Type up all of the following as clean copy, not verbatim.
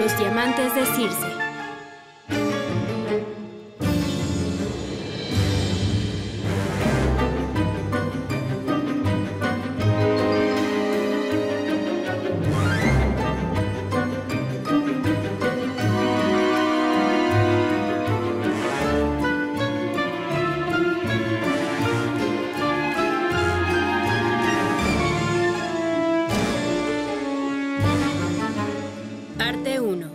Los diamantes de Circe. Arte 1.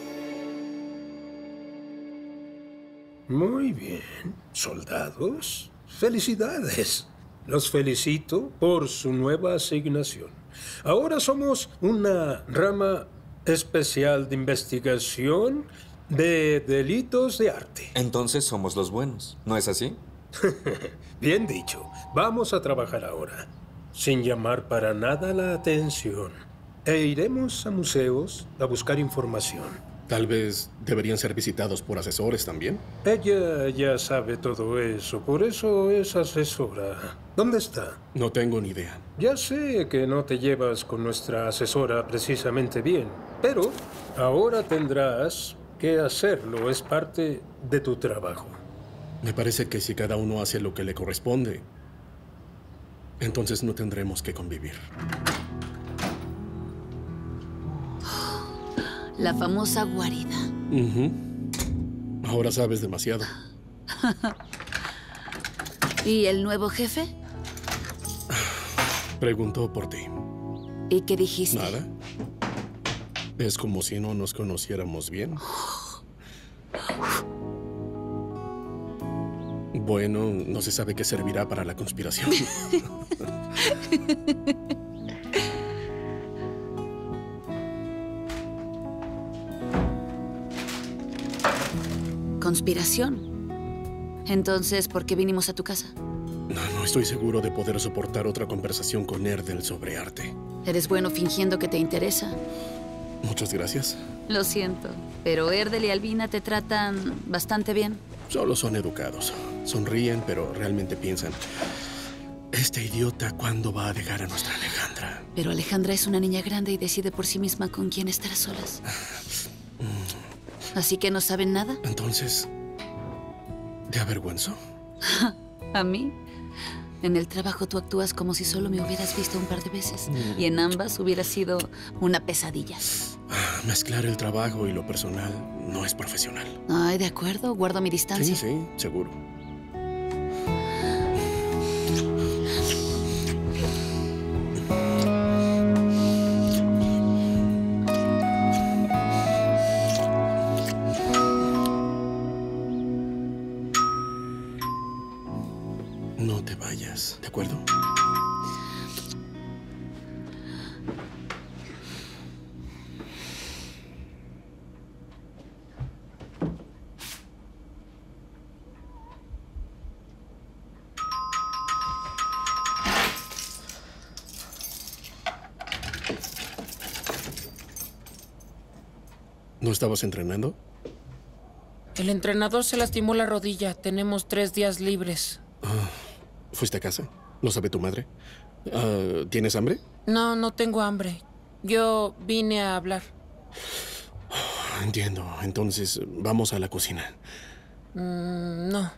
Muy bien. Soldados, felicidades. Los felicito por su nueva asignación. Ahora somos una rama especial de investigación de delitos de arte. Entonces somos los buenos, ¿no es así? Bien dicho. Vamos a trabajar ahora, sin llamar para nada la atención. E iremos a museos a buscar información. Tal vez deberían ser visitados por asesores también. Ella ya sabe todo eso, por eso es asesora. ¿Dónde está? No tengo ni idea. Ya sé que no te llevas con nuestra asesora precisamente bien, pero ahora tendrás que hacerlo. Es parte de tu trabajo. Me parece que si cada uno hace lo que le corresponde, entonces no tendremos que convivir. La famosa guarida. Ahora sabes demasiado. ¿Y el nuevo jefe? Preguntó por ti. ¿Y qué dijiste? ¿Nada? Es como si no nos conociéramos bien. Bueno, no se sabe qué servirá para la conspiración. ¿Conspiración? Entonces, ¿por qué vinimos a tu casa? No estoy seguro de poder soportar otra conversación con Erdel sobre arte. Eres bueno fingiendo que te interesa. Muchas gracias. Lo siento, pero Erdel y Albina te tratan bastante bien. Solo son educados. Sonríen, pero realmente piensan: este idiota, ¿cuándo va a dejar a nuestra Alejandra? Pero Alejandra es una niña grande y decide por sí misma con quién estar a solas. ¿Así que no saben nada? Entonces, ¿te avergüenzo? ¿A mí? En el trabajo tú actúas como si solo me hubieras visto un par de veces. Y en ambas hubiera sido una pesadilla. Mezclar el trabajo y lo personal no es profesional. Ay, de acuerdo, guardo mi distancia. Sí, seguro. No te vayas, ¿de acuerdo? ¿No estabas entrenando? El entrenador se lastimó la rodilla. Tenemos 3 días libres. ¿Fuiste a casa? ¿Lo sabe tu madre? ¿Tienes hambre? No, no tengo hambre. Yo vine a hablar. Entiendo. Entonces, vamos a la cocina. No.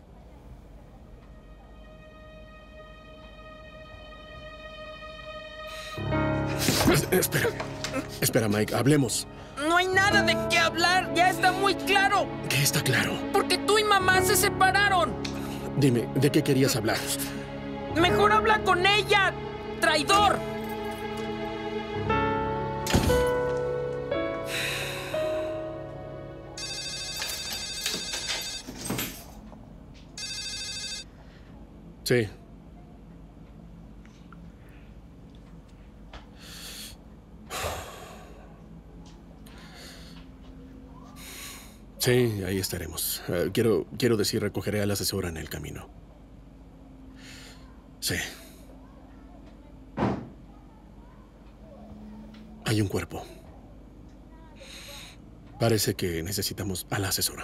Espera. Espera, Mike. Hablemos. No hay nada de qué hablar. Ya está muy claro. ¿Qué está claro? Porque tú y mamá se separaron. Dime, ¿de qué querías hablar? Mejor habla con ella, traidor. Sí. Sí, ahí estaremos. Quiero decir, recogeré a la asesora en el camino. Sí. Hay un cuerpo. Parece que necesitamos a la asesora.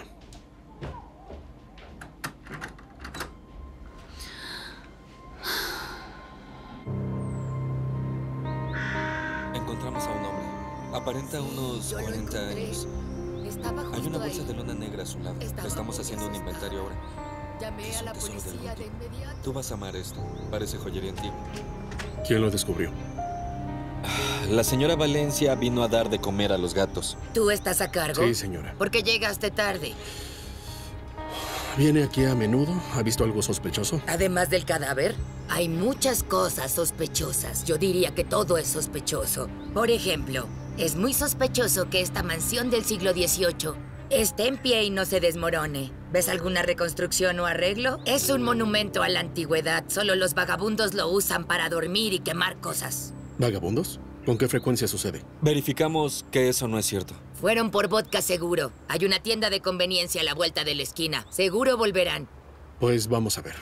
Encontramos a un hombre. Aparenta unos 40 40 años. Hay una bolsa de lona negra a su lado. Estamos haciendo un inventario ahora. Llamé Es a un la tesoro del policía de mundo. inmediato. Tú vas a amar esto. Parece joyería antigua. ¿Quién lo descubrió? La señora Valencia vino a dar de comer a los gatos. ¿Tú estás a cargo? Sí, señora. ¿Por qué llegaste tarde? ¿Viene aquí a menudo? ¿Ha visto algo sospechoso? Además del cadáver, hay muchas cosas sospechosas. Yo diría que todo es sospechoso. Por ejemplo, es muy sospechoso que esta mansión del siglo XVIII esté en pie y no se desmorone. ¿Ves alguna reconstrucción o arreglo? Es un monumento a la antigüedad. Solo los vagabundos lo usan para dormir y quemar cosas. ¿Vagabundos? ¿Con qué frecuencia sucede? Verificamos que eso no es cierto. Fueron por vodka seguro. Hay una tienda de conveniencia a la vuelta de la esquina. Seguro volverán. Pues vamos a ver.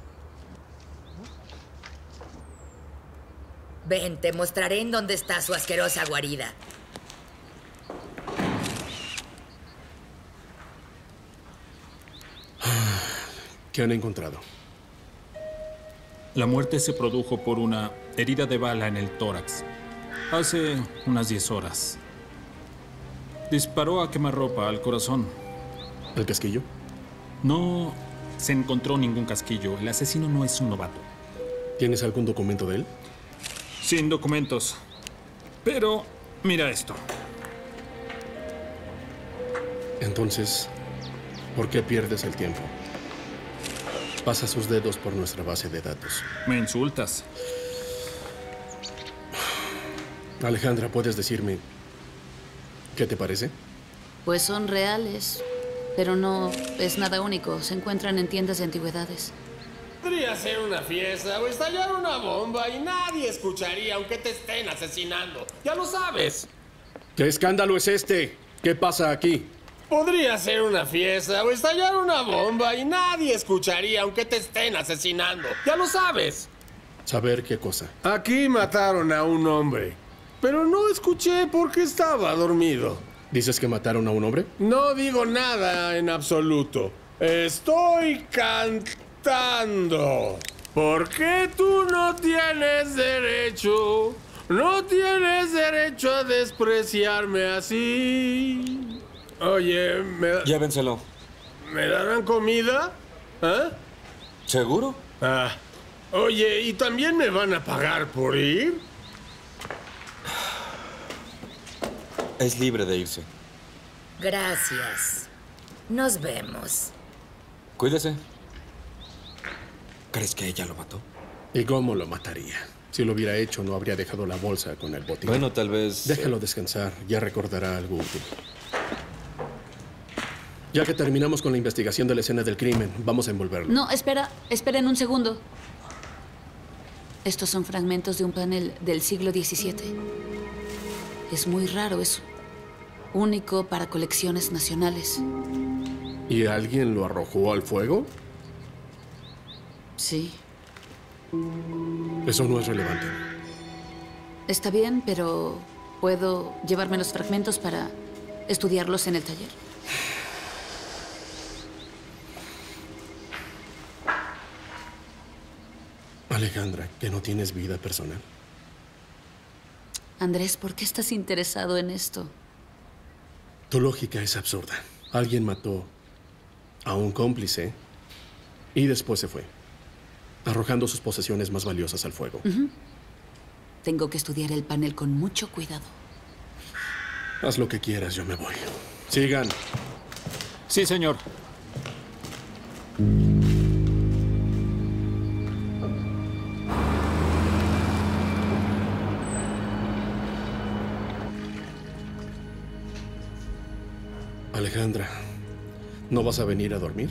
Ven, te mostraré en dónde está su asquerosa guarida. ¿Qué han encontrado? La muerte se produjo por una herida de bala en el tórax. Hace unas 10 horas. Disparó a quemarropa al corazón. ¿El casquillo? No se encontró ningún casquillo. El asesino no es un novato. ¿Tienes algún documento de él? Sin documentos. Pero mira esto. Entonces, ¿por qué pierdes el tiempo? Pasa sus dedos por nuestra base de datos. Me insultas. Alejandra, ¿puedes decirme qué te parece? Pues son reales, pero no es nada único. Se encuentran en tiendas de antigüedades. Podría ser una fiesta o estallar una bomba y nadie escucharía aunque te estén asesinando. Ya lo sabes. ¿Qué escándalo es este? ¿Qué pasa aquí? Podría ser una fiesta o estallar una bomba y nadie escucharía aunque te estén asesinando. Ya lo sabes. ¿Saber qué cosa? Aquí mataron a un hombre, pero no escuché porque estaba dormido. ¿Dices que mataron a un hombre? No digo nada en absoluto. Estoy cantando. Porque tú no tienes derecho. No tienes derecho a despreciarme así. Oye, Llévenselo. ¿me darán comida? ¿Ah? ¿Seguro? Oye, ¿y también me van a pagar por ir? Es libre de irse. Gracias. Nos vemos. Cuídese. ¿Crees que ella lo mató? ¿Y cómo lo mataría? Si lo hubiera hecho, no habría dejado la bolsa con el botín. Bueno, tal vez... Déjalo descansar. Ya recordará algo útil. Ya que terminamos con la investigación de la escena del crimen, vamos a envolverlo. No, esperen un segundo. Estos son fragmentos de un panel del siglo XVII. Es muy raro, es único para colecciones nacionales. ¿Y alguien lo arrojó al fuego? Sí. Eso no es relevante. Está bien, pero puedo llevarme los fragmentos para estudiarlos en el taller. Alejandra, ¿que no tienes vida personal? Andrés, ¿por qué estás interesado en esto? Tu lógica es absurda. Alguien mató a un cómplice y después se fue, arrojando sus posesiones más valiosas al fuego. Tengo que estudiar el panel con mucho cuidado. Haz lo que quieras, yo me voy. Sigan. Sí, señor. Alejandra, ¿no vas a venir a dormir?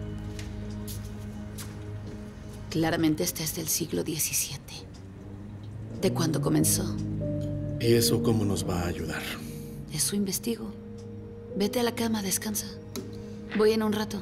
Claramente este es del siglo XVII. ¿De cuándo comenzó? ¿Y eso cómo nos va a ayudar? Eso investigo. Vete a la cama, descansa. Voy en un rato.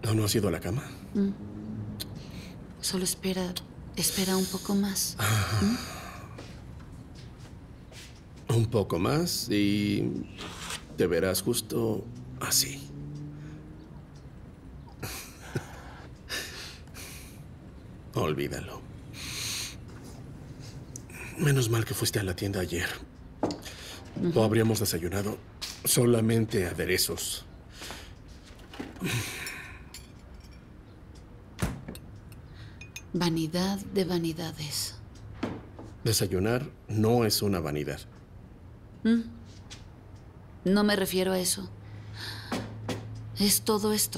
¿Aún no has ido a la cama? Solo espera un poco más. Un poco más y te verás justo así. Olvídalo. Menos mal que fuiste a la tienda ayer. O habríamos desayunado solamente aderezos. Vanidad de vanidades. Desayunar no es una vanidad. No me refiero a eso. Es todo esto.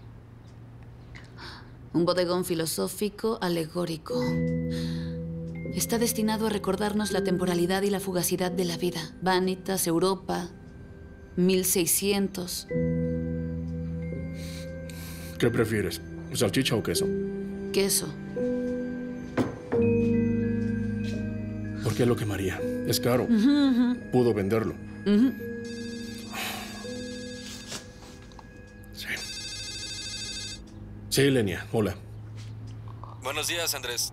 Un bodegón filosófico alegórico. Está destinado a recordarnos la temporalidad y la fugacidad de la vida. Vanitas, Europa, 1600. ¿Qué prefieres? ¿Salchicha o queso? Queso. ¿Por qué lo quemaría? Es caro. Pudo venderlo. Sí. Sí, Lenia. Hola. Buenos días, Andrés.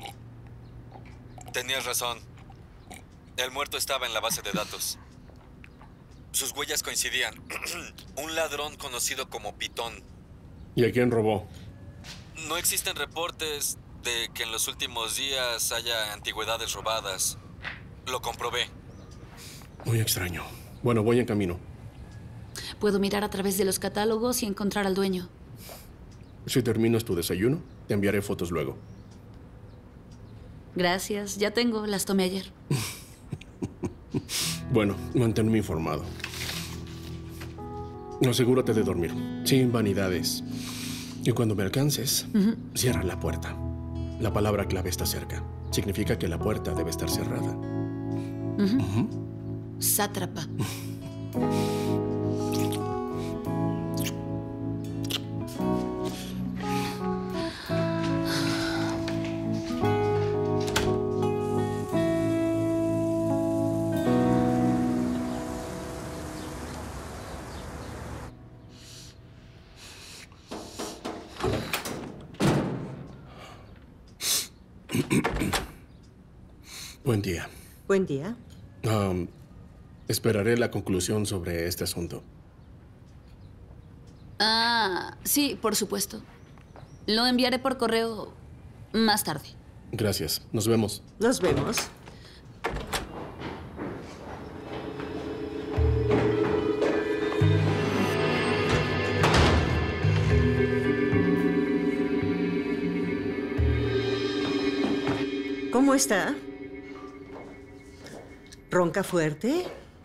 Tenías razón. El muerto estaba en la base de datos. Sus huellas coincidían. Un ladrón conocido como Pitón. ¿Y a quién robó? No existen reportes de que en los últimos días haya antigüedades robadas. Lo comprobé. Muy extraño. Bueno, voy en camino. Puedo mirar a través de los catálogos y encontrar al dueño. Si terminas tu desayuno, te enviaré fotos luego. Gracias, ya tengo, las tomé ayer. Bueno, manténme informado. Asegúrate de dormir, sin vanidades. Y cuando me alcances, cierra la puerta. La palabra clave está cerca. Significa que la puerta debe estar cerrada. Sátrapa. Buen día. Buen día. Esperaré la conclusión sobre este asunto. Sí, por supuesto. Lo enviaré por correo más tarde. Gracias. Nos vemos. Nos vemos. ¿Cómo está? ¿Ronca fuerte?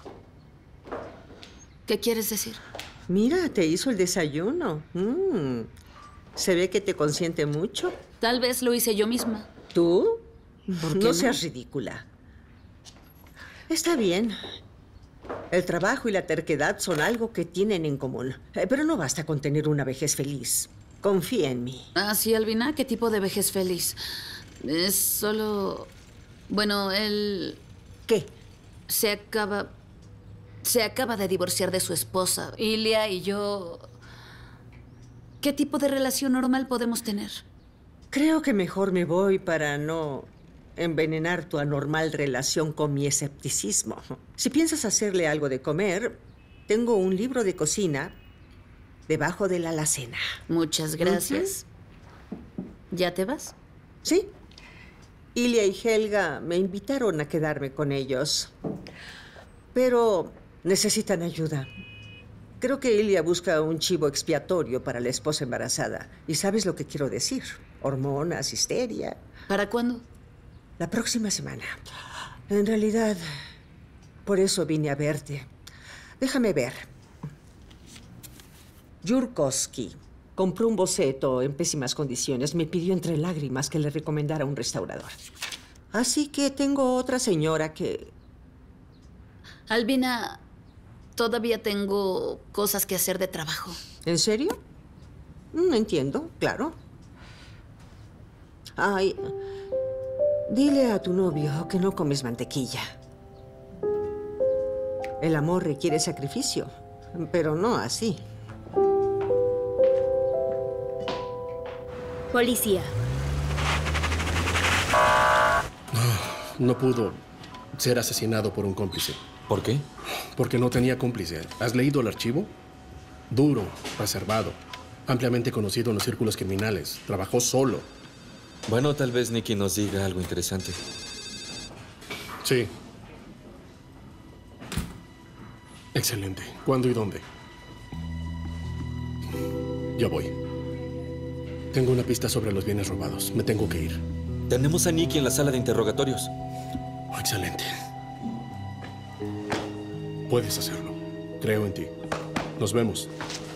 ¿Qué quieres decir? Mira, te hizo el desayuno. Se ve que te consiente mucho. Tal vez lo hice yo misma. ¿Tú? ¿Por qué No seas ridícula. Está bien. El trabajo y la terquedad son algo que tienen en común. Pero no basta con tener una vejez feliz. Confía en mí. Sí, Albina, ¿qué tipo de vejez feliz? Es solo... Bueno, él... ¿Qué? Se acaba de divorciar de su esposa. Ilia y yo... ¿Qué tipo de relación normal podemos tener? Creo que mejor me voy para no envenenar tu anormal relación con mi escepticismo. Si piensas hacerle algo de comer, tengo un libro de cocina debajo de la alacena. Muchas gracias. ¿Ya te vas? Sí. Ilia y Helga me invitaron a quedarme con ellos. Pero necesitan ayuda. Creo que Ilia busca un chivo expiatorio para la esposa embarazada. ¿Y sabes lo que quiero decir? Hormonas, histeria. ¿Para cuándo? La próxima semana. En realidad, por eso vine a verte. Déjame ver. Yurkowski compró un boceto en pésimas condiciones. Me pidió entre lágrimas que le recomendara un restaurador. Así que tengo otra señora que... Albina, todavía tengo cosas que hacer de trabajo. ¿En serio? Entiendo, claro. Ay, dile a tu novio que no comes mantequilla. El amor requiere sacrificio, pero no así. Policía. No pudo ser asesinado por un cómplice. ¿Por qué? Porque no tenía cómplice. ¿Has leído el archivo? Duro, reservado, ampliamente conocido en los círculos criminales. Trabajó solo. Bueno, tal vez Nicky nos diga algo interesante. Sí. Excelente. ¿Cuándo y dónde? Ya voy. Tengo una pista sobre los bienes robados. Me tengo que ir. Tenemos a Nicky en la sala de interrogatorios. Excelente. Puedes hacerlo. Creo en ti. Nos vemos.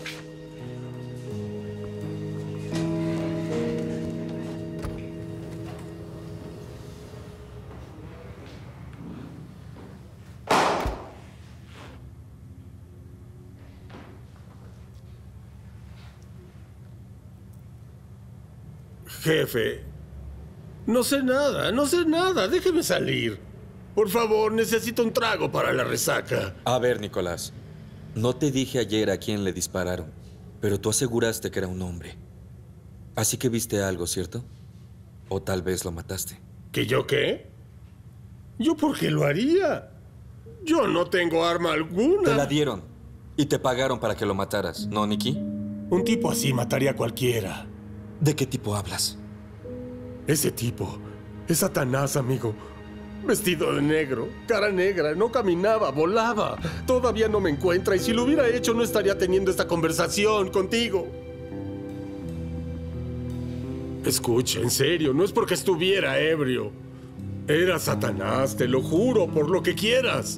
Jefe, no sé nada. Déjeme salir. Por favor, necesito un trago para la resaca. A ver, Nicolás. No te dije ayer a quién le dispararon, pero tú aseguraste que era un hombre. Así que viste algo, ¿cierto? O tal vez lo mataste. ¿Que yo qué? ¿Yo por qué lo haría? Yo no tengo arma alguna. Te la dieron y te pagaron para que lo mataras, ¿no, Nicky? Un tipo así mataría a cualquiera. ¿De qué tipo hablas? Ese tipo es Satanás, amigo. Vestido de negro, cara negra, no caminaba, volaba. Todavía no me encuentra y si lo hubiera hecho no estaría teniendo esta conversación contigo. Escucha, en serio, no es porque estuviera ebrio. Era Satanás, te lo juro, por lo que quieras.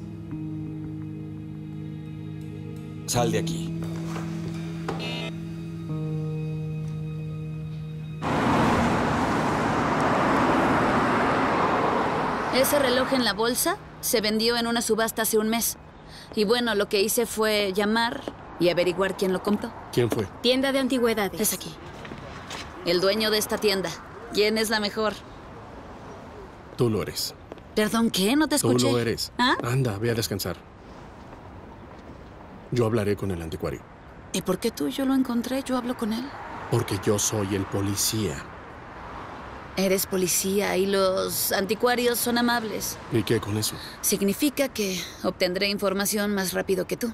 Sal de aquí. Ese reloj en la bolsa se vendió en una subasta hace un mes. Y bueno, lo que hice fue llamar y averiguar quién lo compró. ¿Quién fue? Tienda de antigüedades. Es aquí. El dueño de esta tienda. ¿Quién es la mejor? Tú lo eres. ¿Perdón, qué? No te escuché. Tú lo eres. ¿Ah? Anda, ve a descansar. Yo hablaré con el anticuario. ¿Y por qué tú? Yo lo encontré, yo hablo con él. Porque yo soy el policía. Eres policía y los anticuarios son amables. ¿Y qué con eso? Significa que obtendré información más rápido que tú.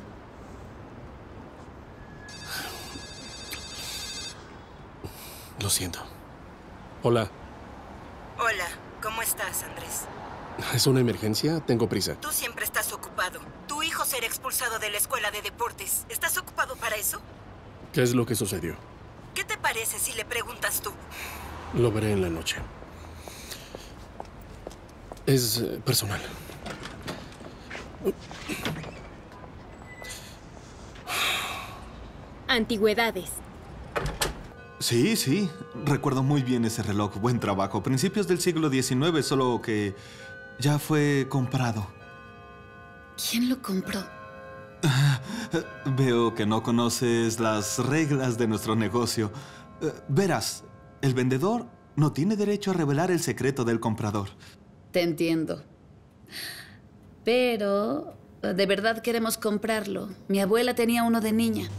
Lo siento. Hola. Hola, ¿cómo estás, Andrés? ¿Es una emergencia? Tengo prisa. Tú siempre estás ocupado. Tu hijo será expulsado de la escuela de deportes. ¿Estás ocupado para eso? ¿Qué es lo que sucedió? ¿Qué te parece si le preguntas tú? Lo veré en la noche. Es personal. Antigüedades. Sí. Recuerdo muy bien ese reloj. Buen trabajo. Principios del siglo XIX, solo que ya fue comprado. ¿Quién lo compró? Veo que no conoces las reglas de nuestro negocio. Verás, el vendedor no tiene derecho a revelar el secreto del comprador. Te entiendo. Pero de verdad queremos comprarlo. Mi abuela tenía uno de niña.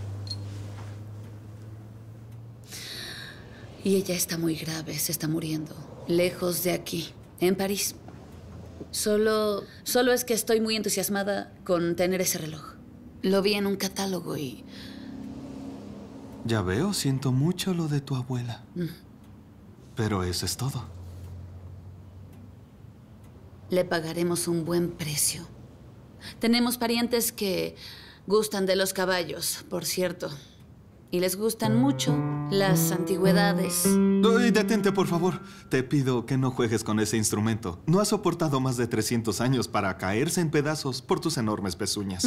Y ella está muy grave, se está muriendo. Lejos de aquí, en París. Solo es que estoy muy entusiasmada con tener ese reloj. Lo vi en un catálogo y... Ya veo, siento mucho lo de tu abuela. Pero eso es todo. Le pagaremos un buen precio. Tenemos parientes que gustan de los caballos, por cierto. Y les gustan mucho las antigüedades. Detente, por favor. Te pido que no juegues con ese instrumento. No ha soportado más de 300 años para caerse en pedazos por tus enormes pezuñas.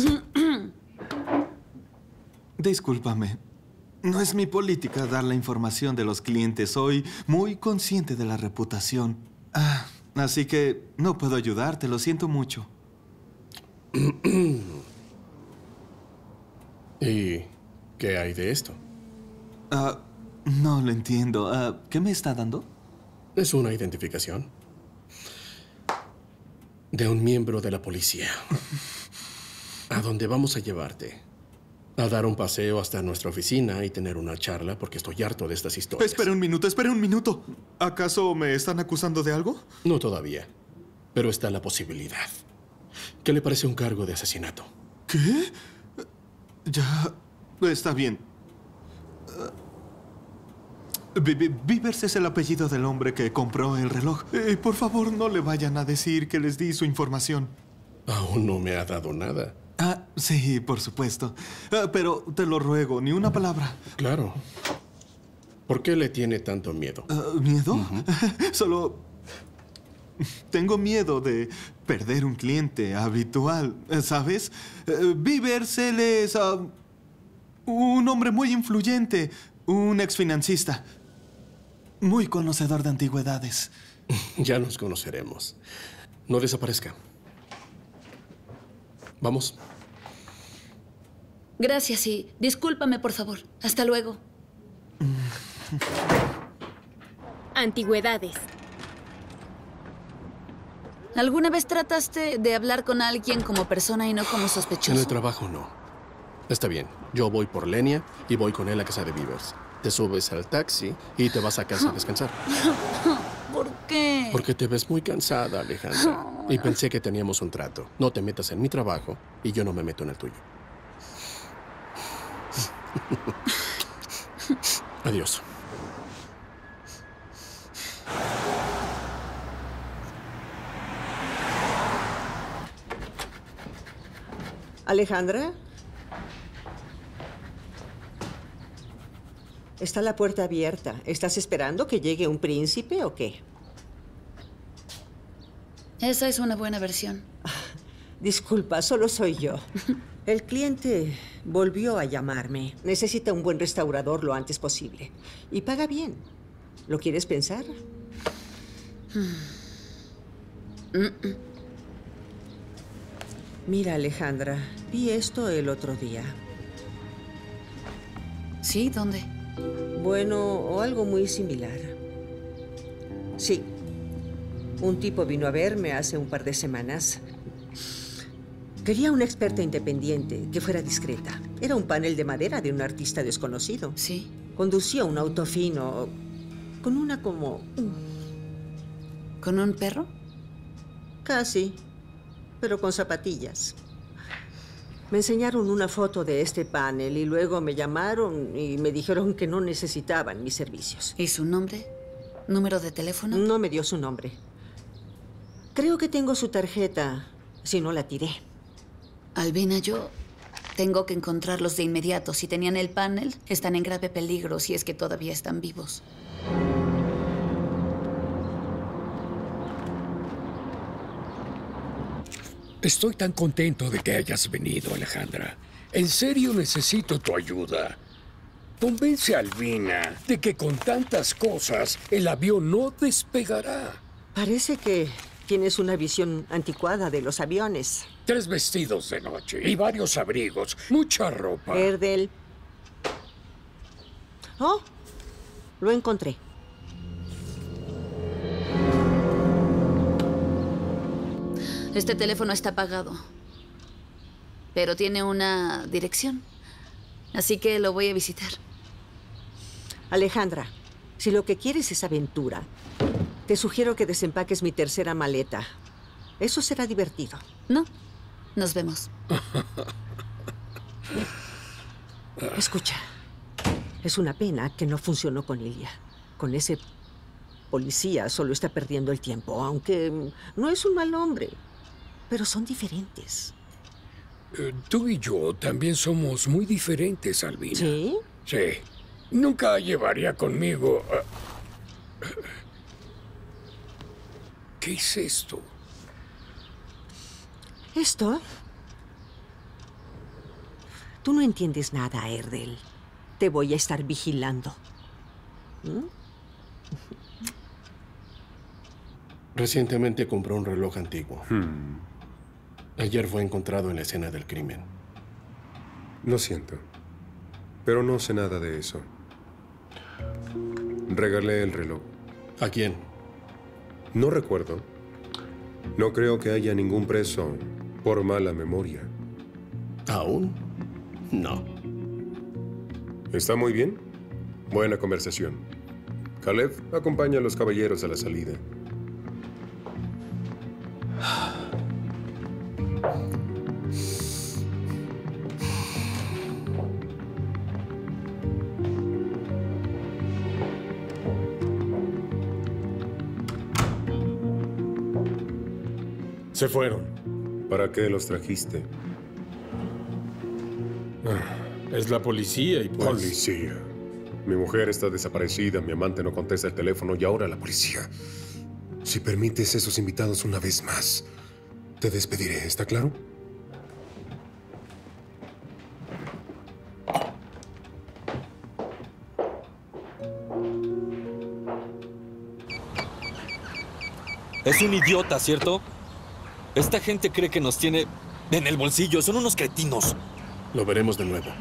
Discúlpame. No es mi política dar la información de los clientes. Soy muy consciente de la reputación. Así que no puedo ayudarte, lo siento mucho. ¿Y qué hay de esto? No lo entiendo. ¿Qué me está dando? Es una identificación de un miembro de la policía. ¿A dónde vamos a llevarte? A dar un paseo hasta nuestra oficina y tener una charla porque estoy harto de estas historias. Espera un minuto. ¿Acaso me están acusando de algo? No todavía, pero está la posibilidad. ¿Qué le parece un cargo de asesinato? ¿Qué? Ya... está bien. Beavers es el apellido del hombre que compró el reloj. Por favor, no le vayan a decir que les di su información. Aún no me ha dado nada. Ah, sí, por supuesto. Pero te lo ruego, ni una palabra. Claro. ¿Por qué le tiene tanto miedo? ¿Miedo? Solo... tengo miedo de perder un cliente habitual, ¿sabes? Beavers, él es un hombre muy influyente, un exfinancista, muy conocedor de antigüedades. Ya nos conoceremos. No desaparezca. Vamos. Gracias y discúlpame, por favor. Hasta luego. Antigüedades. ¿Alguna vez trataste de hablar con alguien como persona y no como sospechoso? En el trabajo no. Está bien. Yo voy por Lenia y voy con él a casa de Beavers. Te subes al taxi y te vas a casa a descansar. ¿Por qué? Porque te ves muy cansada, Alejandra. Y pensé que teníamos un trato. No te metas en mi trabajo y yo no me meto en el tuyo. Adiós. Alejandra. Está la puerta abierta. ¿Estás esperando que llegue un príncipe o qué? Esa es una buena versión. Disculpa, solo soy yo. El cliente volvió a llamarme. Necesita un buen restaurador lo antes posible. Y paga bien. ¿Lo quieres pensar? Mira, Alejandra, vi esto el otro día. ¿Sí? ¿Dónde? Bueno, o algo muy similar. Sí. Un tipo vino a verme hace un par de semanas. Quería una experta independiente que fuera discreta. Era un panel de madera de un artista desconocido. Sí. Conducía un auto fino, con una como... ¿Con un perro? Casi, pero con zapatillas. Me enseñaron una foto de este panel y luego me llamaron y me dijeron que no necesitaban mis servicios. ¿Y su nombre? ¿Número de teléfono? No me dio su nombre. Creo que tengo su tarjeta, si no la tiré. Albina, yo tengo que encontrarlos de inmediato. Si tenían el panel, están en grave peligro si es que todavía están vivos. Estoy tan contento de que hayas venido, Alejandra. En serio necesito tu ayuda. Convence a Albina de que con tantas cosas el avión no despegará. Parece que tienes una visión anticuada de los aviones. 3 vestidos de noche y varios abrigos, mucha ropa. Erdel. Oh, lo encontré. Este teléfono está apagado, pero tiene una dirección. Así que lo voy a visitar. Alejandra, si lo que quieres es aventura, te sugiero que desempaques mi tercera maleta. Eso será divertido. No, nos vemos. Escucha, es una pena que no funcionó con Ilya. Con ese policía solo está perdiendo el tiempo, aunque no es un mal hombre. Pero son diferentes. Tú y yo también somos muy diferentes, Albina. ¿Sí? Sí. Nunca llevaría conmigo... ¿Qué es esto? ¿Esto? Tú no entiendes nada, Erdel. Te voy a estar vigilando. Recientemente compró un reloj antiguo. Ayer fue encontrado en la escena del crimen. Lo siento, pero no sé nada de eso. Regalé el reloj. ¿A quién? No recuerdo. No creo que haya ningún preso por mala memoria. ¿Aún? No. Está muy bien. Buena conversación. Caleb, acompaña a los caballeros a la salida. Se fueron. ¿Para qué los trajiste? Es la policía y pues... Policía. Mi mujer está desaparecida, mi amante no contesta el teléfono y ahora la policía. Si permites esos invitados una vez más, te despediré, ¿está claro? Es un idiota, ¿cierto? Esta gente cree que nos tiene en el bolsillo. Son unos cretinos. Lo veremos de nuevo.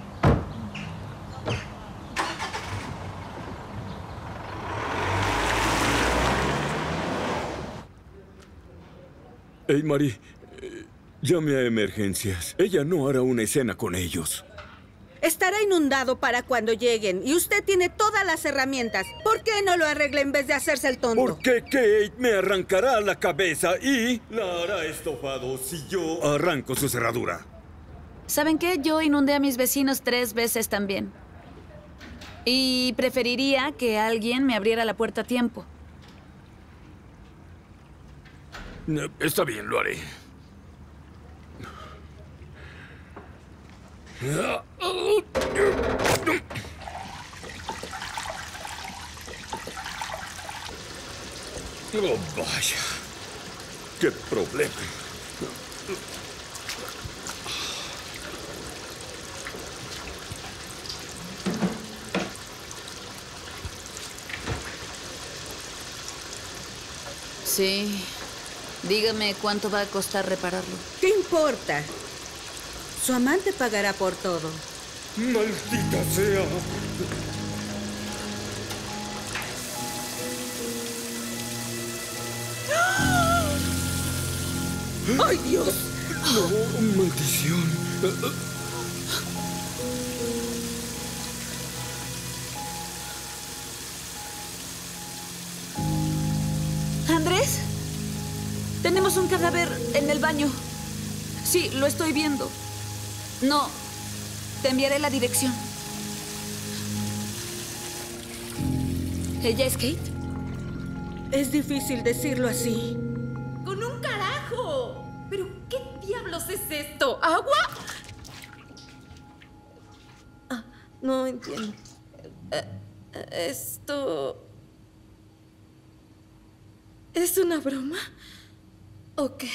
Hey, Mari, llame a emergencias. Ella no hará una escena con ellos. Estará inundado para cuando lleguen y usted tiene todas las herramientas. ¿Por qué no lo arregla en vez de hacerse el tonto? Porque Kate me arrancará la cabeza y la hará estofado si yo arranco su cerradura. ¿Saben qué? Yo inundé a mis vecinos 3 veces también. Y preferiría que alguien me abriera la puerta a tiempo. Está bien, lo haré. Oh, vaya. ¡Qué problema! Sí. Dígame cuánto va a costar repararlo. ¿Qué importa? Su amante pagará por todo. ¡Maldita sea! ¡Ay, Dios! No, maldición. ¿Andrés? Tenemos un cadáver en el baño. Sí, lo estoy viendo. No, te enviaré la dirección. ¿Ella es Kate? Es difícil decirlo así. ¡Con un carajo! ¿Pero qué diablos es esto? ¿Agua? No entiendo. Esto... ¿es una broma? ¿O qué?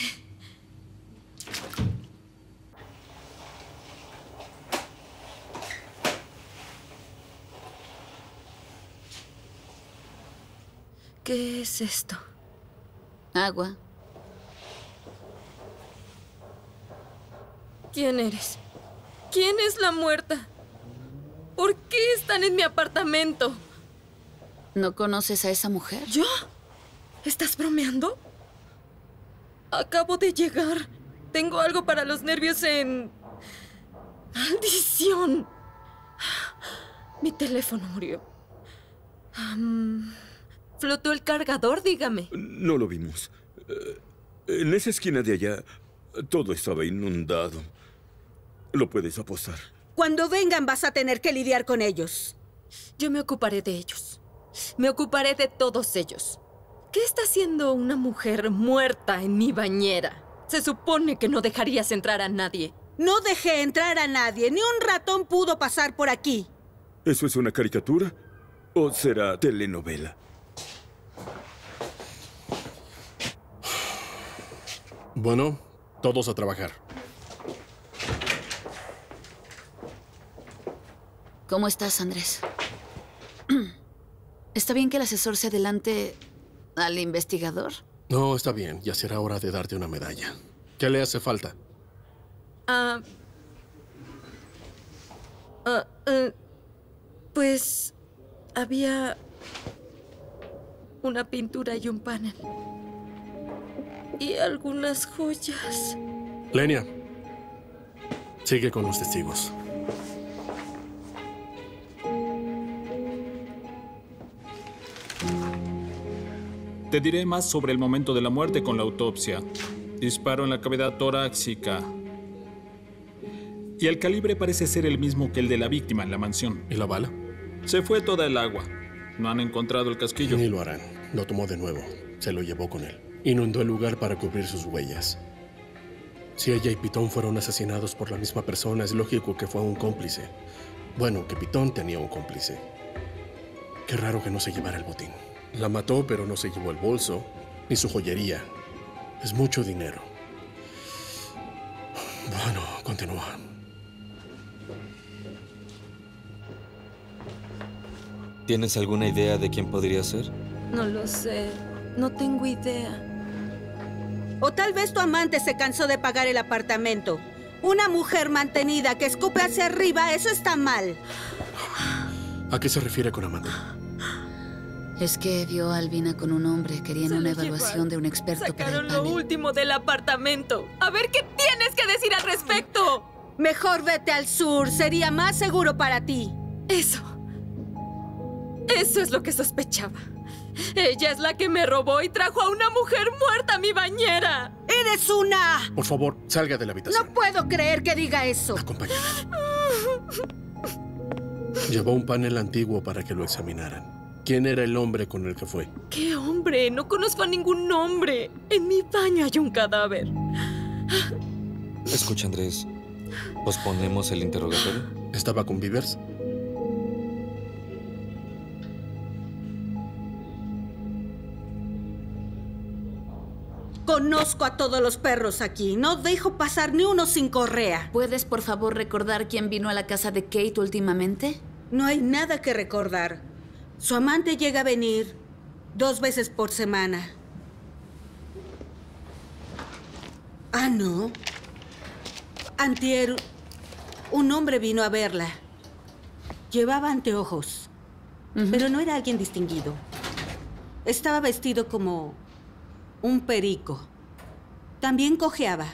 ¿Qué es esto? Agua. ¿Quién eres? ¿Quién es la muerta? ¿Por qué están en mi apartamento? ¿No conoces a esa mujer? ¿Yo? ¿Estás bromeando? Acabo de llegar. Tengo algo para los nervios en... ¡Maldición! Mi teléfono murió. ¿Flotó el cargador? Dígame. No lo vimos. En esa esquina de allá, todo estaba inundado. Lo puedes apostar. Cuando vengan vas a tener que lidiar con ellos. Yo me ocuparé de ellos. Me ocuparé de todos ellos. ¿Qué está haciendo una mujer muerta en mi bañera? Se supone que no dejarías entrar a nadie. No dejé entrar a nadie. Ni un ratón pudo pasar por aquí. ¿Eso es una caricatura? ¿O será telenovela? Bueno, todos a trabajar. ¿Cómo estás, Andrés? ¿Está bien que el asesor se adelante al investigador? No, está bien. Ya será hora de darte una medalla. ¿Qué le hace falta? Pues había una pintura y un panel. Y algunas joyas. Lenia, sigue con los testigos. Te diré más sobre el momento de la muerte con la autopsia. Disparo en la cavidad torácica. Y el calibre parece ser el mismo que el de la víctima en la mansión. ¿Y la bala? Se fue toda el agua. No han encontrado el casquillo. Ni lo harán. Lo tomó de nuevo. Se lo llevó con él. Inundó el lugar para cubrir sus huellas. Si ella y Pitón fueron asesinados por la misma persona, es lógico que fue un cómplice. Bueno, que Pitón tenía un cómplice. Qué raro que no se llevara el botín. La mató, pero no se llevó el bolso, ni su joyería. Es mucho dinero. Bueno, continúa. ¿Tienes alguna idea de quién podría ser? No lo sé. No tengo idea. O tal vez tu amante se cansó de pagar el apartamento. Una mujer mantenida que escupe hacia arriba, eso está mal. ¿A qué se refiere con amante? Es que vio a Albina con un hombre. Querían una evaluación de un experto para el Sacaron lo panel. último del apartamento. A ver qué tienes que decir al respecto. Mejor vete al sur. Sería más seguro para ti. Eso es lo que sospechaba. Ella es la que me robó y trajo a una mujer muerta a mi bañera. ¡Eres una! Por favor, salga de la habitación. No puedo creer que diga eso. Acompáñame. Llevó un panel antiguo para que lo examinaran. ¿Quién era el hombre con el que fue? ¿Qué hombre? No conozco a ningún hombre. En mi baño hay un cadáver. Escucha, Andrés. ¿Posponemos el interrogatorio? ¿Estaba con Beavers? Conozco a todos los perros aquí. No dejo pasar ni uno sin correa. ¿Puedes, por favor, recordar quién vino a la casa de Kate últimamente? No hay nada que recordar. Su amante llega a venir 2 veces por semana. Ah, no. Antier, un hombre vino a verla. Llevaba anteojos, pero no era alguien distinguido. Estaba vestido como un perico. También cojeaba.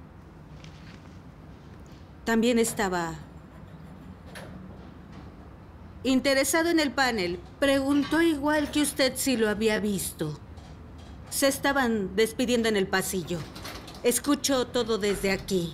También estaba interesado en el panel. Preguntó igual que usted si lo había visto. Se estaban despidiendo en el pasillo. Escucho todo desde aquí.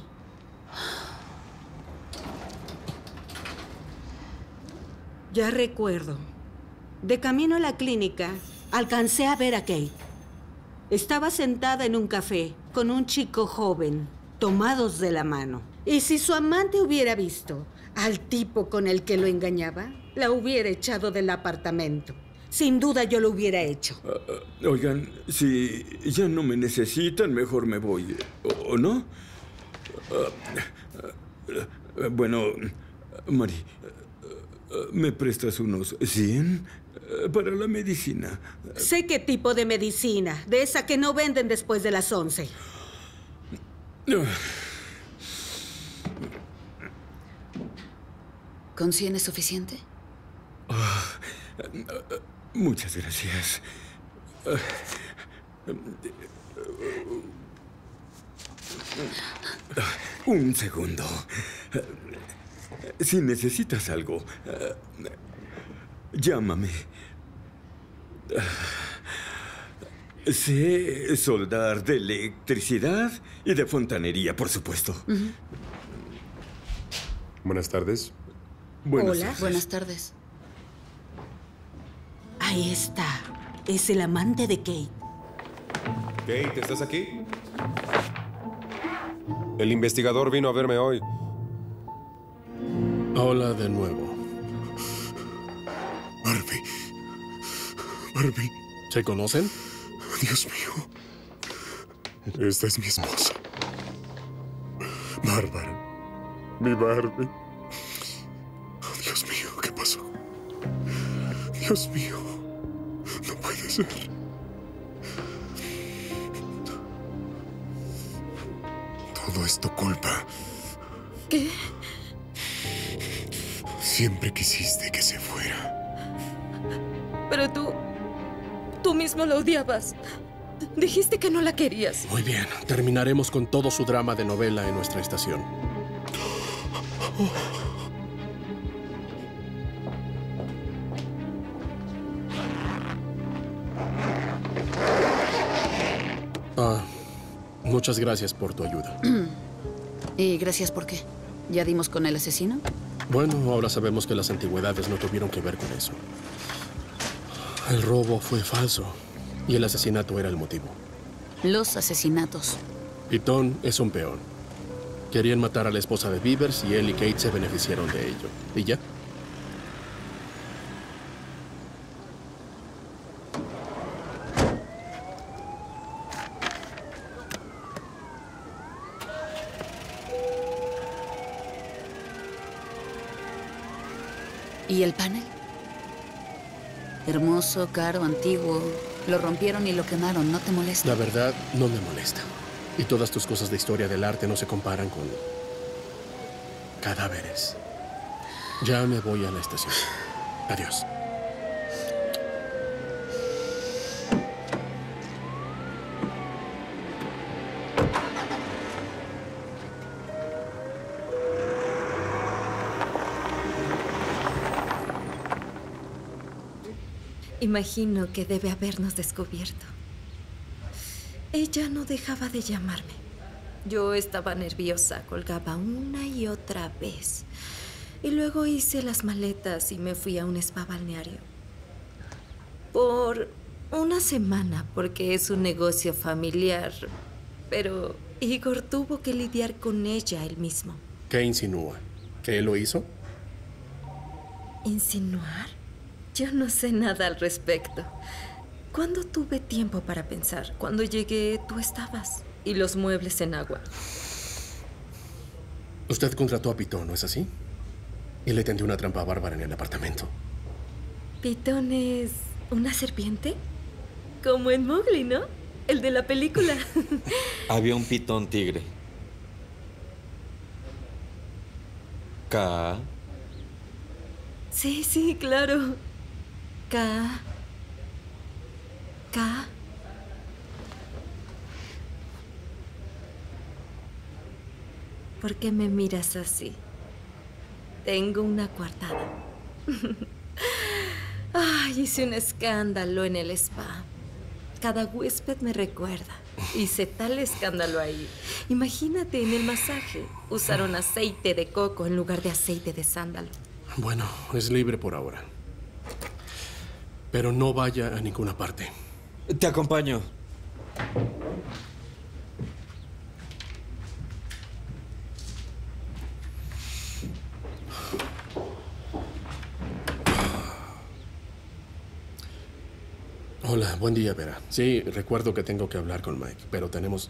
Ya recuerdo. De camino a la clínica, alcancé a ver a Kate. Estaba sentada en un café con un chico joven, tomados de la mano. Y si su amante hubiera visto al tipo con el que lo engañaba, la hubiera echado del apartamento. Sin duda yo lo hubiera hecho. Oigan, si ya no me necesitan, mejor me voy. ¿O no? Bueno, Mari, ¿me prestas unos 100 para la medicina? Sé qué tipo de medicina. De esa que no venden después de las 11. ¿Con 100 es suficiente? Muchas gracias. Un segundo. Si necesitas algo, llámame. Sé soldar de electricidad y de fontanería, por supuesto. Buenas tardes. Hola. Buenas tardes. Ahí está. Es el amante de Kate. Kate, ¿estás aquí? El investigador vino a verme hoy. Hola de nuevo. Barbie. ¿Se conocen? Dios mío. Esta es mi esposa. Bárbara. Mi Barbie. Oh, Dios mío, ¿qué pasó? Dios mío. No puede ser. Todo es tu culpa. ¿Qué? Siempre quisiste que se fuera. Pero tú mismo la odiabas. Dijiste que no la querías. Muy bien, terminaremos con todo su drama de novela en nuestra estación. Muchas gracias por tu ayuda. ¿Y gracias por qué? ¿Ya dimos con el asesino? Bueno, ahora sabemos que las antigüedades no tuvieron que ver con eso. El robo fue falso y el asesinato era el motivo. Los asesinatos. Pitón es un peón. Querían matar a la esposa de Beavers y él y Kate se beneficiaron de ello. ¿Y ya? ¿Y el panel? Hermoso, caro, antiguo. Lo rompieron y lo quemaron. ¿No te molesta? La verdad, no me molesta. Y todas tus cosas de historia del arte no se comparan con cadáveres. Ya me voy a la estación. Adiós. Imagino que debe habernos descubierto. Ella no dejaba de llamarme. Yo estaba nerviosa, colgaba una y otra vez. Y luego hice las maletas y me fui a un spa balneario. Por una semana, porque es un negocio familiar. Pero Igor tuvo que lidiar con ella él mismo. ¿Qué insinúa? ¿Que él lo hizo? ¿Insinuar? Yo no sé nada al respecto. ¿Cuándo tuve tiempo para pensar? Cuando llegué, tú estabas. Y los muebles en agua. Usted contrató a Pitón, ¿no es así? Y le tendió una trampa bárbara en el apartamento. ¿Pitón es una serpiente? Como en Mowgli, ¿no? El de la película. Había un pitón tigre. K. Sí, claro. K. ¿Por qué me miras así? Tengo una coartada. Ay, hice un escándalo en el spa. Cada huésped me recuerda. Hice tal escándalo ahí. Imagínate, en el masaje usaron aceite de coco en lugar de aceite de sándalo. Bueno, es libre por ahora. Pero no vaya a ninguna parte. Te acompaño. Hola, buen día, Vera. Sí, recuerdo que tengo que hablar con Mike, pero tenemos...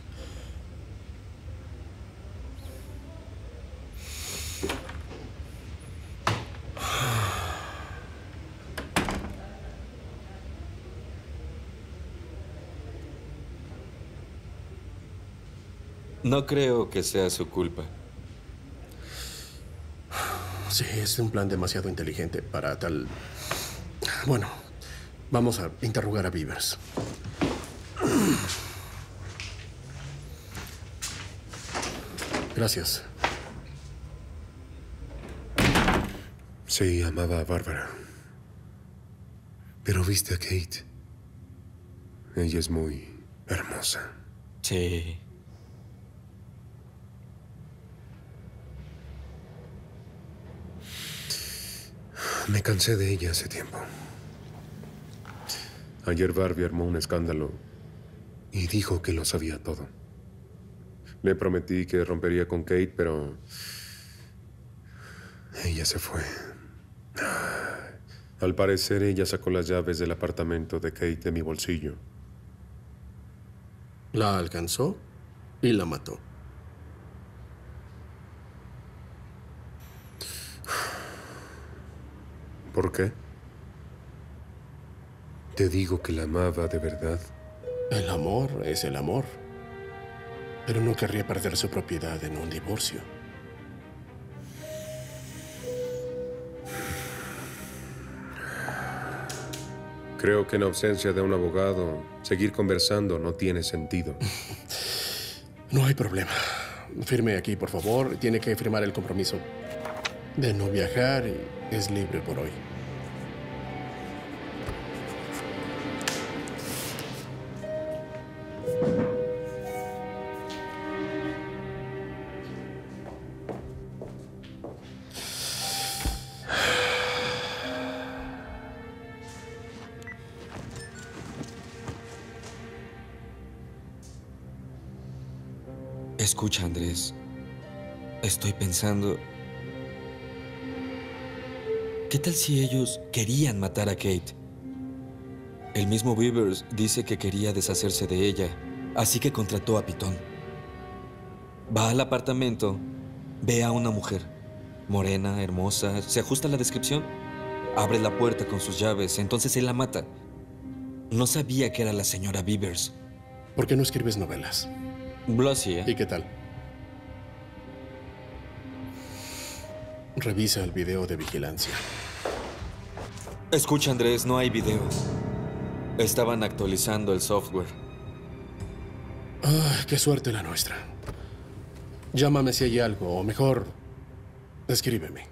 No creo que sea su culpa. Sí, es un plan demasiado inteligente para tal... Bueno, vamos a interrogar a Beavers. Gracias. Sí, amaba a Bárbara. Pero viste a Kate. Ella es muy hermosa. Sí. Me cansé de ella hace tiempo. Ayer Barbie armó un escándalo y dijo que lo sabía todo. Le prometí que rompería con Kate, pero ella se fue. Al parecer, ella sacó las llaves del apartamento de Kate de mi bolsillo. La alcanzó y la mató. ¿Por qué? Te digo que la amaba de verdad. El amor es el amor. Pero no querría perder su propiedad en un divorcio. Creo que en ausencia de un abogado, seguir conversando no tiene sentido. No hay problema. Firme aquí, por favor. Tiene que firmar el compromiso de no viajar y es libre por hoy. Escucha, Andrés. Estoy pensando... ¿Qué tal si ellos querían matar a Kate? El mismo Beavers dice que quería deshacerse de ella, así que contrató a Pitón. Va al apartamento, ve a una mujer, morena, hermosa, se ajusta a la descripción, abre la puerta con sus llaves, entonces él la mata. No sabía que era la señora Beavers. ¿Por qué no escribes novelas? Blossy, ¿eh? ¿Y qué tal? Revisa el video de vigilancia. Escucha, Andrés, no hay video. Estaban actualizando el software. Ah, qué suerte la nuestra. Llámame si hay algo, o mejor, escríbeme.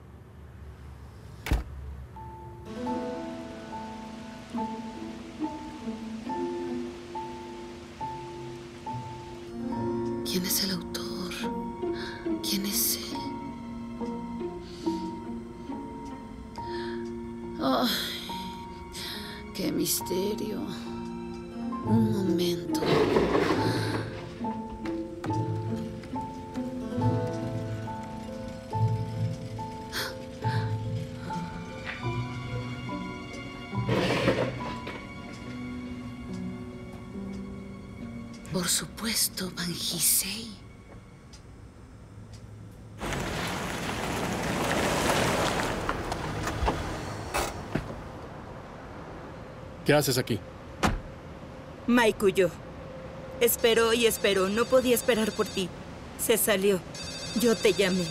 ¿Quién es el autor? ¿Quién es él? ¡Ay! ¡Qué misterio! Un momento. Por supuesto, Van Gisei. ¿Qué haces aquí? Mike huyó. Esperó y esperó. No podía esperar por ti. Se salió. Yo te llamé.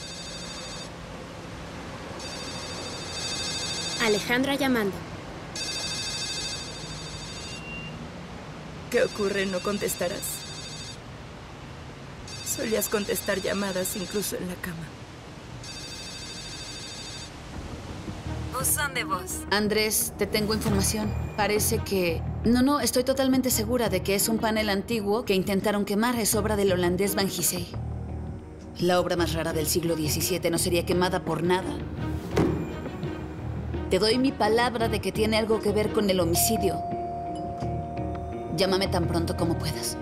Alejandra llamando. ¿Qué ocurre? ¿No contestarás? Solías contestar llamadas incluso en la cama. Buzón de voz. Andrés, te tengo información. Parece que... No, estoy totalmente segura de que es un panel antiguo que intentaron quemar. Es obra del holandés Van Gisei. La obra más rara del siglo XVII no sería quemada por nada. Te doy mi palabra de que tiene algo que ver con el homicidio. Llámame tan pronto como puedas.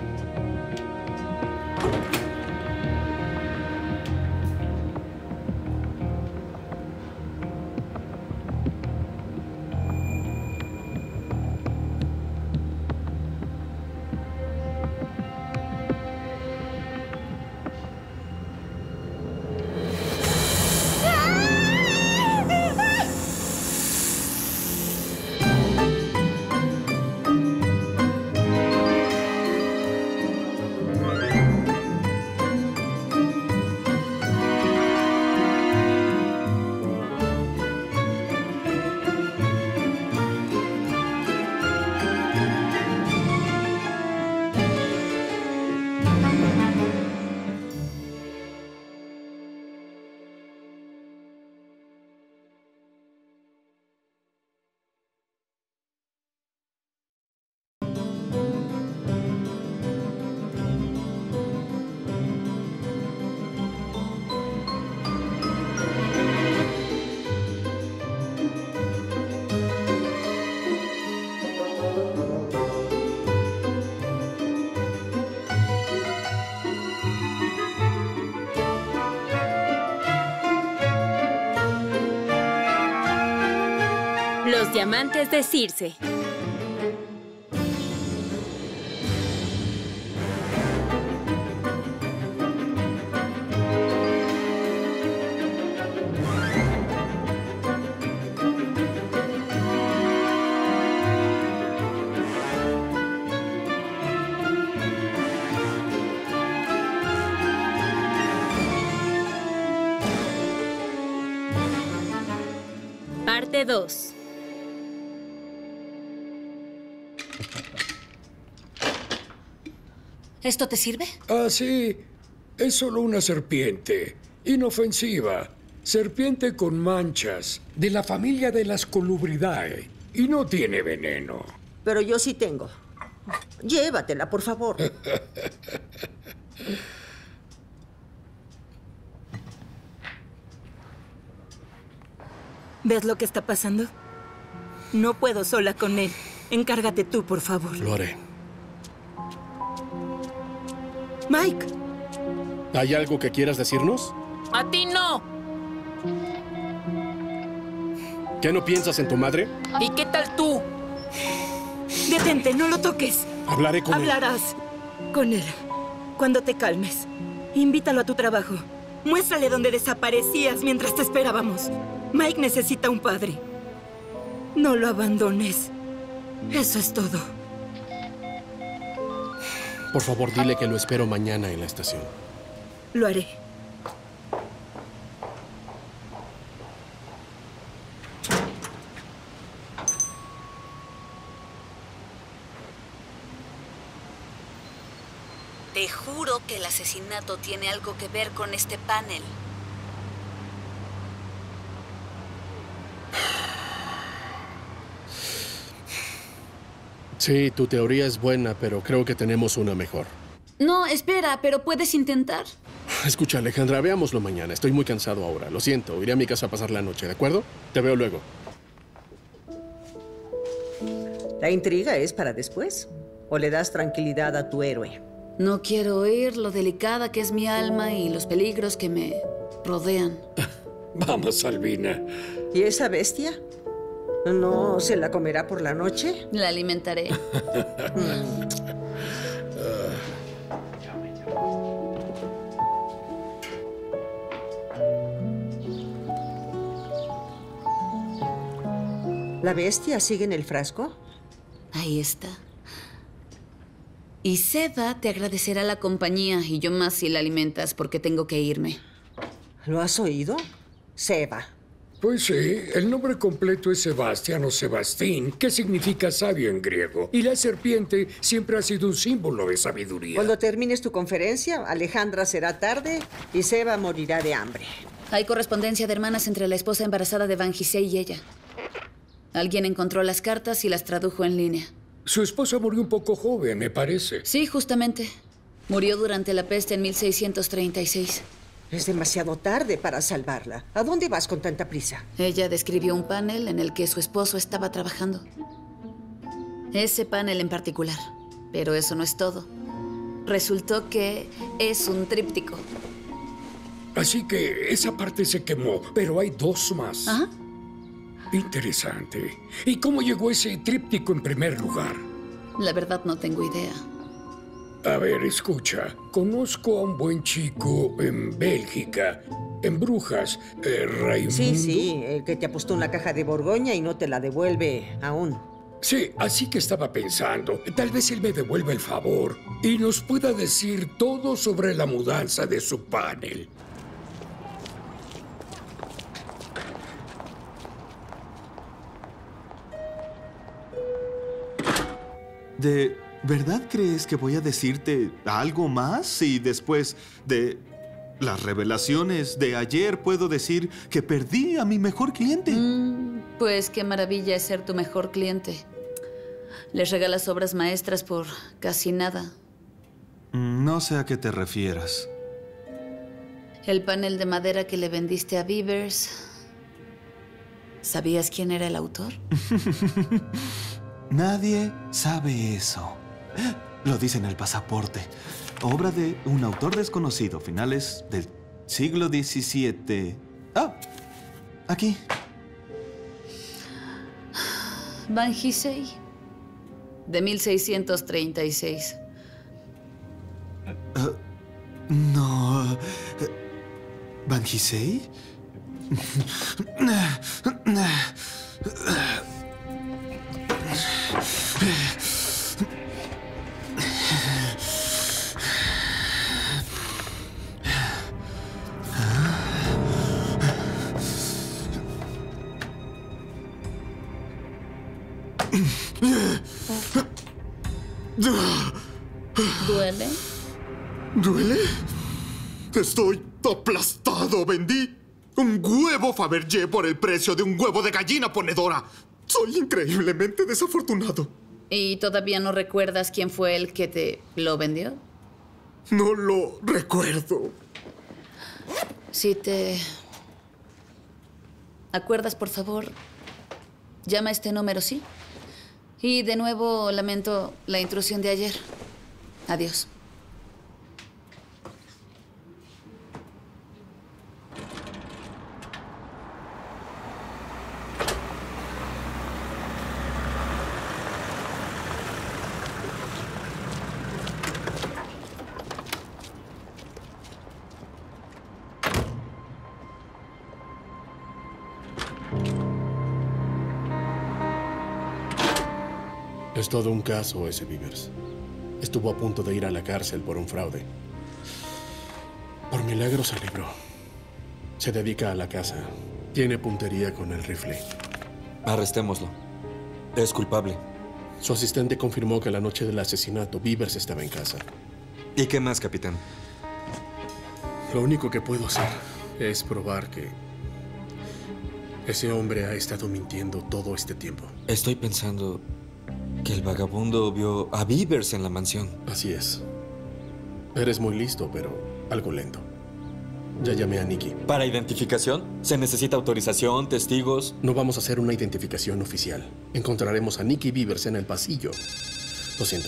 Los diamantes de Circe. Parte 2. ¿Esto te sirve? Ah, sí. Es solo una serpiente. Inofensiva. Serpiente con manchas. De la familia de las Colubridae. Y no tiene veneno. Pero yo sí tengo. Llévatela, por favor. ¿Ves lo que está pasando? No puedo sola con él. Encárgate tú, por favor. Lo haré. Mike, ¿Hay algo que quieras decirnos? ¡A ti no! ¿Qué no piensas en tu madre? ¿Y qué tal tú? Detente, no lo toques. Hablaré con él. Hablarás con él cuando te calmes. Invítalo a tu trabajo. Muéstrale dónde desaparecías mientras te esperábamos. Mike necesita un padre. No lo abandones. Eso es todo. Por favor, dile que lo espero mañana en la estación. Lo haré. Te juro que el asesinato tiene algo que ver con este panel. Sí, tu teoría es buena, pero creo que tenemos una mejor. No, espera, pero puedes intentar. Escucha, Alejandra, veámoslo mañana. Estoy muy cansado ahora. Lo siento, iré a mi casa a pasar la noche, ¿de acuerdo? Te veo luego. ¿La intriga es para después? ¿O le das tranquilidad a tu héroe? No quiero oír lo delicada que es mi alma y los peligros que me rodean. Vamos, Albina. ¿Y esa bestia? ¿No se la comerá por la noche? La alimentaré. ¿La bestia sigue en el frasco? Ahí está. Y Seba te agradecerá la compañía y yo más si la alimentas porque tengo que irme. ¿Lo has oído? Seba. Pues sí, el nombre completo es Sebastián o Sebastín, que significa sabio en griego. Y la serpiente siempre ha sido un símbolo de sabiduría. Cuando termines tu conferencia, Alejandra será tarde y Seba morirá de hambre. Hay correspondencia de hermanas entre la esposa embarazada de Van Gisei y ella. Alguien encontró las cartas y las tradujo en línea. Su esposa murió un poco joven, me parece. Sí, justamente. Murió durante la peste en 1636. Es demasiado tarde para salvarla. ¿A dónde vas con tanta prisa? Ella describió un panel en el que su esposo estaba trabajando. Ese panel en particular. Pero eso no es todo. Resultó que es un tríptico. Así que esa parte se quemó, pero hay dos más. ¿Ah? Interesante. ¿Y cómo llegó ese tríptico en primer lugar? La verdad no tengo idea. A ver, escucha. Conozco a un buen chico en Bélgica, en Brujas, Raimundo. Sí, el que te apostó una caja de Borgoña y no te la devuelve aún. Sí, así que estaba pensando, tal vez él me devuelva el favor y nos pueda decir todo sobre la mudanza de su panel. ¿De verdad crees que voy a decirte algo más? Y después de las revelaciones de ayer puedo decir que perdí a mi mejor cliente. Pues qué maravilla es ser tu mejor cliente. Les regalas obras maestras por casi nada. No sé a qué te refieras. El panel de madera que le vendiste a Beavers. ¿Sabías quién era el autor? Nadie sabe eso. Lo dice en el pasaporte. Obra de un autor desconocido, finales del siglo XVII. Ah, aquí. Van Gisei, de 1636. No. ¿Van Gisei? ¿Duele? ¿Duele? Estoy aplastado. Vendí un huevo Fabergé por el precio de un huevo de gallina ponedora. Soy increíblemente desafortunado. ¿Y todavía no recuerdas quién fue el que te lo vendió? No lo recuerdo. Si te acuerdas, por favor, llama a este número, ¿sí? Y de nuevo lamento la intrusión de ayer. Adiós. Es todo un caso ese Beavers. Estuvo a punto de ir a la cárcel por un fraude. Por milagro se libró. Se dedica a la caza. Tiene puntería con el rifle. Arrestémoslo. Es culpable. Su asistente confirmó que la noche del asesinato, Beavers estaba en casa. ¿Y qué más, capitán? Lo único que puedo hacer es probar que ese hombre ha estado mintiendo todo este tiempo. Estoy pensando que el vagabundo vio a Beavers en la mansión. Así es. Eres muy listo, pero algo lento. Ya llamé a Nikki. ¿Para identificación? ¿Se necesita autorización, testigos? No vamos a hacer una identificación oficial. Encontraremos a Nikki Beavers en el pasillo. Lo siento.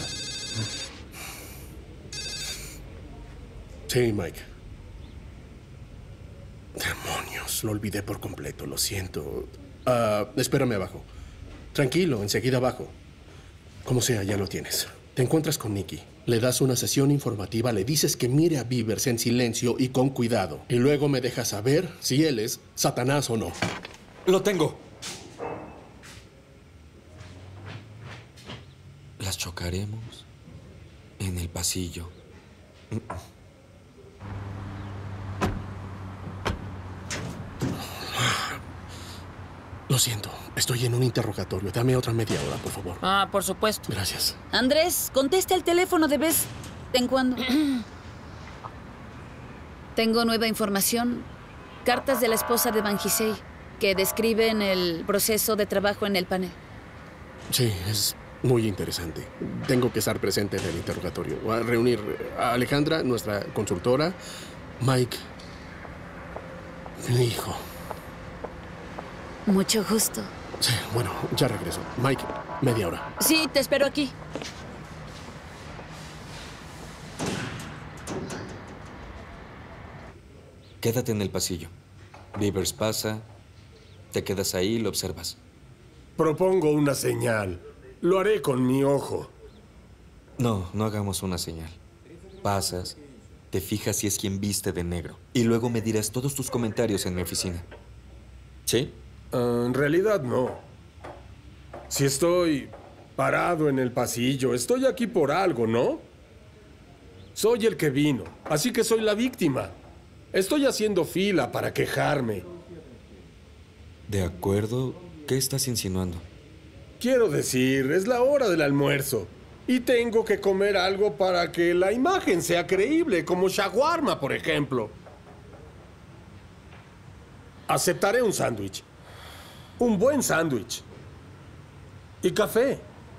Sí, Mike. Demonios, lo olvidé por completo, lo siento. Espérame abajo. Tranquilo, enseguida abajo. Como sea, ya lo tienes. Te encuentras con Nikki. Le das una sesión informativa, le dices que mire a Beavers en silencio y con cuidado. Y luego me dejas saber si él es Satanás o no. ¡Lo tengo! Las chocaremos en el pasillo. Lo siento, estoy en un interrogatorio. Dame otra media hora, por favor. Ah, por supuesto. Gracias. Andrés, conteste el teléfono de vez en cuando. Tengo nueva información. Cartas de la esposa de Van Gisei que describen el proceso de trabajo en el panel. Sí, es muy interesante. Tengo que estar presente en el interrogatorio. Voy a reunir a Alejandra, nuestra consultora, Mike, mi hijo. Mucho gusto. Sí, bueno, ya regreso. Mike, media hora. Sí, te espero aquí. Quédate en el pasillo. Beavers pasa, te quedas ahí y lo observas. Propongo una señal. Lo haré con mi ojo. No, no hagamos una señal. Pasas, te fijas si es quien viste de negro. Y luego me dirás todos tus comentarios en mi oficina. ¿Sí? En realidad no. Si estoy parado en el pasillo, estoy aquí por algo, ¿no? Soy el que vino, así que soy la víctima. Estoy haciendo fila para quejarme. ¿De acuerdo? ¿Qué estás insinuando? Quiero decir, es la hora del almuerzo. Y tengo que comer algo para que la imagen sea creíble, como shawarma, por ejemplo. Aceptaré un sándwich. Un buen sándwich. Y café.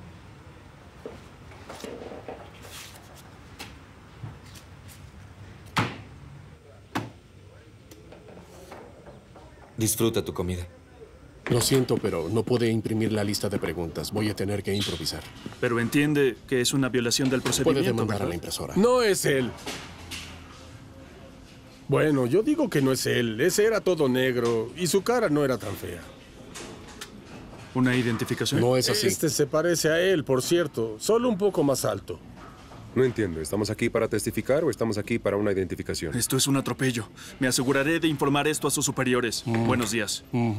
Disfruta tu comida. Lo siento, pero no pude imprimir la lista de preguntas. Voy a tener que improvisar. Pero entiende que es una violación del procedimiento. Puede demandar ¿verdad? a la impresora. No es él. Bueno, yo digo que no es él. Ese era todo negro y su cara no era tan fea. ¿Una identificación? No es así. Este se parece a él, por cierto. Solo un poco más alto. No entiendo. ¿Estamos aquí para testificar o estamos aquí para una identificación? Esto es un atropello. Me aseguraré de informar esto a sus superiores. Buenos días.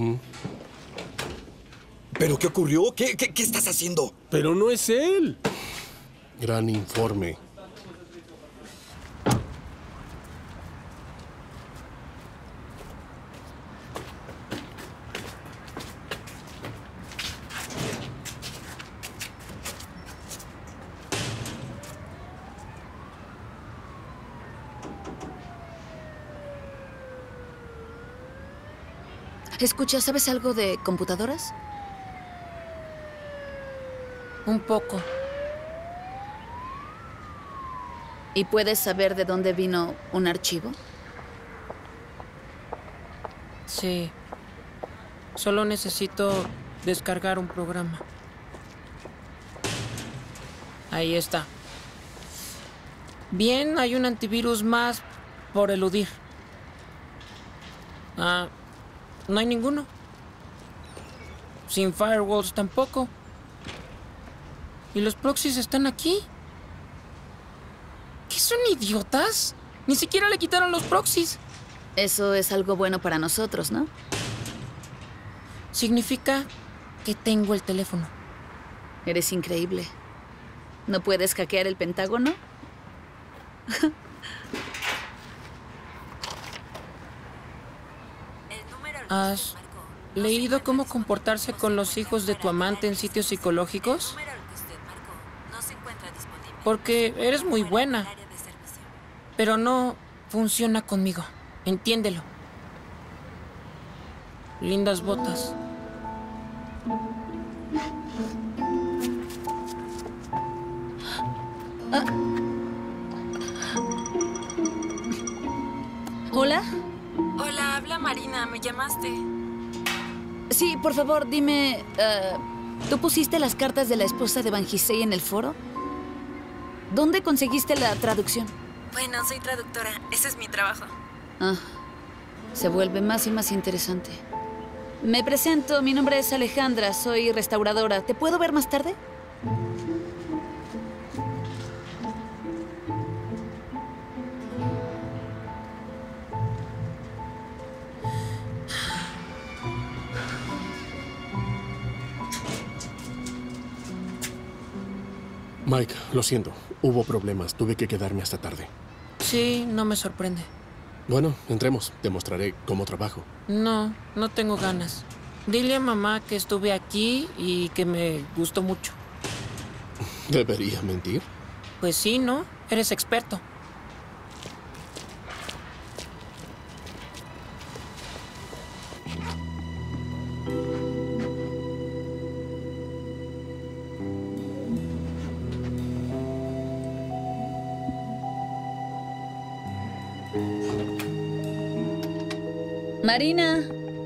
¿Pero qué ocurrió? ¿Qué estás haciendo? Pero no es él. Gran informe. Escucha, ¿sabes algo de computadoras? Un poco. ¿Y puedes saber de dónde vino un archivo? Sí. Solo necesito descargar un programa. Ahí está. Bien, hay un antivirus más por eludir. No hay ninguno. Sin firewalls tampoco. ¿Y los proxies están aquí? ¿Qué son idiotas? Ni siquiera le quitaron los proxies. Eso es algo bueno para nosotros, ¿no? Significa que tengo el teléfono. Eres increíble. ¿No puedes hackear el Pentágono? ¿Has leído cómo comportarse con los hijos de tu amante en sitios psicológicos? Porque eres muy buena. Pero no funciona conmigo. Entiéndelo. Lindas botas. ¿Hola? Hola, habla Marina. ¿Me llamaste? Sí, por favor, dime... ¿tú pusiste las cartas de la esposa de Van Gisei en el foro? ¿Dónde conseguiste la traducción? Bueno, soy traductora. Ese es mi trabajo. Ah, se vuelve más y más interesante. Me presento, mi nombre es Alejandra, soy restauradora. ¿Te puedo ver más tarde? Mike, lo siento. Hubo problemas. Tuve que quedarme hasta tarde. Sí, no me sorprende. Bueno, entremos. Te mostraré cómo trabajo. No tengo ganas. Dile a mamá que estuve aquí y que me gustó mucho. ¿Debería mentir? Pues sí, ¿no? Eres experto. Marina.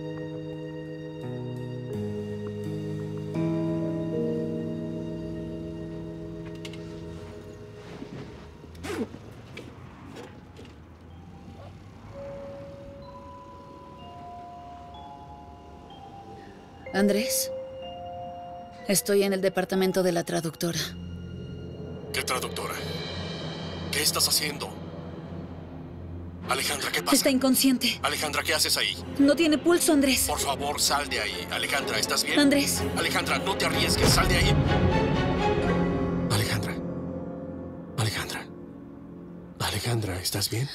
Andrés, estoy en el departamento de la traductora. ¿Qué traductora? ¿Qué estás haciendo? Alejandra, ¿qué pasa? Está inconsciente. Alejandra, ¿qué haces ahí? No tiene pulso, Andrés. Por favor, sal de ahí. Alejandra, ¿estás bien? Andrés. Alejandra, no te arriesgues. Sal de ahí. Alejandra. Alejandra. Alejandra, ¿estás bien?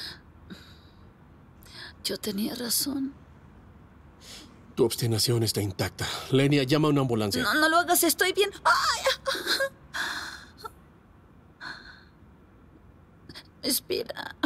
Yo tenía razón. Tu obstinación está intacta. Lenia, llama a una ambulancia. No, no lo hagas. Estoy bien. ¡Ay! Espera.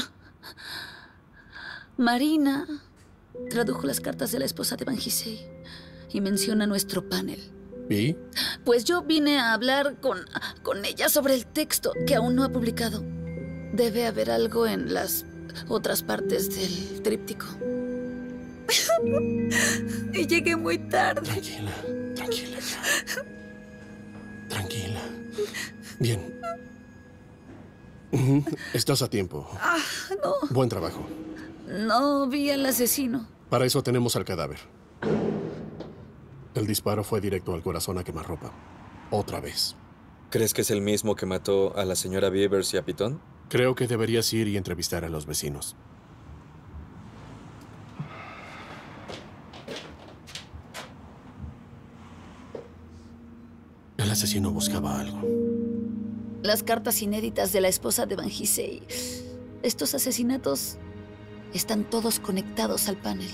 Marina tradujo las cartas de la esposa de Van Gisei y menciona nuestro panel. ¿Y? Pues yo vine a hablar con ella sobre el texto que aún no ha publicado. Debe haber algo en las otras partes del tríptico. Y llegué muy tarde. Tranquila, tranquila ya. Tranquila. Bien. Estás a tiempo. No. Buen trabajo. No vi al asesino. Para eso tenemos al cadáver. El disparo fue directo al corazón a quemarropa. Otra vez. ¿Crees que es el mismo que mató a la señora Beavers y a Pitón? Creo que deberías ir y entrevistar a los vecinos. El asesino buscaba algo. Las cartas inéditas de la esposa de Van Gisei. Estos asesinatos están todos conectados al panel.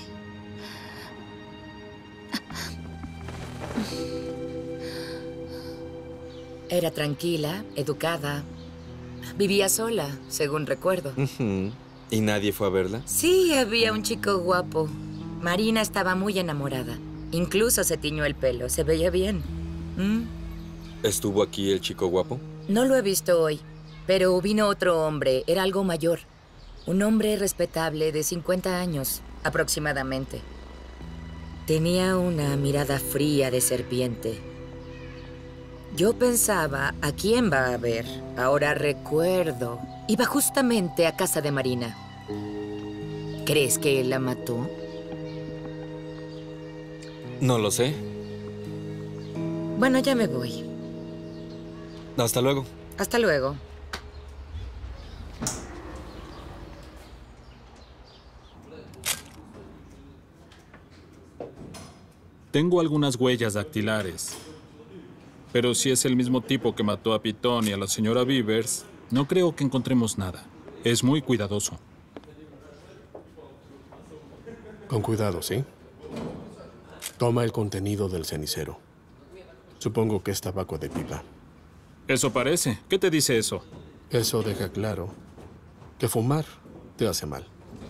Era tranquila, educada. Vivía sola, según recuerdo. ¿Y nadie fue a verla? Sí, había un chico guapo. Marina estaba muy enamorada. Incluso se tiñó el pelo. Se veía bien. ¿Estuvo aquí el chico guapo? No lo he visto hoy, pero vino otro hombre. Era algo mayor. Un hombre respetable de 50 años, aproximadamente. Tenía una mirada fría de serpiente. Yo pensaba, ¿a quién va a ver? Ahora recuerdo. Iba justamente a casa de Marina. ¿Crees que él la mató? No lo sé. Bueno, ya me voy. Hasta luego. Hasta luego. Tengo algunas huellas dactilares. Pero si es el mismo tipo que mató a Pitón y a la señora Beavers, no creo que encontremos nada. Es muy cuidadoso. Con cuidado, ¿sí? Toma el contenido del cenicero. Supongo que es tabaco de pipa. Eso parece. ¿Qué te dice eso? Eso deja claro que fumar te hace mal.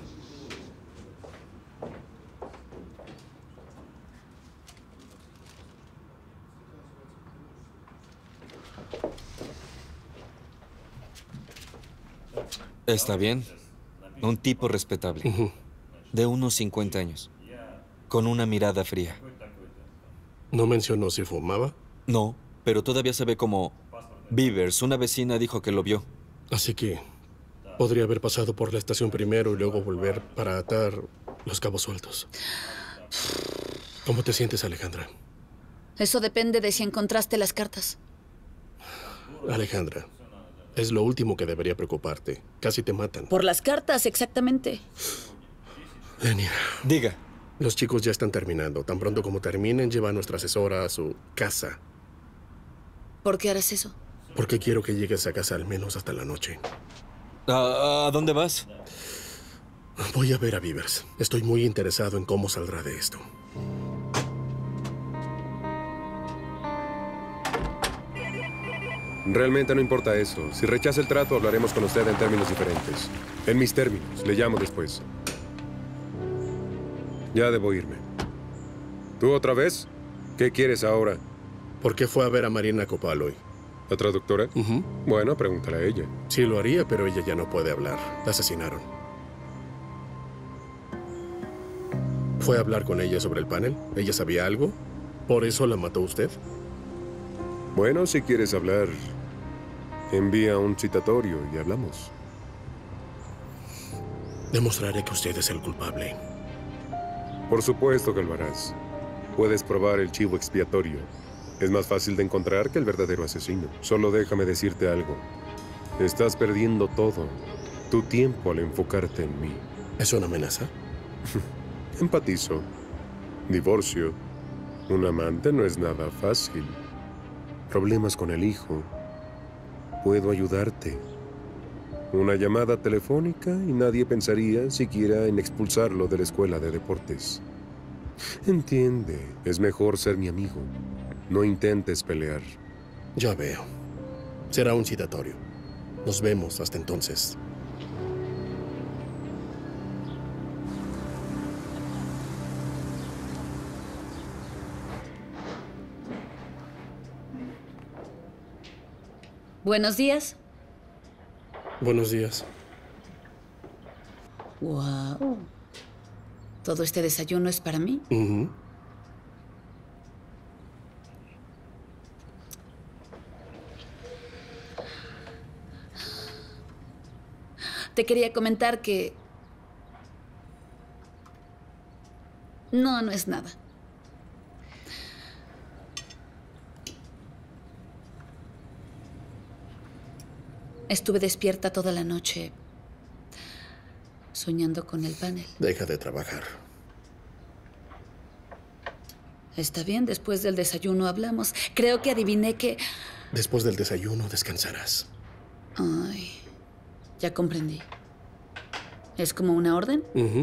Está bien. Un tipo respetable. De unos 50 años. Con una mirada fría. ¿No mencionó si fumaba? No, pero todavía se ve como Beavers. Una vecina dijo que lo vio. Así que podría haber pasado por la estación primero y luego volver para atar los cabos sueltos. ¿Cómo te sientes, Alejandra? Eso depende de si encontraste las cartas. Alejandra, es lo último que debería preocuparte. Casi te matan. Por las cartas, exactamente. Enya. Diga. Los chicos ya están terminando. Tan pronto como terminen, lleva a nuestra asesora a su casa. ¿Por qué harás eso? Porque quiero que llegues a casa al menos hasta la noche. ¿A dónde vas? Voy a ver a Beavers. Estoy muy interesado en cómo saldrá de esto. Realmente no importa eso. Si rechaza el trato, hablaremos con usted en términos diferentes. En mis términos. Le llamo después. Ya debo irme. ¿Tú otra vez? ¿Qué quieres ahora? ¿Por qué fue a ver a Marina Copal hoy? ¿La traductora? Bueno, pregúntale a ella. Sí lo haría, pero ella ya no puede hablar. La asesinaron. ¿Fue a hablar con ella sobre el panel? ¿Ella sabía algo? ¿Por eso la mató usted? Bueno, si quieres hablar, envía un citatorio y hablamos. Demostraré que usted es el culpable. Por supuesto que lo harás. Puedes probar el chivo expiatorio. Es más fácil de encontrar que el verdadero asesino. Solo déjame decirte algo. Estás perdiendo todo. Tu tiempo al enfocarte en mí. ¿Es una amenaza? Empatizo. Divorcio. Un amante no es nada fácil. Problemas con el hijo. Puedo ayudarte. Una llamada telefónica y nadie pensaría siquiera en expulsarlo de la escuela de deportes. Entiende, es mejor ser mi amigo. No intentes pelear. Ya veo. Será un citatorio. Nos vemos hasta entonces. Buenos días. Buenos días. Wow. ¿Todo este desayuno es para mí? Te quería comentar que... No, no es nada. Estuve despierta toda la noche, soñando con el panel. Deja de trabajar. Está bien, después del desayuno hablamos. Creo que adiviné que... Después del desayuno descansarás. Ay, ya comprendí. ¿Es como una orden?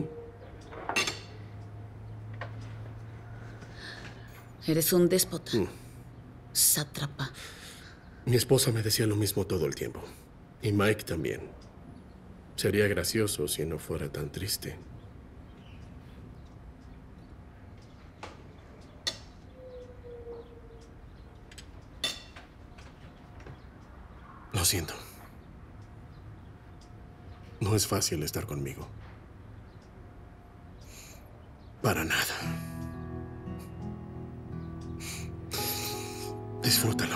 Eres un déspota. Sátrapa. Mi esposa me decía lo mismo todo el tiempo. Y Mike también. Sería gracioso si no fuera tan triste. Lo siento. No es fácil estar conmigo. Para nada. Disfrútalo.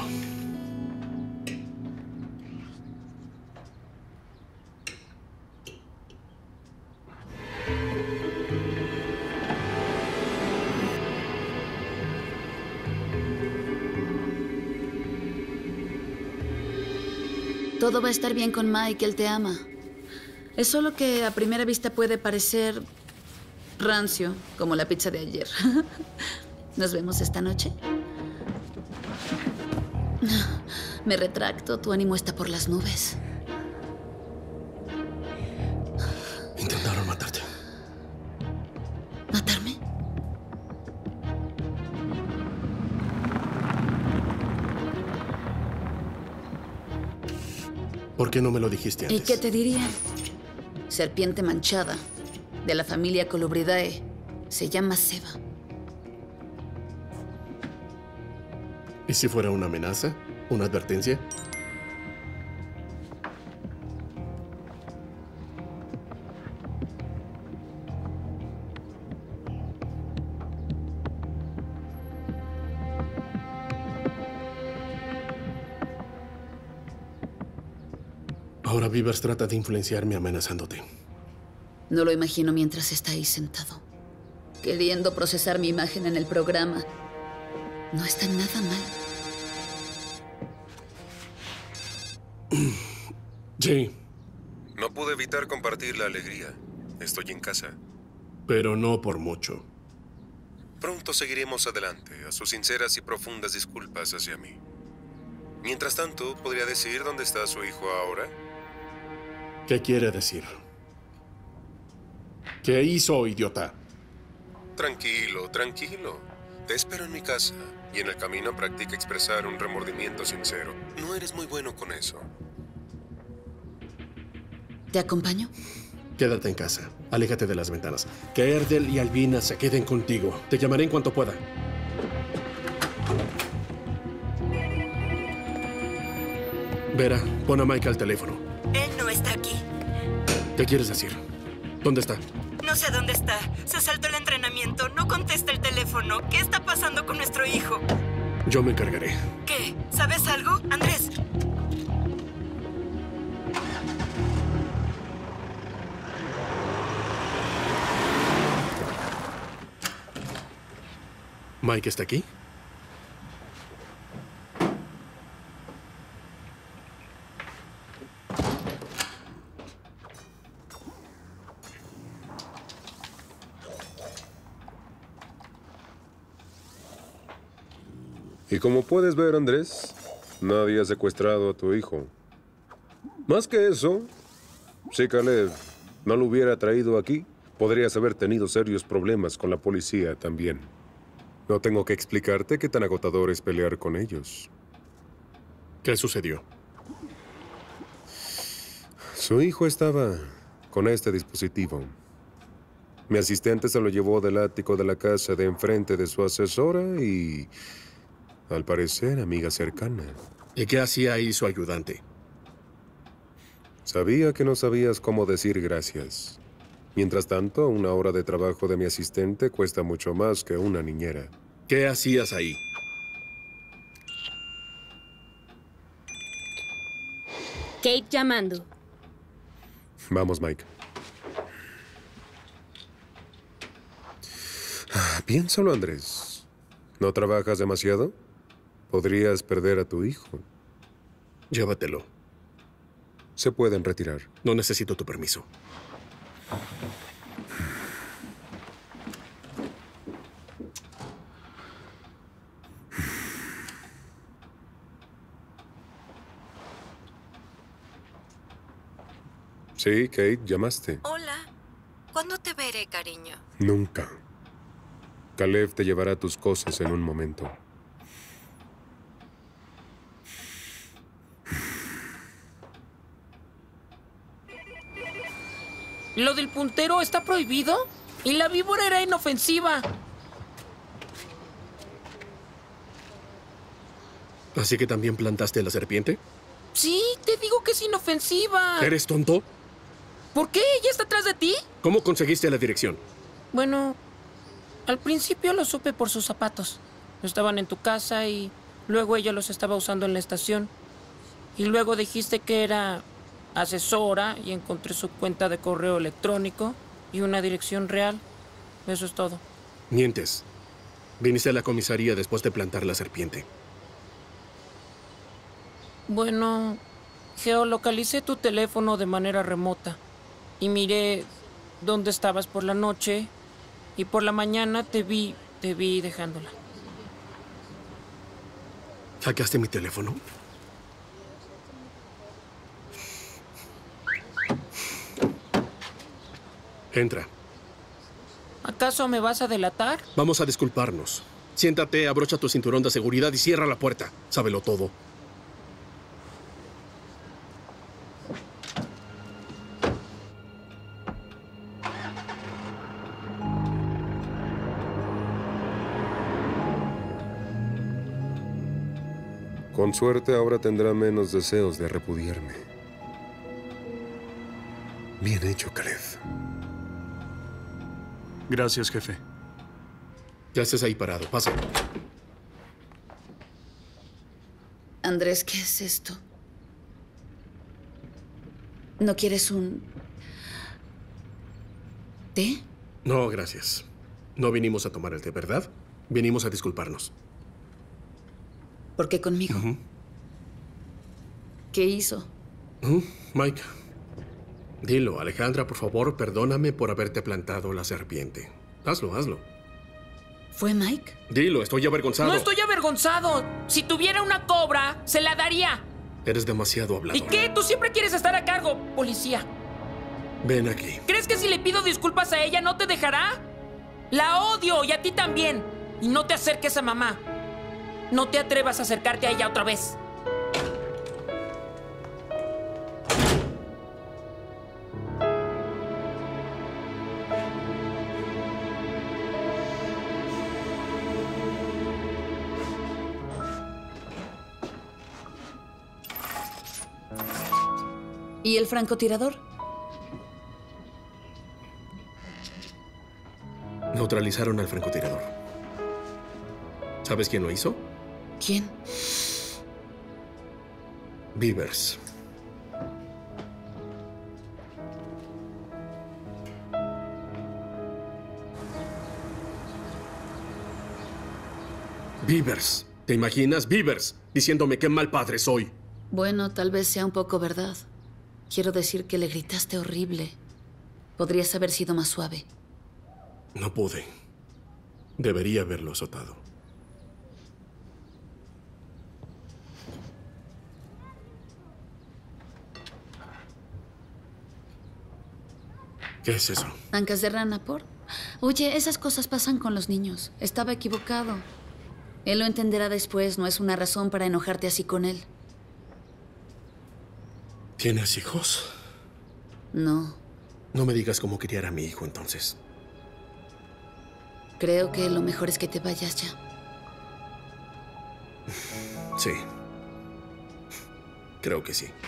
Todo va a estar bien con Mike, él te ama. Es solo que a primera vista puede parecer rancio, como la pizza de ayer. ¿Nos vemos esta noche? Me retracto, tu ánimo está por las nubes. Intentaron matarte. ¿Matarme? ¿Por qué no me lo dijiste antes? ¿Y qué te diría? Serpiente manchada, de la familia Colubridae. Se llama Seba. ¿Y si fuera una amenaza? ¿Una advertencia? Ahora Beavers trata de influenciarme amenazándote. No lo imagino mientras está ahí sentado, queriendo procesar mi imagen en el programa. No está nada mal. Sí. No pude evitar compartir la alegría. Estoy en casa. Pero no por mucho. Pronto seguiremos adelante, a sus sinceras y profundas disculpas hacia mí. Mientras tanto, ¿podría decir dónde está su hijo ahora? ¿Qué quiere decir? ¿Qué hizo, idiota? Tranquilo, tranquilo. Te espero en mi casa y en el camino practica expresar un remordimiento sincero. No eres muy bueno con eso. ¿Te acompaño? Quédate en casa. Aléjate de las ventanas. Que Erdel y Albina se queden contigo. Te llamaré en cuanto pueda. Vera, pon a Mike al teléfono. Él no está aquí. ¿Qué quieres decir? ¿Dónde está? No sé dónde está. Se saltó el entrenamiento. No contesta el teléfono. ¿Qué está pasando con nuestro hijo? Yo me encargaré. ¿Qué? ¿Sabes algo? Andrés. ¿Mike está aquí? Y como puedes ver, Andrés, nadie ha secuestrado a tu hijo. Más que eso, si Caleb no lo hubiera traído aquí, podrías haber tenido serios problemas con la policía también. No tengo que explicarte qué tan agotador es pelear con ellos. ¿Qué sucedió? Su hijo estaba con este dispositivo. Mi asistente se lo llevó del ático de la casa de enfrente de su asesora y, al parecer, amiga cercana. ¿Y qué hacía ahí su ayudante? Sabía que no sabías cómo decir gracias. Mientras tanto, una hora de trabajo de mi asistente cuesta mucho más que una niñera. ¿Qué hacías ahí? Kate llamando. Vamos, Mike. Piénsalo, Andrés. ¿No trabajas demasiado? Podrías perder a tu hijo. Llévatelo. Se pueden retirar. No necesito tu permiso. Sí, Kate, llamaste. Hola. ¿Cuándo te veré, cariño? Nunca. Caleb te llevará tus cosas en un momento. ¿Lo del puntero está prohibido? Y la víbora era inofensiva. ¿Así que también plantaste a la serpiente? Sí, te digo que es inofensiva. ¿Eres tonto? ¿Por qué? ¿Ella está atrás de ti? ¿Cómo conseguiste la dirección? Bueno, al principio lo supe por sus zapatos. Estaban en tu casa y luego ella los estaba usando en la estación. Y luego dijiste que era asesora y encontré su cuenta de correo electrónico y una dirección real. Eso es todo. Mientes. Viniste a la comisaría después de plantar la serpiente. Bueno, geolocalicé tu teléfono de manera remota y miré dónde estabas por la noche y por la mañana te vi dejándola. ¿Hackeaste mi teléfono? Entra. ¿Acaso me vas a delatar? Vamos a disculparnos. Siéntate, abrocha tu cinturón de seguridad y cierra la puerta. Sábelo todo. Con suerte ahora tendrá menos deseos de repudiarme. Bien hecho, Caleb. Gracias, jefe. Ya estés ahí parado. Pasa. Andrés, ¿qué es esto? ¿No quieres un té? No, gracias. No vinimos a tomar el té, ¿verdad? Vinimos a disculparnos. ¿Por qué conmigo? ¿Qué hizo? Mike, dilo, Alejandra, por favor, perdóname por haberte plantado la serpiente. Hazlo, hazlo. ¿Fue Mike? Dilo, estoy avergonzado. No estoy avergonzado. Si tuviera una cobra, se la daría. Eres demasiado hablador. ¿Y qué? Tú siempre quieres estar a cargo, policía. Ven aquí. ¿Crees que si le pido disculpas a ella no te dejará? La odio y a ti también. Y no te acerques a mamá. No te atrevas a acercarte a ella otra vez. ¿Y el francotirador? Neutralizaron al francotirador. ¿Sabes quién lo hizo? ¿Quién? Beavers. Beavers. ¿Te imaginas? Beavers. Diciéndome qué mal padre soy. Bueno, tal vez sea un poco verdad. Quiero decir que le gritaste horrible. Podrías haber sido más suave. No pude. Debería haberlo azotado. ¿Qué es eso? ¿Ancas de rana por? Oye, esas cosas pasan con los niños. Estaba equivocado. Él lo entenderá después. No es una razón para enojarte así con él. ¿Tienes hijos? No. No me digas cómo criar a mi hijo, entonces. Creo que lo mejor es que te vayas ya. Sí. Creo que sí.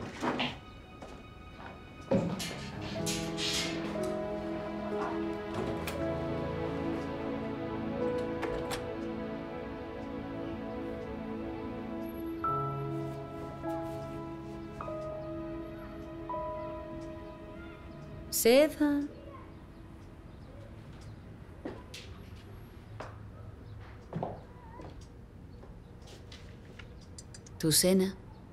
Seda. Tu cena.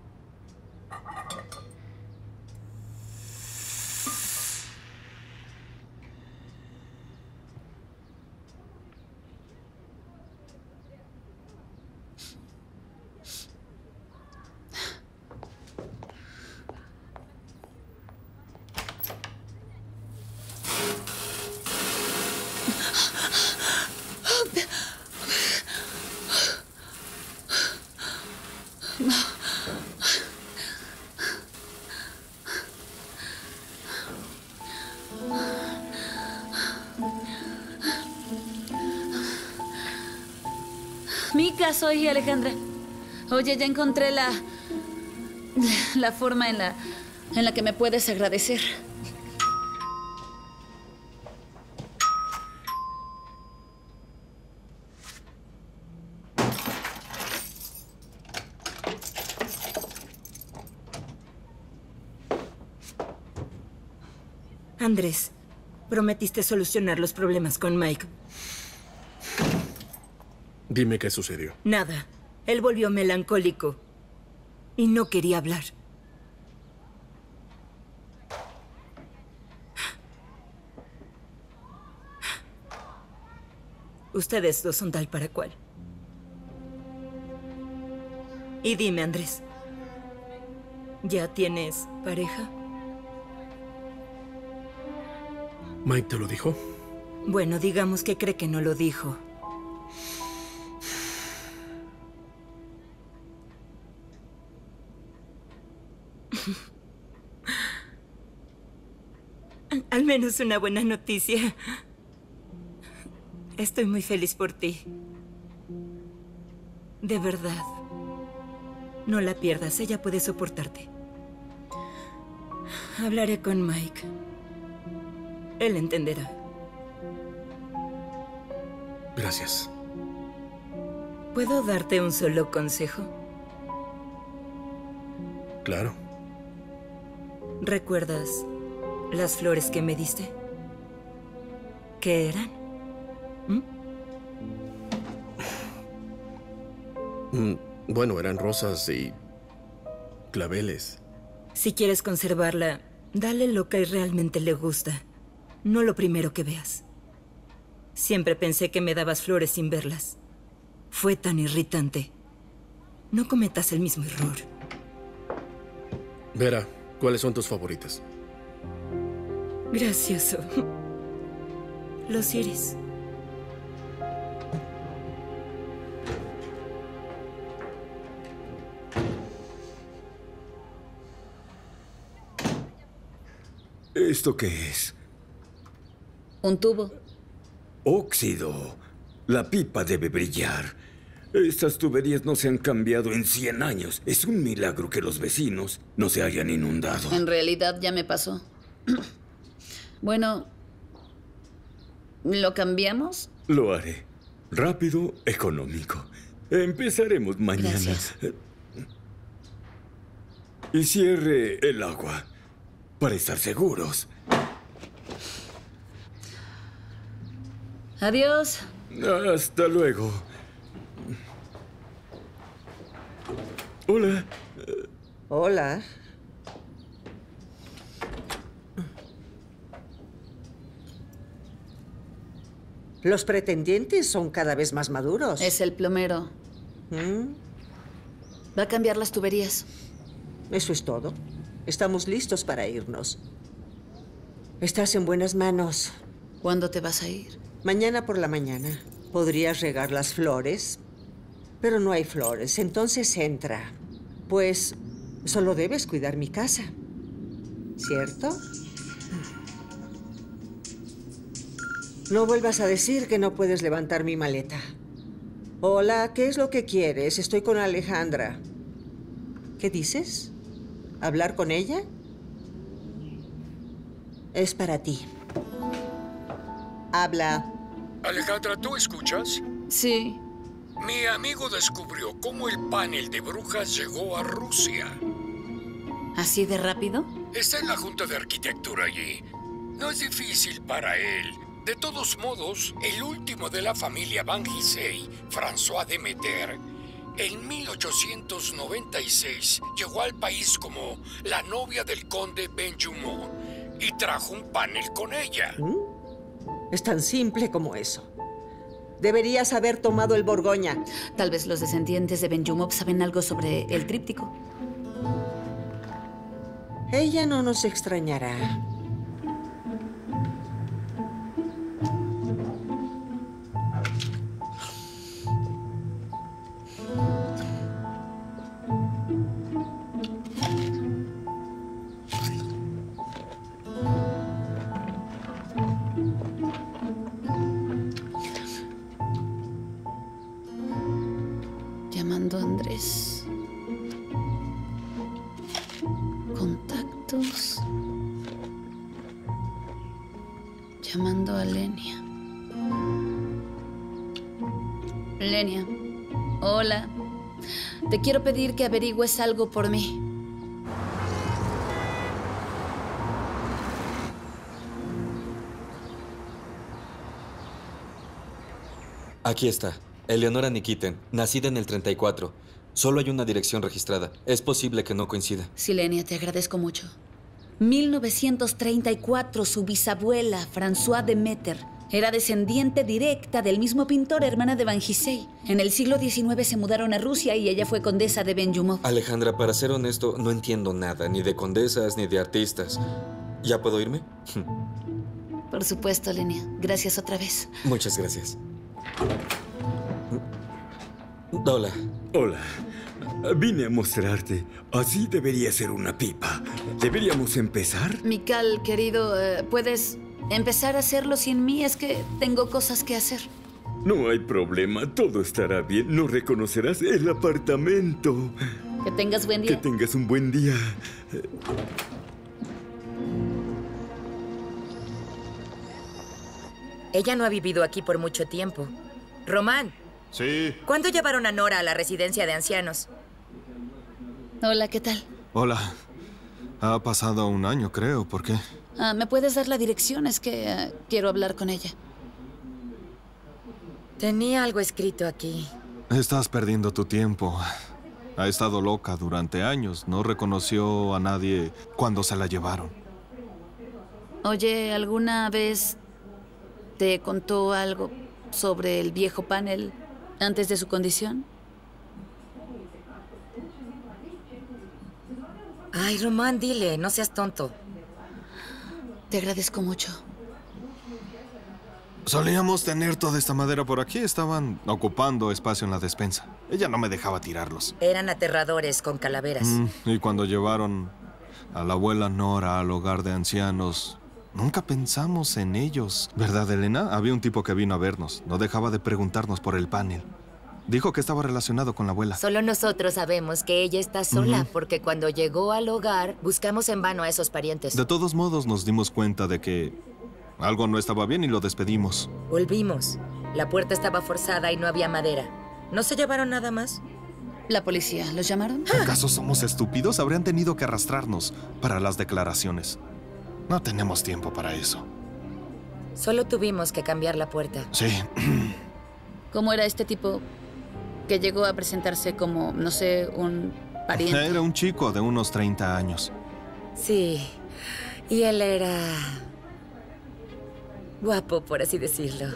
Mika, soy Alejandra. Oye, ya encontré la forma en la que me puedes agradecer. Andrés, prometiste solucionar los problemas con Mike. Dime qué sucedió. Nada. Él volvió melancólico y no quería hablar. Ustedes dos son tal para cual. Y dime, Andrés, ¿ya tienes pareja? ¿Mike te lo dijo? Bueno, digamos que cree que no lo dijo. Al menos una buena noticia. Estoy muy feliz por ti. De verdad. No la pierdas, ella puede soportarte. Hablaré con Mike. Él entenderá. Gracias. ¿Puedo darte un solo consejo? Claro. ¿Recuerdas las flores que me diste? ¿Qué eran? Bueno, eran rosas y claveles. Si quieres conservarla, dale lo que realmente le gusta, no lo primero que veas. Siempre pensé que me dabas flores sin verlas. Fue tan irritante. No cometas el mismo error. Vera, ¿cuáles son tus favoritas? Gracioso. Los iris. ¿Esto qué es? Un tubo. Óxido. La pipa debe brillar. Estas tuberías no se han cambiado en 100 años. Es un milagro que los vecinos no se hayan inundado. En realidad ya me pasó. Bueno, ¿lo cambiamos? Lo haré. Rápido, económico. Empezaremos mañana. Gracias. Y cierre el agua para estar seguros. Adiós. Hasta luego. Hola. Hola. Los pretendientes son cada vez más maduros. Es el plomero. Va a cambiar las tuberías. Eso es todo. Estamos listos para irnos. Estás en buenas manos. ¿Cuándo te vas a ir? Mañana por la mañana. Podrías regar las flores, pero no hay flores. Entonces entra. Pues solo debes cuidar mi casa. ¿Cierto? No vuelvas a decir que no puedes levantar mi maleta. Hola, ¿qué es lo que quieres? Estoy con Alejandra. ¿Qué dices? ¿Hablar con ella? Es para ti. Habla. Alejandra, ¿tú escuchas? Sí. Mi amigo descubrió cómo el panel de brujas llegó a Rusia. ¿Así de rápido? Está en la Junta de Arquitectura allí. No es difícil para él. De todos modos, el último de la familia Van Gysey, François Demeter, en 1896 llegó al país como la novia del conde Benjumont y trajo un panel con ella. Es tan simple como eso. Deberías haber tomado el Borgoña. Tal vez los descendientes de Benjumont saben algo sobre el tríptico. Ella no nos extrañará. Llamando a Andrés. Contactos. Llamando a Lenia. Lenia. Hola. Te quiero pedir que averigües algo por mí. Aquí está. Eleonora Nikiten, nacida en el 34. Solo hay una dirección registrada. Es posible que no coincida. Silenia, te agradezco mucho. 1934, su bisabuela, François Demeter, Era descendiente directa del mismo pintor, hermana de Van Gisei. En el siglo XIX se mudaron a Rusia y ella fue condesa de Benjumov. Alejandra, para ser honesto, no entiendo nada, ni de condesas ni de artistas. ¿Ya puedo irme? Por supuesto, Lenia. Gracias otra vez. Muchas gracias. Hola. Hola. Vine a mostrarte. Así debería ser una pipa. ¿Deberíamos empezar? Mikal, querido, ¿puedes empezar a hacerlo sin mí? Es que tengo cosas que hacer. No hay problema. Todo estará bien. No reconocerás el apartamento. Que tengas buen día. Que tengas un buen día. Ella no ha vivido aquí por mucho tiempo. Román. Sí. ¿Cuándo llevaron a Nora a la residencia de ancianos? Hola, ¿qué tal? Hola. Ha pasado un año, creo. ¿Por qué? ¿Me puedes dar la dirección? Es que quiero hablar con ella. Tenía algo escrito aquí. Estás perdiendo tu tiempo. Ha estado loca durante años. No reconoció a nadie cuando se la llevaron. Oye, ¿alguna vez te contó algo sobre el viejo panel antes de su condición? Ay, Román, dile, no seas tonto. Te agradezco mucho. Solíamos tener toda esta madera por aquí. Estaban ocupando espacio en la despensa. Ella no me dejaba tirarlos. Eran aterradores con calaveras. Y cuando llevaron a la abuela Nora al hogar de ancianos, nunca pensamos en ellos. ¿Verdad, Elena? Había un tipo que vino a vernos. No dejaba de preguntarnos por el panel. Dijo que estaba relacionado con la abuela. Solo nosotros sabemos que ella está sola, porque cuando llegó al hogar, buscamos en vano a esos parientes. De todos modos, nos dimos cuenta de que algo no estaba bien y lo despedimos. Volvimos. La puerta estaba forzada y no había madera. ¿No se llevaron nada más? ¿La policía los llamaron? ¿Acaso somos estúpidos? Habrían tenido que arrastrarnos para las declaraciones. No tenemos tiempo para eso. Solo tuvimos que cambiar la puerta. Sí. ¿Cómo era este tipo que llegó a presentarse como, no sé, un pariente? Era un chico de unos 30 años. Sí. Y él era guapo, por así decirlo.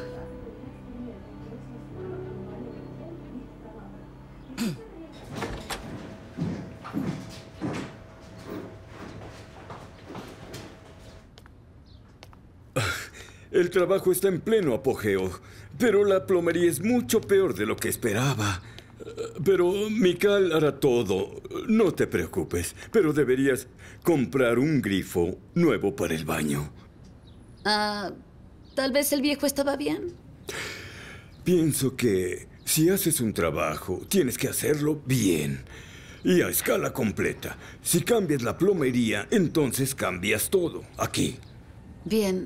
El trabajo está en pleno apogeo, pero la plomería es mucho peor de lo que esperaba. Pero Mikal hará todo. No te preocupes, pero deberías comprar un grifo nuevo para el baño. Tal vez el viejo estaba bien. Pienso que si haces un trabajo, tienes que hacerlo bien. Y a escala completa. Si cambias la plomería, entonces cambias todo. Aquí. Bien.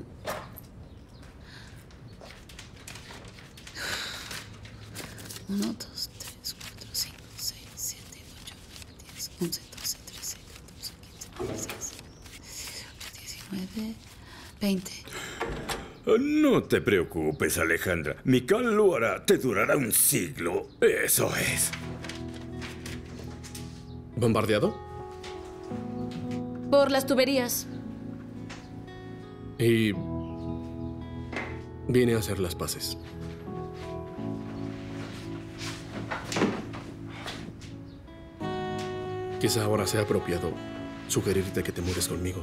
Uno, dos, 3, 4, 5, 6, 7, 8, 9, 10, 11, 12, 13, 14, 15, 16, 19, 20. No te preocupes, Alejandra. Mikal lo hará. Te durará un siglo. Eso es. ¿Bombardeado? Por las tuberías. Y vine a hacer las paces. Quizá ahora sea apropiado sugerirte que te mudes conmigo.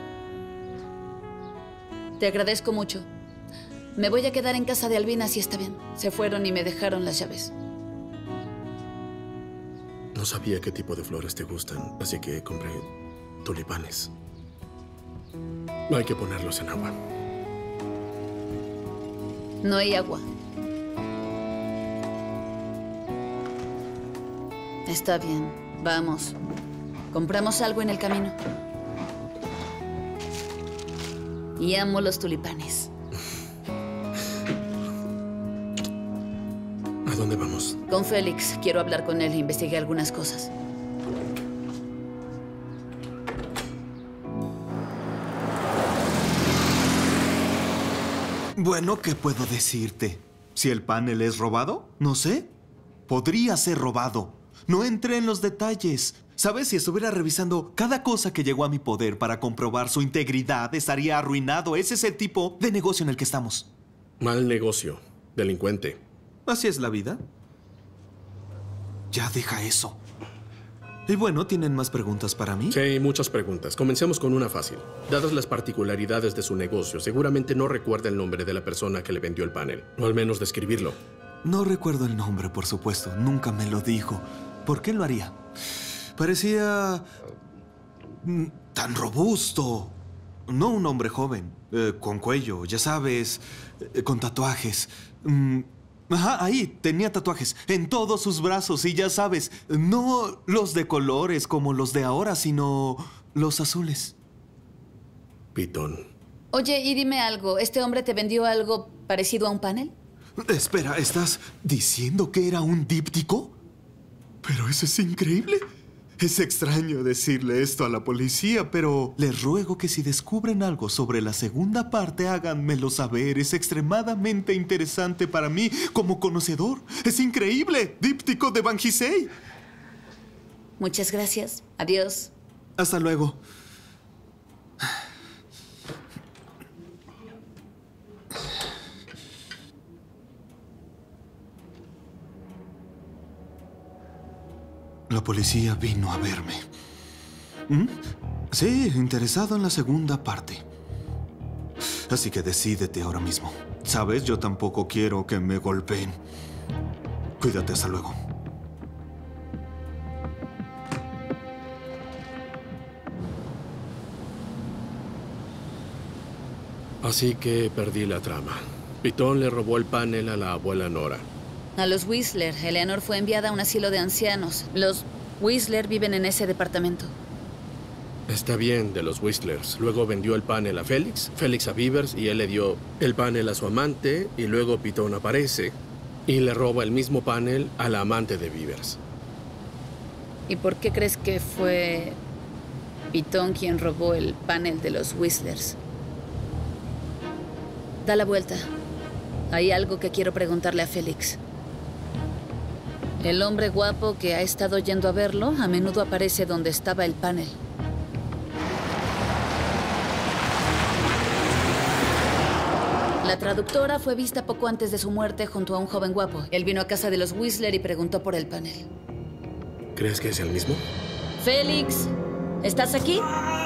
Te agradezco mucho. Me voy a quedar en casa de Albina si está bien. Se fueron y me dejaron las llaves. No sabía qué tipo de flores te gustan, así que compré tulipanes. Hay que ponerlos en agua. No hay agua. Está bien. Vamos. Compramos algo en el camino. Y amo los tulipanes. ¿A dónde vamos? Con Félix. Quiero hablar con él e investigué algunas cosas. Bueno, ¿qué puedo decirte? ¿Si el panel es robado? No sé. Podría ser robado. No entré en los detalles. ¿Sabes? Si estuviera revisando cada cosa que llegó a mi poder para comprobar su integridad, estaría arruinado. Ese es el tipo de negocio en el que estamos. Mal negocio. Delincuente. Así es la vida. Ya deja eso. Y bueno, ¿tienen más preguntas para mí? Sí, muchas preguntas. Comencemos con una fácil. Dadas las particularidades de su negocio, seguramente no recuerda el nombre de la persona que le vendió el panel. O al menos describirlo. No recuerdo el nombre, por supuesto. Nunca me lo dijo. ¿Por qué lo haría? Parecía tan robusto. No un hombre joven. Con cuello, ya sabes. Con tatuajes. Ajá, ahí tenía tatuajes en todos sus brazos y ya sabes, no los de colores como los de ahora, sino los azules. Pitón. Oye, y dime algo, ¿este hombre te vendió algo parecido a un panel? Espera, ¿estás diciendo que era un díptico? Pero eso es increíble. Es extraño decirle esto a la policía, pero les ruego que si descubren algo sobre la segunda parte, háganmelo saber. Es extremadamente interesante para mí como conocedor. Es increíble. Díptico de Banjisei. Muchas gracias. Adiós. Hasta luego. La policía vino a verme. Sí, interesado en la segunda parte. Así que decídete ahora mismo. Sabes, yo tampoco quiero que me golpeen. Cuídate, hasta luego. Así que perdí la trama. Pitón le robó el panel a la abuela Nora. A los Whistler. Eleanor fue enviada a un asilo de ancianos. Los Whistler viven en ese departamento. Está bien, de los Whistlers. Luego vendió el panel a Félix, Félix a Beavers, y él le dio el panel a su amante, y luego Pitón aparece y le roba el mismo panel a la amante de Beavers. ¿Y por qué crees que fue Pitón quien robó el panel de los Whistlers? Da la vuelta. Hay algo que quiero preguntarle a Félix. El hombre guapo que ha estado yendo a verlo a menudo aparece donde estaba el panel. La traductora fue vista poco antes de su muerte junto a un joven guapo. Él vino a casa de los Whistler y preguntó por el panel. ¿Crees que es el mismo? Félix, ¿estás aquí?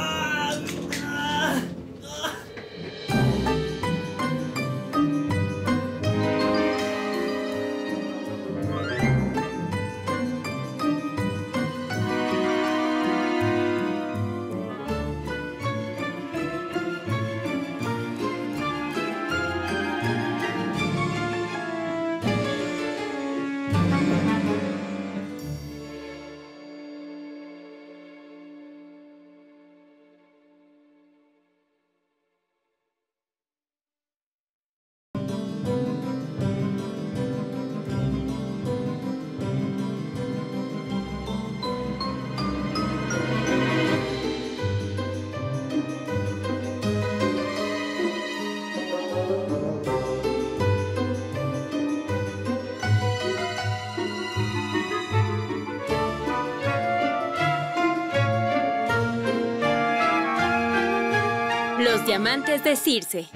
Los diamantes de Circe.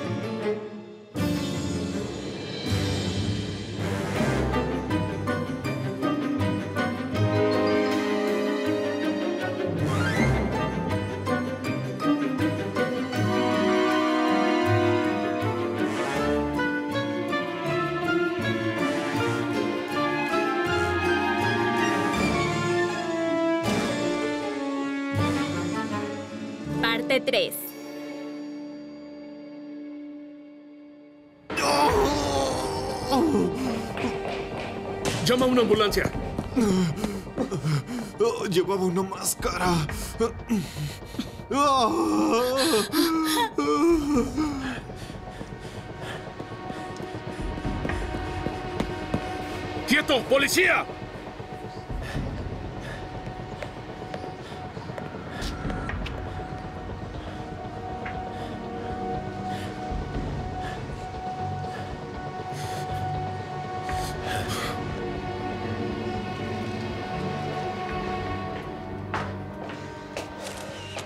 Parte 3. ¡Llama a una ambulancia! Llevaba una máscara. ¡Quieto, policía!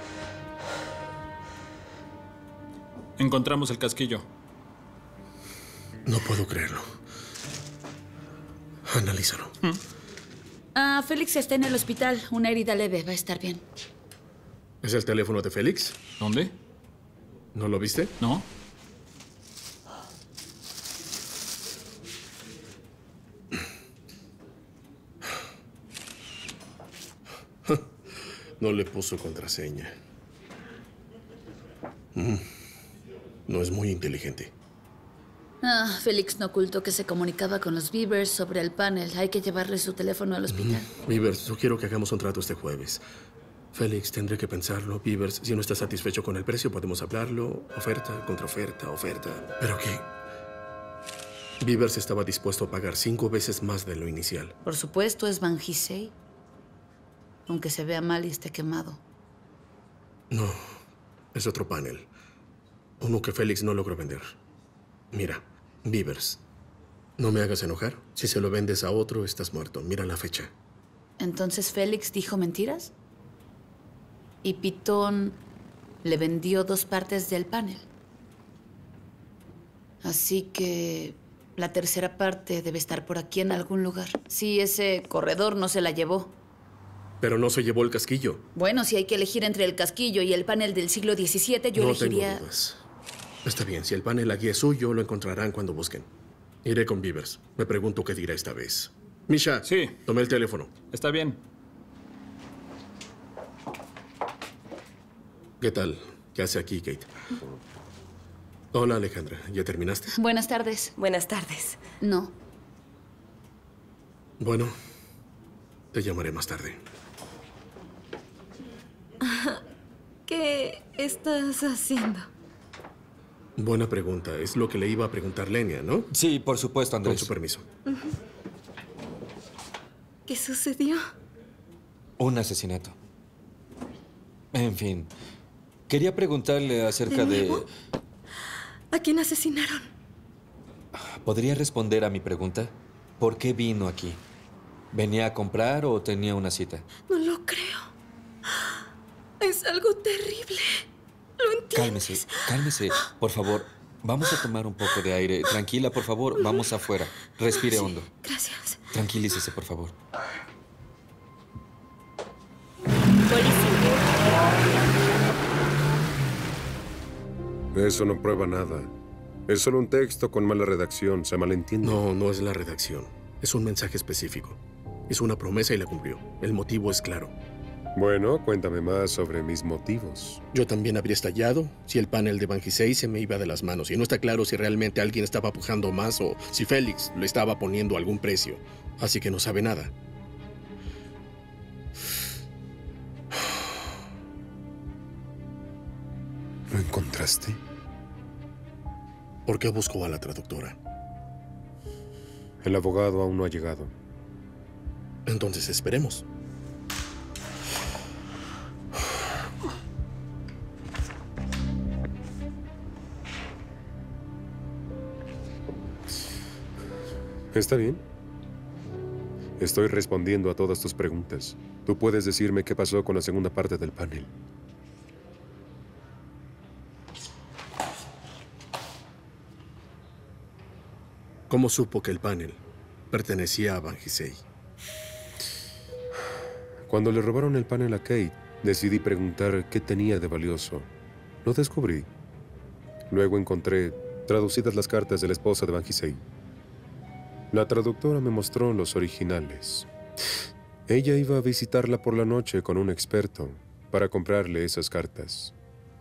Encontramos el casquillo. puedo creerlo. Analízalo. Félix está en el hospital. Una herida leve. Va a estar bien. ¿Es el teléfono de Félix? ¿Dónde? ¿No lo viste? No. No le puso contraseña. No es muy inteligente. Félix no ocultó que se comunicaba con los Beavers sobre el panel. Hay que llevarle su teléfono al hospital. Beavers, yo quiero que hagamos un trato este jueves. Félix, tendré que pensarlo. Beavers, si no estás satisfecho con el precio, podemos hablarlo. Oferta, contraoferta, oferta. ¿Pero qué? Beavers estaba dispuesto a pagar 5 veces más de lo inicial. Por supuesto, es Van Gisei. Aunque se vea mal y esté quemado. No, es otro panel. Uno que Félix no logró vender. Mira, Beavers, no me hagas enojar. Si se lo vendes a otro, estás muerto. Mira la fecha. ¿Entonces Félix dijo mentiras? Y Pitón le vendió 2 partes del panel. Así que la tercera parte debe estar por aquí en algún lugar. Sí, ese corredor no se la llevó. Pero no se llevó el casquillo. Bueno, si hay que elegir entre el casquillo y el panel del siglo XVII, yo elegiría... No tengo dudas. Está bien, si el panel aquí es suyo, lo encontrarán cuando busquen. Iré con Beavers. Me pregunto qué dirá esta vez. Misha. Sí. Tomé el teléfono. Está bien. ¿Qué tal? ¿Qué hace aquí, Kate? Hola, Alejandra. ¿Ya terminaste? Buenas tardes. Buenas tardes. No. Bueno, te llamaré más tarde. ¿Qué estás haciendo? Buena pregunta. Es lo que le iba a preguntar Lenia, ¿no? Sí, por supuesto, Andrés. Con su permiso. ¿Qué sucedió? Un asesinato. En fin. Quería preguntarle acerca ¿De nuevo? ¿A quién asesinaron? ¿Podría responder a mi pregunta? ¿Por qué vino aquí? ¿Venía a comprar o tenía una cita? No lo creo. Es algo terrible. ¿Lo entiendes? Cálmese. Por favor, vamos a tomar un poco de aire. Tranquila, por favor. Vamos afuera. Respire hondo. Gracias. Tranquilícese, por favor. Eso no prueba nada. Es solo un texto con mala redacción. Se malentiende. No, no es la redacción. Es un mensaje específico. Hizo una promesa y la cumplió. El motivo es claro. Bueno, cuéntame más sobre mis motivos. Yo también habría estallado si el panel de Van Gisei se me iba de las manos. Y no está claro si realmente alguien estaba pujando más o si Félix le estaba poniendo algún precio. Así que no sabe nada. ¿Lo encontraste? ¿Por qué buscó a la traductora? El abogado aún no ha llegado. Entonces esperemos. Está bien. Estoy respondiendo a todas tus preguntas. Tú puedes decirme qué pasó con la segunda parte del panel. ¿Cómo supo que el panel pertenecía a Van Gisei? Cuando le robaron el panel a Kate, decidí preguntar qué tenía de valioso. Lo descubrí. Luego encontré traducidas las cartas de la esposa de Van Gisei. La traductora me mostró los originales. Ella iba a visitarla por la noche con un experto para comprarle esas cartas.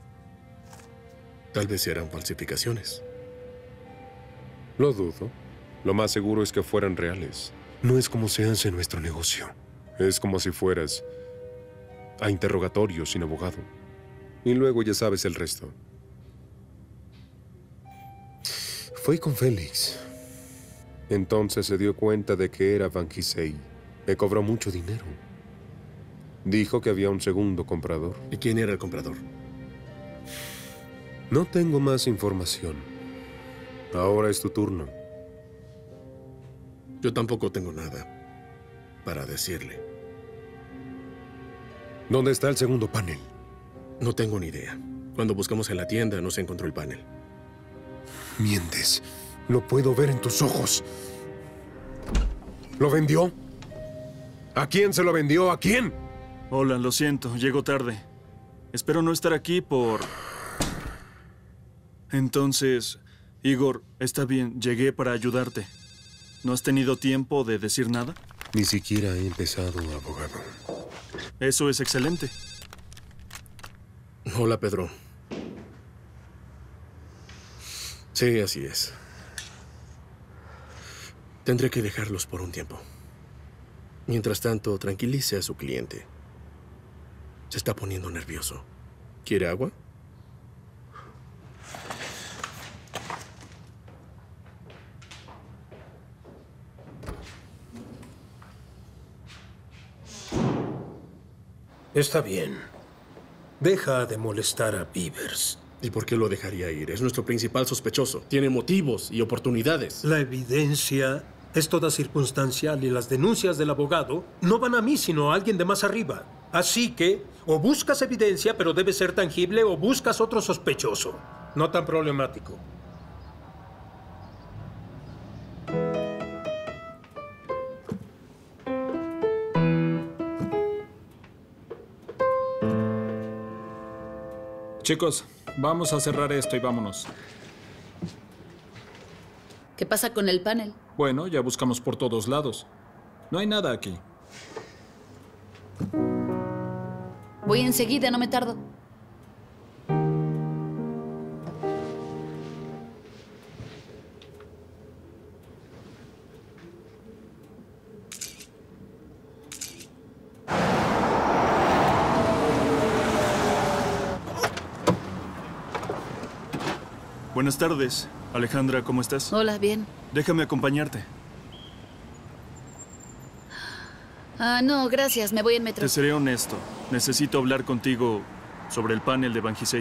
Tal vez eran falsificaciones. Lo dudo. Lo más seguro es que fueran reales. No es como se hace nuestro negocio. Es como si fueras a interrogatorio sin abogado. Y luego ya sabes el resto. Fue con Félix. Entonces se dio cuenta de que era Van Gisei. Le cobró mucho dinero. Dijo que había un segundo comprador. ¿Y quién era el comprador? No tengo más información. Ahora es tu turno. Yo tampoco tengo nada para decirle. ¿Dónde está el segundo panel? No tengo ni idea. Cuando buscamos en la tienda no se encontró el panel. Mientes. Lo puedo ver en tus ojos. ¿Lo vendió? ¿A quién se lo vendió? ¿A quién? Hola, lo siento, llego tarde. Espero no estar aquí por... Entonces, Igor, está bien, llegué para ayudarte. ¿No has tenido tiempo de decir nada? Ni siquiera he empezado, abogado. Eso es excelente. Hola, Pedro. Sí, así es. Tendré que dejarlos por un tiempo. Mientras tanto, tranquilice a su cliente. Se está poniendo nervioso. ¿Quiere agua? Está bien. Deja de molestar a Beavers. ¿Y por qué lo dejaría ir? Es nuestro principal sospechoso. Tiene motivos y oportunidades. La evidencia es toda circunstancial y las denuncias del abogado no van a mí, sino a alguien de más arriba. Así que, o buscas evidencia, pero debe ser tangible, o buscas otro sospechoso. No tan problemático. Chicos, vamos a cerrar esto y vámonos. ¿Qué pasa con el panel? Bueno, ya buscamos por todos lados. No hay nada aquí. Voy enseguida, no me tardo. Buenas tardes. Alejandra, ¿cómo estás? Hola, bien. Déjame acompañarte. No, gracias. Me voy en metro. Te seré honesto. Necesito hablar contigo sobre el panel de Banjisei.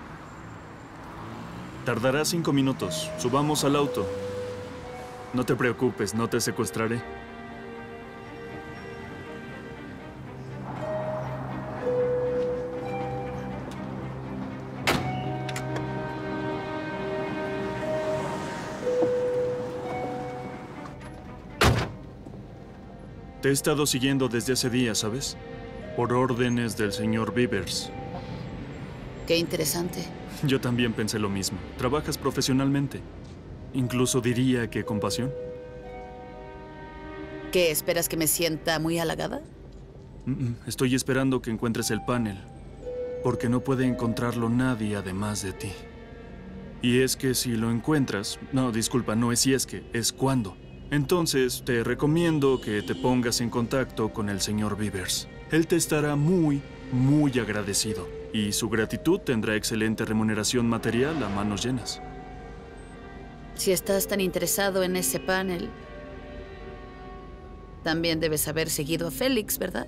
Tardará 5 minutos. Subamos al auto. No te preocupes, no te secuestraré. Te he estado siguiendo desde hace días, ¿sabes? Por órdenes del señor Beavers. Qué interesante. Yo también pensé lo mismo. Trabajas profesionalmente. Incluso diría que con pasión. ¿Qué, esperas que me sienta muy halagada? Estoy esperando que encuentres el panel. Porque no puede encontrarlo nadie además de ti. Y es que si lo encuentras... No, disculpa, no es si es que, es cuando. Entonces, te recomiendo que te pongas en contacto con el señor Beavers. Él te estará muy, muy agradecido. Y su gratitud tendrá excelente remuneración material a manos llenas. Si estás tan interesado en ese panel, también debes haber seguido a Félix, ¿verdad?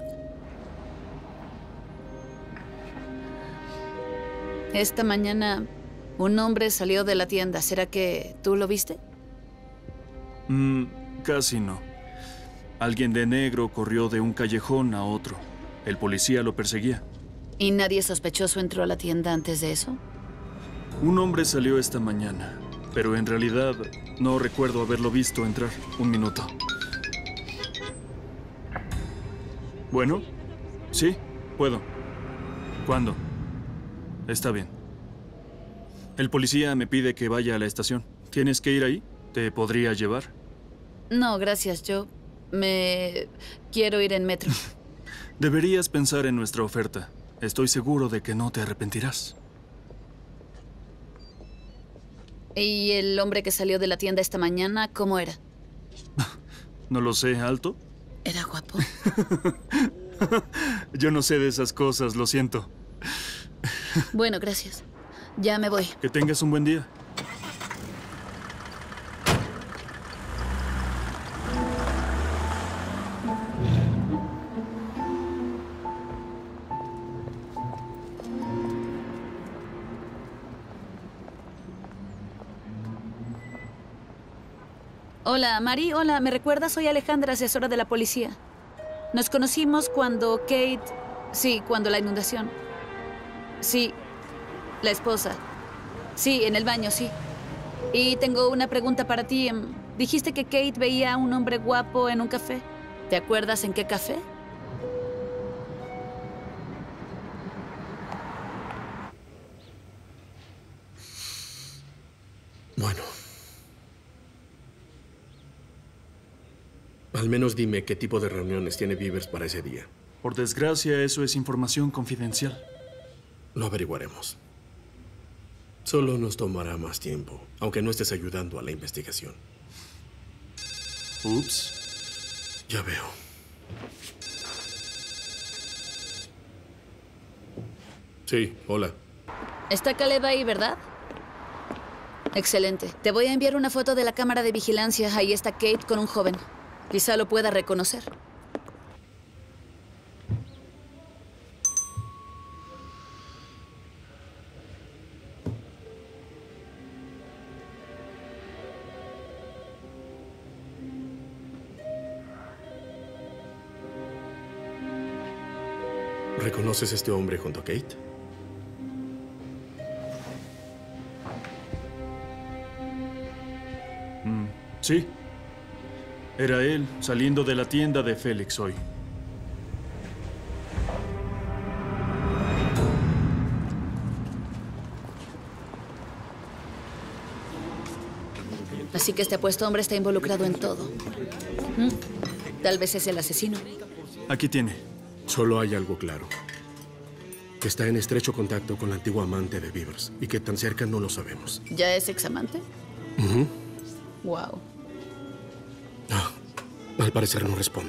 Esta mañana, un hombre salió de la tienda. ¿Será que tú lo viste? Casi no. Alguien de negro corrió de un callejón a otro. El policía lo perseguía. ¿Y nadie sospechoso entró a la tienda antes de eso? Un hombre salió esta mañana, pero en realidad no recuerdo haberlo visto entrar. Un minuto. Bueno, sí, puedo. ¿Cuándo? Está bien. El policía me pide que vaya a la estación. ¿Tienes que ir ahí? ¿Te podría llevar? No, gracias. Yo me quiero ir en metro. Deberías pensar en nuestra oferta. Estoy seguro de que no te arrepentirás. ¿Y el hombre que salió de la tienda esta mañana, cómo era? No lo sé, ¿alto? ¿Era guapo? Yo no sé de esas cosas, lo siento. Bueno, gracias. Ya me voy. Que tengas un buen día. Hola, Mari. Hola, ¿me recuerdas? Soy Alejandra, asesora de la policía. Nos conocimos cuando Kate... Sí, cuando la inundación. Sí, la esposa. Sí, en el baño, sí. Y tengo una pregunta para ti. Dijiste que Kate veía a un hombre guapo en un café. ¿Te acuerdas en qué café? Bueno. Al menos dime qué tipo de reuniones tiene Beavers para ese día. Por desgracia, eso es información confidencial. Lo averiguaremos. Solo nos tomará más tiempo, aunque no estés ayudando a la investigación. Ups. Ya veo. Sí, hola. Está Caleb ahí, ¿verdad? Excelente. Te voy a enviar una foto de la cámara de vigilancia. Ahí está Kate con un joven. Quizá lo pueda reconocer. ¿Reconoces a este hombre junto a Kate? Sí. Era él saliendo de la tienda de Félix hoy. Así que este apuesto hombre está involucrado en todo. Tal vez es el asesino. Aquí tiene. Solo hay algo claro. Que está en estrecho contacto con la antigua amante de Beavers y que tan cerca no lo sabemos. ¿Ya es examante? Wow. Al parecer no responde.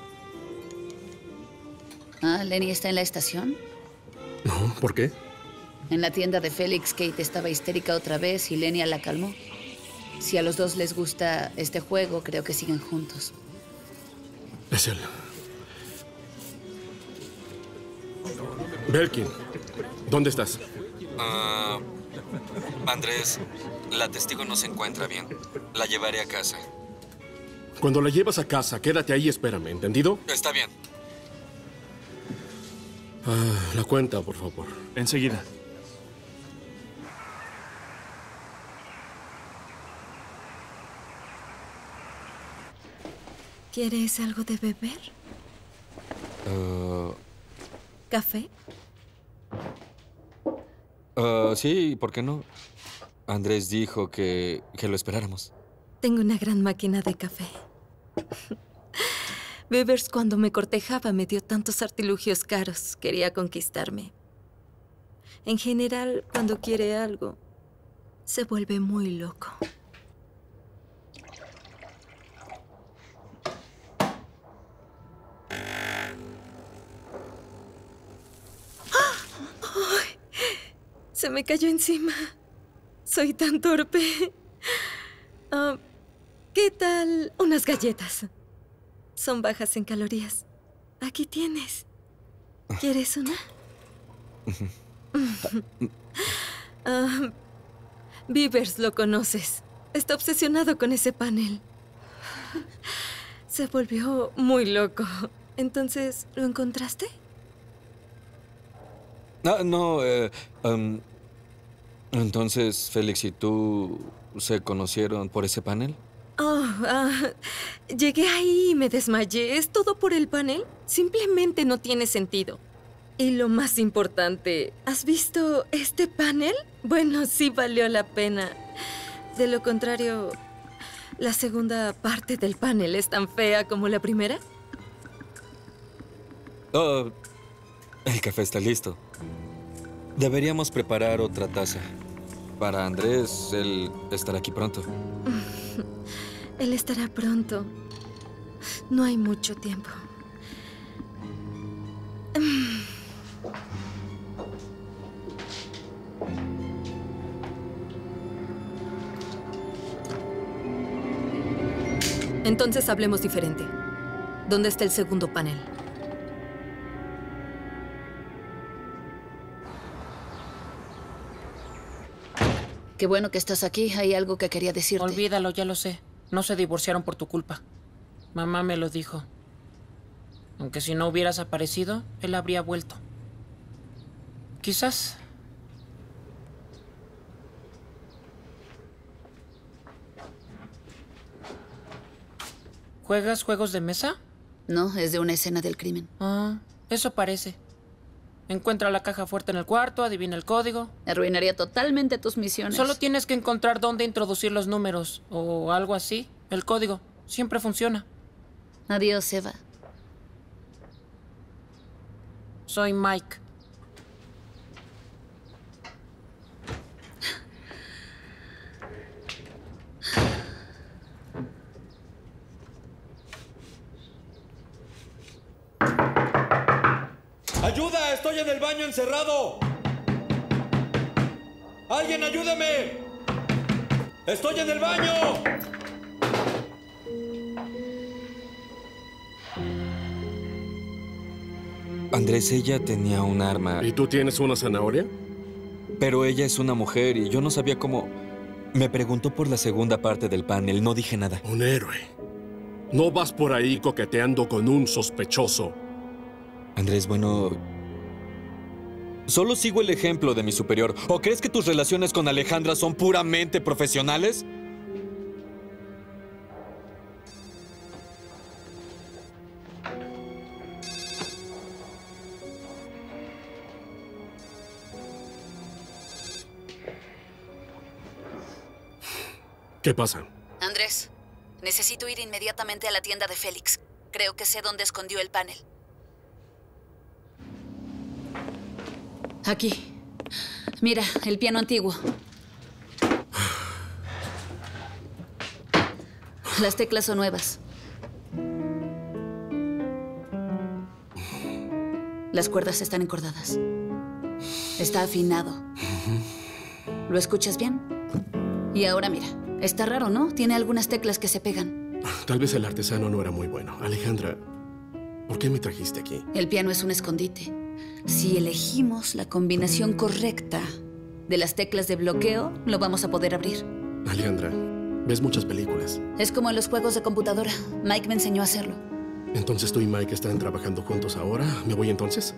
¿Lenny está en la estación? No, ¿por qué? En la tienda de Félix, Kate estaba histérica otra vez y Lenny la calmó. Si a los dos les gusta este juego, creo que siguen juntos. Es él. Belkin, ¿dónde estás? Andrés, la testigo no se encuentra bien. La llevaré a casa. Cuando la llevas a casa, quédate ahí y espérame, ¿entendido? Está bien. La cuenta, por favor. Enseguida. ¿Quieres algo de beber? ¿Café? Sí, ¿por qué no? Andrés dijo que lo esperáramos. Tengo una gran máquina de café. Beavers, cuando me cortejaba, me dio tantos artilugios caros. Quería conquistarme. En general, cuando quiere algo, se vuelve muy loco. ¡Ay! Se me cayó encima. Soy tan torpe. ¿Qué tal unas galletas? Son bajas en calorías. Aquí tienes. ¿Quieres una? Beavers, lo conoces. Está obsesionado con ese panel. Se volvió muy loco. Entonces, ¿lo encontraste? Entonces, Félix y tú se conocieron por ese panel. Llegué ahí y me desmayé. ¿Es todo por el panel? Simplemente no tiene sentido. Y lo más importante, ¿has visto este panel? Bueno, sí valió la pena. De lo contrario, ¿la segunda parte del panel es tan fea como la primera? El café está listo. Deberíamos preparar otra taza. Para Andrés, él estará aquí pronto. Él estará pronto. No hay mucho tiempo. Entonces hablemos diferente. ¿Dónde está el segundo panel? Qué bueno que estás aquí. Hay algo que quería decirte. Olvídalo, ya lo sé. No se divorciaron por tu culpa. Mamá me lo dijo. Aunque si no hubieras aparecido, él habría vuelto. Quizás. ¿Juegas juegos de mesa? No, es de una escena del crimen. Ah, eso parece. Encuentra la caja fuerte en el cuarto, adivina el código. Arruinaría totalmente tus misiones. Solo tienes que encontrar dónde introducir los números o algo así. El código. Siempre funciona. Adiós, Eva. Soy Mike. ¡Ayuda! ¡Estoy en el baño encerrado! ¡Alguien ayúdeme! ¡Estoy en el baño! Andrés, ella tenía un arma. ¿Y tú tienes una zanahoria? Pero ella es una mujer y yo no sabía cómo... Me preguntó por la segunda parte del panel, no dije nada. Un héroe. No vas por ahí coqueteando con un sospechoso. Andrés, bueno... Solo sigo el ejemplo de mi superior. ¿O crees que tus relaciones con Alejandra son puramente profesionales? ¿Qué pasa? Andrés, necesito ir inmediatamente a la tienda de Félix. Creo que sé dónde escondió el panel. Aquí. Mira, el piano antiguo. Las teclas son nuevas. Las cuerdas están encordadas. Está afinado. ¿Lo escuchas bien? Y ahora mira. Está raro, ¿no? Tiene algunas teclas que se pegan. Tal vez el artesano no era muy bueno. Alejandra, ¿por qué me trajiste aquí? El piano es un escondite. Si elegimos la combinación correcta de las teclas de bloqueo, lo vamos a poder abrir. Alejandra, ves muchas películas. Es como en los juegos de computadora. Mike me enseñó a hacerlo. Entonces tú y Mike están trabajando juntos ahora. ¿Me voy entonces?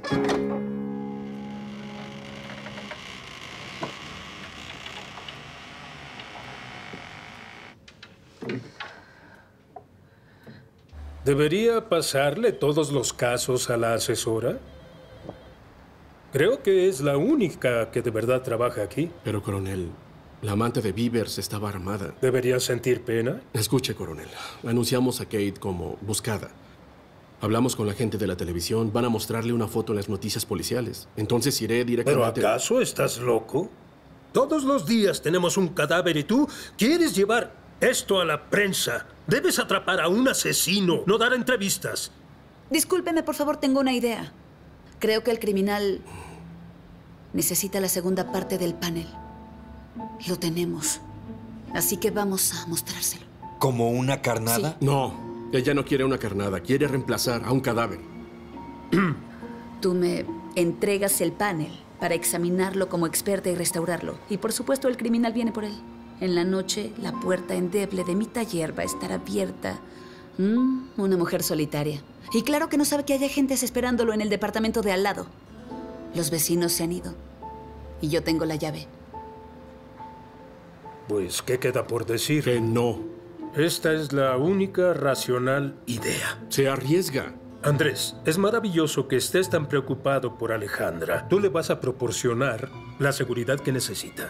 ¿Debería pasarle todos los casos a la asesora? Creo que es la única que de verdad trabaja aquí. Pero, coronel, la amante de Beavers estaba armada. ¿Debería sentir pena? Escuche, coronel. Anunciamos a Kate como buscada. Hablamos con la gente de la televisión. Van a mostrarle una foto en las noticias policiales. Entonces iré directamente... ¿Pero acaso estás loco? Todos los días tenemos un cadáver y tú quieres llevar esto a la prensa. Debes atrapar a un asesino, no dar entrevistas. Discúlpeme, por favor, tengo una idea. Creo que el criminal necesita la segunda parte del panel. Lo tenemos. Así que vamos a mostrárselo. ¿Como una carnada? Sí. No, ella no quiere una carnada. Quiere reemplazar a un cadáver. Tú me entregas el panel para examinarlo como experta y restaurarlo. Y por supuesto el criminal viene por él. En la noche, la puerta endeble de mi taller va a estar abierta. Una mujer solitaria. Y claro que no sabe que hay agentes esperándolo en el departamento de al lado. Los vecinos se han ido. Y yo tengo la llave. Pues, ¿qué queda por decir? Que no. Esta es la única racional idea. Se arriesga. Andrés, es maravilloso que estés tan preocupado por Alejandra. Tú le vas a proporcionar la seguridad que necesita.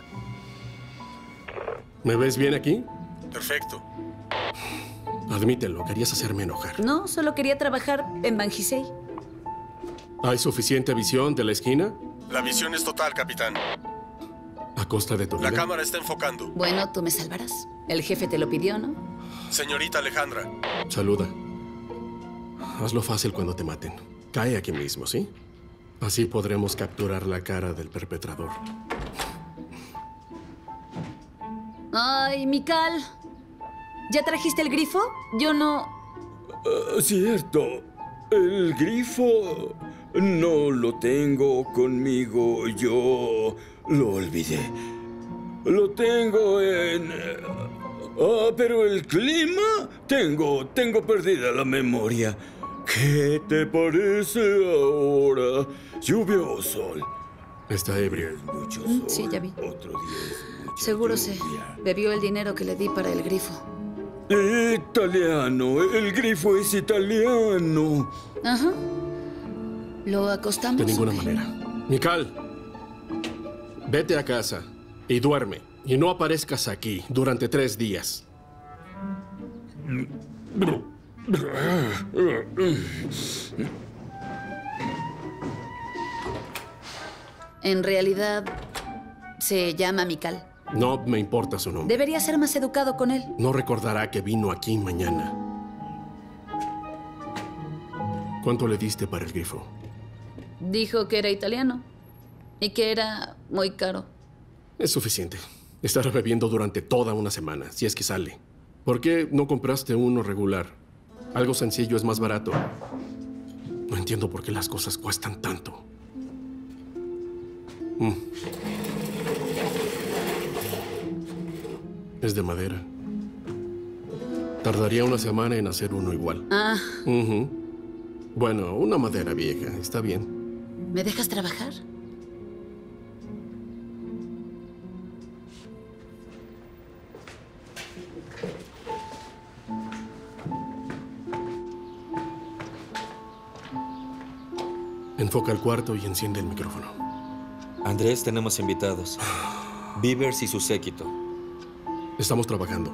¿Me ves bien aquí? Perfecto. Admítelo, querías hacerme enojar. No, solo quería trabajar en Banjisei. ¿Hay suficiente visión de la esquina? La visión es total, capitán. ¿A costa de tu vida? La cámara está enfocando. Bueno, tú me salvarás. El jefe te lo pidió, ¿no? Señorita Alejandra. Saluda. Hazlo fácil cuando te maten. Cae aquí mismo, ¿sí? Así podremos capturar la cara del perpetrador. Ay, Mikal. ¿Ya trajiste el grifo? Yo no... Cierto. El grifo no lo tengo conmigo. Yo lo olvidé. Lo tengo en... pero el clima... Tengo perdida la memoria. ¿Qué te parece ahora? ¿Lluvia o sol? Está ebrio. Mucho sol. Sí, ya vi. Otro día es mucha Seguro lluvia. Bebió el dinero que le di para el grifo. Italiano. El grifo es italiano. Ajá. ¿Lo acostamos? De ninguna o qué? manera. Mikal, vete a casa y duerme. Y no aparezcas aquí durante 3 días. En realidad, se llama Mikal. No me importa su nombre. Debería ser más educado con él. No recordará que vino aquí mañana. ¿Cuánto le diste para el grifo? Dijo que era italiano y que era muy caro. Es suficiente. Estará bebiendo durante toda una semana, si es que sale. ¿Por qué no compraste uno regular? Algo sencillo es más barato. No entiendo por qué las cosas cuestan tanto. Es de madera. Tardaría una semana en hacer uno igual. Ah, Ujú. Bueno, una madera vieja, está bien. ¿me dejas trabajar? Enfoca el cuarto y enciende el micrófono. Andrés, tenemos invitados. Beavers y su séquito. Estamos trabajando.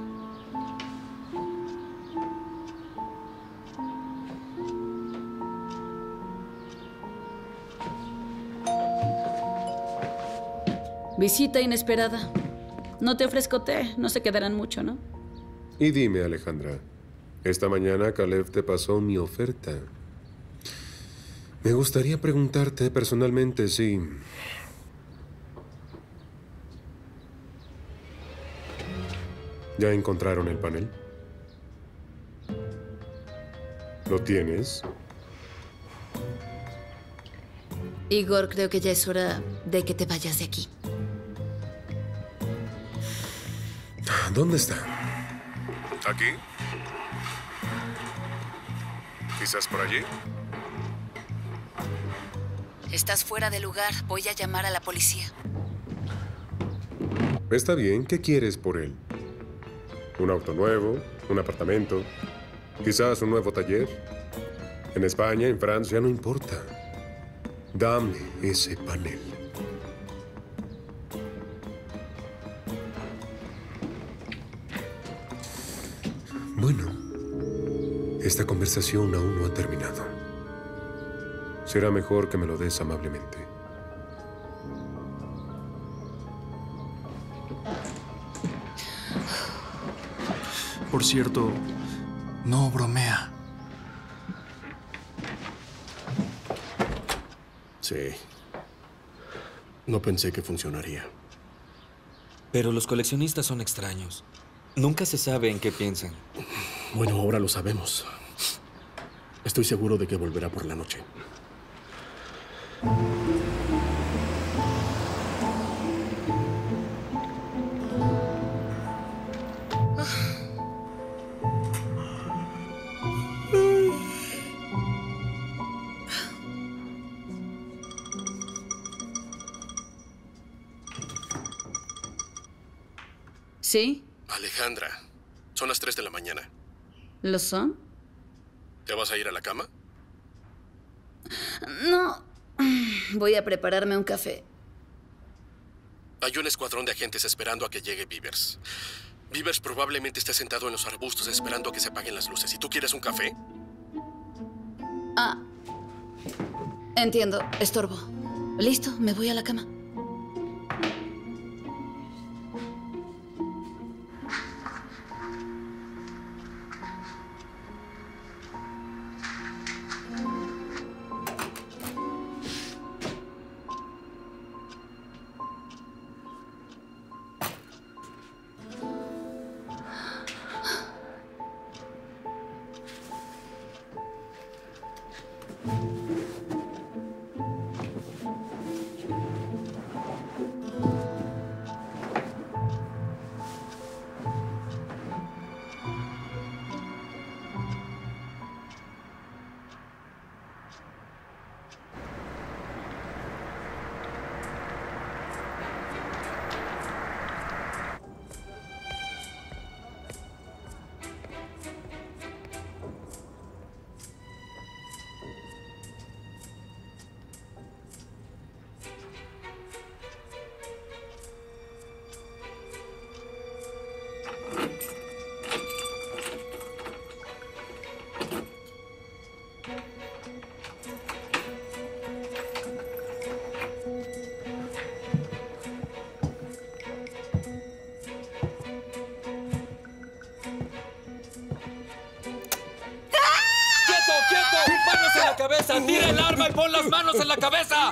Visita inesperada. No te ofrezco té, no se quedarán mucho, ¿no? Y dime, Alejandra, esta mañana Caleb te pasó mi oferta. Me gustaría preguntarte personalmente si... ¿Ya encontraron el panel? ¿Lo tienes? Igor, creo que ya es hora de que te vayas de aquí. ¿Dónde está? ¿Aquí? ¿Quizás por allí? Estás fuera de lugar. Voy a llamar a la policía. Está bien. ¿Qué quieres por él? ¿Un auto nuevo? ¿Un apartamento? ¿Quizás un nuevo taller? En España, en Francia, no importa. Dame ese panel. Bueno, esta conversación aún no ha terminado. Será mejor que me lo des amablemente. Por cierto, no bromea. Sí. No pensé que funcionaría. Pero los coleccionistas son extraños. Nunca se sabe en qué piensan. Bueno, ahora lo sabemos. Estoy seguro de que volverá por la noche. ¿Sí? Alejandra, son las 3 de la mañana. ¿Lo son? ¿Te vas a ir a la cama? No. Voy a prepararme un café. Hay un escuadrón de agentes esperando a que llegue Beavers. Beavers probablemente esté sentado en los arbustos esperando a que se apaguen las luces. ¿Y tú quieres un café? Ah. Entiendo. Estorbo. Listo, me voy a la cama. la cabeza! ¡Tira el arma y pon las manos en la cabeza!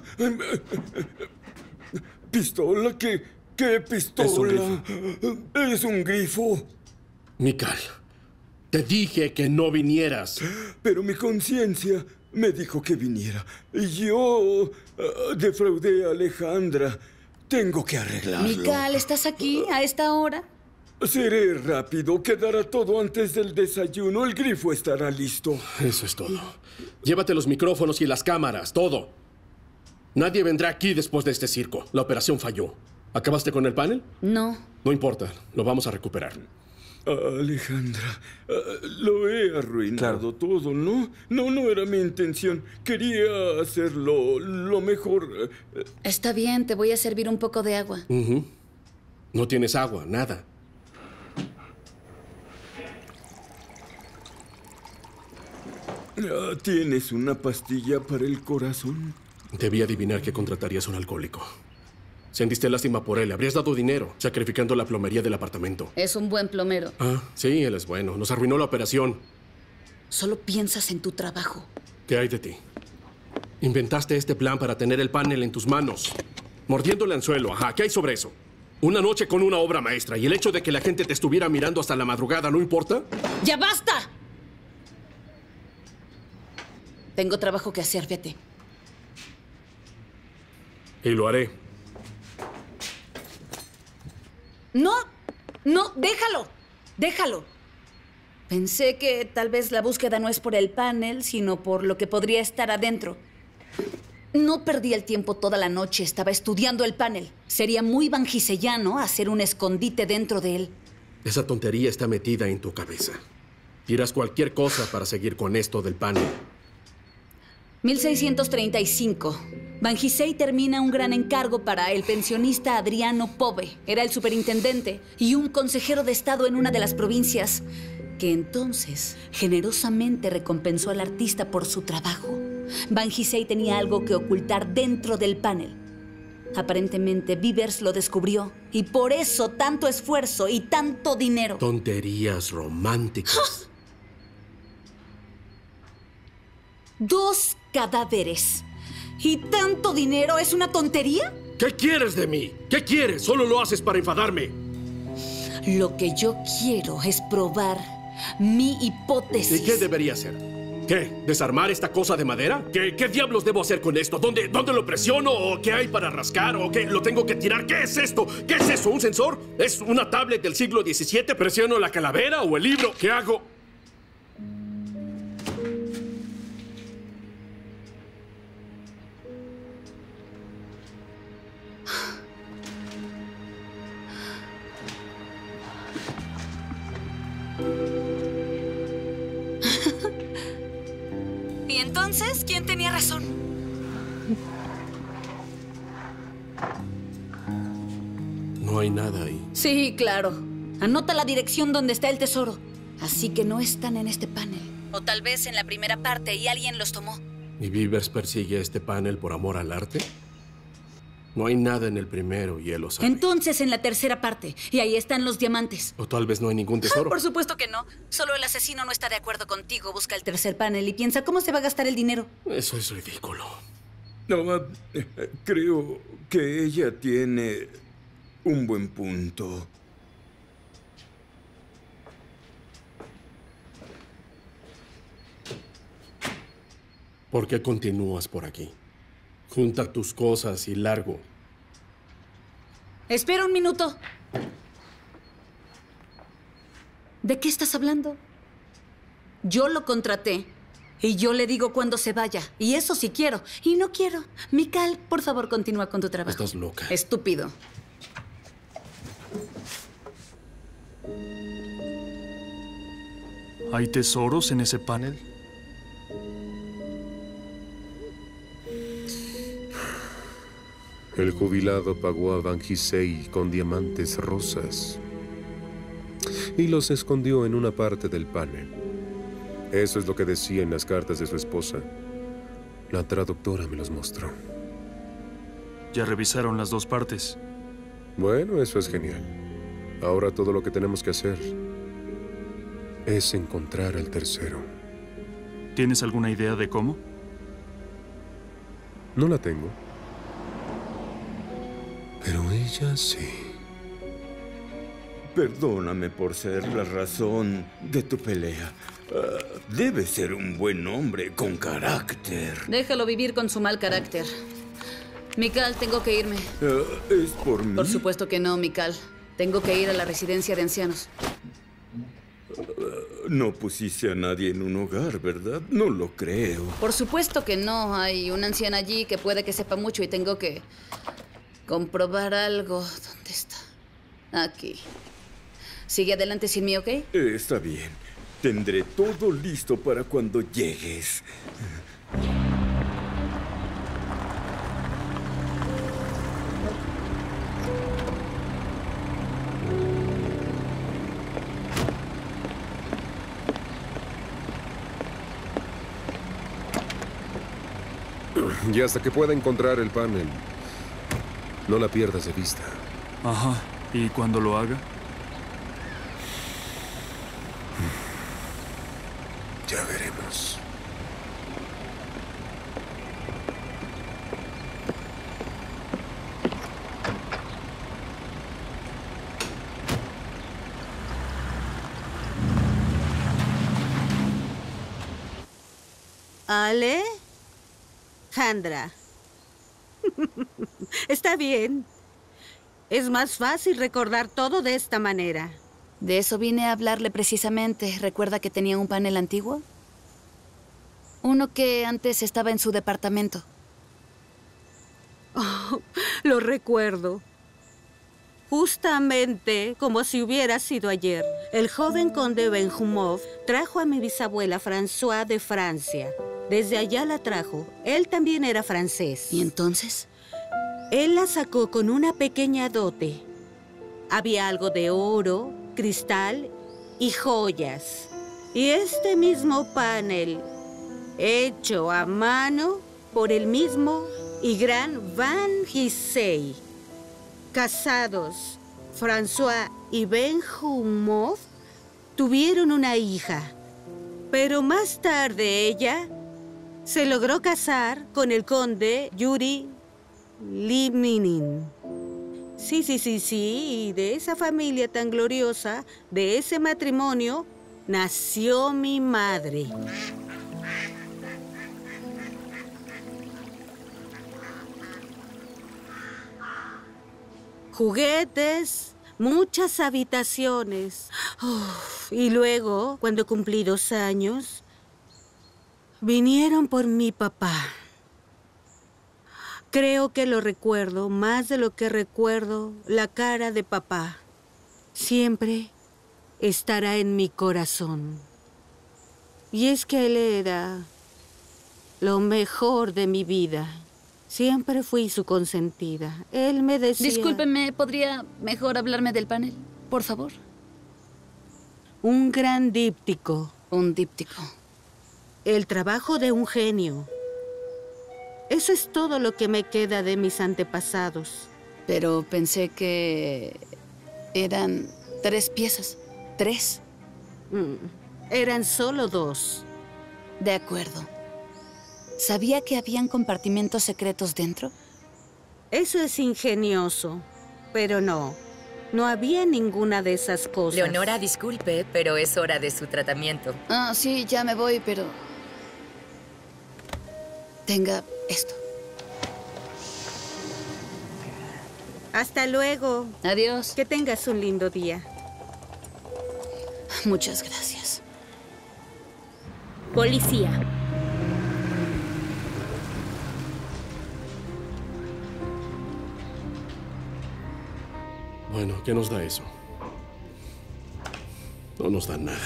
¿Pistola? ¿Qué pistola? Es un grifo. Mikal, te dije que no vinieras. Pero mi conciencia me dijo que viniera. Yo defraudé a Alejandra. Tengo que arreglarlo. Mikal, ¿estás aquí a esta hora? Seré rápido. Quedará todo antes del desayuno. El grifo estará listo. Eso es todo. Llévate los micrófonos y las cámaras, todo. Nadie vendrá aquí después de este circo. La operación falló. ¿Acabaste con el panel? No. No importa, lo vamos a recuperar. Alejandra, lo he arruinado todo, ¿no? No era mi intención. Quería hacerlo lo mejor. Está bien, te voy a servir un poco de agua. No tienes agua, nada. ¿Tienes una pastilla para el corazón? Debí adivinar que contratarías a un alcohólico. Sentiste lástima por él. Le habrías dado dinero, sacrificando la plomería del apartamento. Es un buen plomero. Ah, sí, él es bueno. Nos arruinó la operación. Solo piensas en tu trabajo. ¿Qué hay de ti? Inventaste este plan para tener el panel en tus manos. Mordiendo el anzuelo, ajá. ¿Qué hay sobre eso? Una noche con una obra maestra. ¿Y el hecho de que la gente te estuviera mirando hasta la madrugada no importa? ¡Ya basta! Tengo trabajo que hacer, vete. Y lo haré. No, déjalo. Pensé que tal vez la búsqueda no es por el panel, sino por lo que podría estar adentro. No perdí el tiempo toda la noche, estaba estudiando el panel. Sería muy bangisellano hacer un escondite dentro de él. Esa tontería está metida en tu cabeza. Dirás cualquier cosa para seguir con esto del panel. 1635. Bangisei termina un gran encargo para el pensionista Adriano Pove. Era el superintendente y un consejero de Estado en una de las provincias, que entonces generosamente recompensó al artista por su trabajo. Bangisei tenía algo que ocultar dentro del panel. Aparentemente, Beavers lo descubrió y por eso tanto esfuerzo y tanto dinero. Tonterías románticas. 2 cadáveres. ¿Y tanto dinero es una tontería? ¿Qué quieres de mí? ¿Qué quieres? Solo lo haces para enfadarme. Lo que yo quiero es probar mi hipótesis. ¿Y qué debería hacer? ¿Qué? ¿Desarmar esta cosa de madera? ¿Qué diablos debo hacer con esto? ¿Dónde lo presiono? ¿O qué hay para rascar? ¿O qué? ¿Lo tengo que tirar? ¿Qué es esto? ¿Qué es eso? ¿Un sensor? ¿Es una tablet del siglo XVII? ¿Presiono la calavera o el libro? ¿Qué hago? ¿Y entonces quién tenía razón? No hay nada ahí. Sí, claro. Anota la dirección donde está el tesoro. Así que no están en este panel. O tal vez en la primera parte y alguien los tomó. ¿Y Beavers persigue este panel por amor al arte? No hay nada en el primero y él lo sabe. Entonces en la tercera parte. Y ahí están los diamantes. O tal vez no hay ningún tesoro. Por supuesto que no. Solo el asesino no está de acuerdo contigo. Busca el tercer panel y piensa cómo se va a gastar el dinero. Eso es ridículo. No, creo que ella tiene un buen punto. ¿Por qué continúas por aquí? Junta tus cosas y largo. Espera un minuto. ¿De qué estás hablando? Yo lo contraté. Y yo le digo cuándo se vaya. Y eso sí quiero. Y no quiero. Mikal, por favor, continúa con tu trabajo. Estás loca. Estúpido. ¿Hay tesoros en ese panel? El jubilado pagó a Bangisei con diamantes rosas y los escondió en una parte del panel. Eso es lo que decía en las cartas de su esposa. La traductora me los mostró. Ya revisaron las dos partes. Bueno, eso es genial. Ahora todo lo que tenemos que hacer es encontrar el tercero. ¿Tienes alguna idea de cómo? No la tengo. Pero ella sí. Perdóname por ser la razón de tu pelea. Debe ser un buen hombre con carácter. Déjalo vivir con su mal carácter. Mikal, tengo que irme. ¿Es por mí? Por supuesto que no, Mikal. Tengo que ir a la residencia de ancianos. No pusiste a nadie en un hogar, ¿verdad? No lo creo. Por supuesto que no. Hay una anciana allí que puede que sepa mucho y tengo que comprobar algo. ¿Dónde está? Aquí. Sigue adelante sin mí, ¿ok? Está bien. Tendré todo listo para cuando llegues. Y hasta que pueda encontrar el panel, no la pierdas de vista. Ajá. ¿Y cuando lo haga? Ya veremos. Alejandra. Está bien. Es más fácil recordar todo de esta manera. De eso vine a hablarle precisamente. ¿Recuerda que tenía un panel antiguo? Uno que antes estaba en su departamento. Oh, lo recuerdo. Justamente como si hubiera sido ayer. El joven conde Benjumov trajo a mi bisabuela François de Francia. Desde allá la trajo. Él también era francés. ¿Y entonces? Él la sacó con una pequeña dote. Había algo de oro, cristal y joyas. Y este mismo panel, hecho a mano por el mismo y gran Van Gissey. Casados, François y Benjumov tuvieron una hija. Pero más tarde ella se logró casar con el conde Yuri Liminin. Sí, y de esa familia tan gloriosa, de ese matrimonio, nació mi madre. Juguetes, muchas habitaciones. Y luego, cuando cumplí 2 años, vinieron por mi papá. Creo que lo recuerdo más de lo que recuerdo la cara de papá. Siempre estará en mi corazón. Y es que él era lo mejor de mi vida. Siempre fui su consentida. Él me decía... Discúlpeme, ¿podría mejor hablarme del panel, por favor? Un gran díptico. Un díptico. El trabajo de un genio. Eso es todo lo que me queda de mis antepasados. Pero pensé que eran 3 piezas. 3. Eran solo 2. De acuerdo. ¿Sabía que habían compartimentos secretos dentro? Eso es ingenioso, pero no. No había ninguna de esas cosas. Leonora, disculpe, pero es hora de su tratamiento. Ah, sí, ya me voy, pero... Tenga esto. Hasta luego. Adiós. Que tengas un lindo día. Muchas gracias. Policía. Bueno, ¿qué nos da eso? No nos da nada.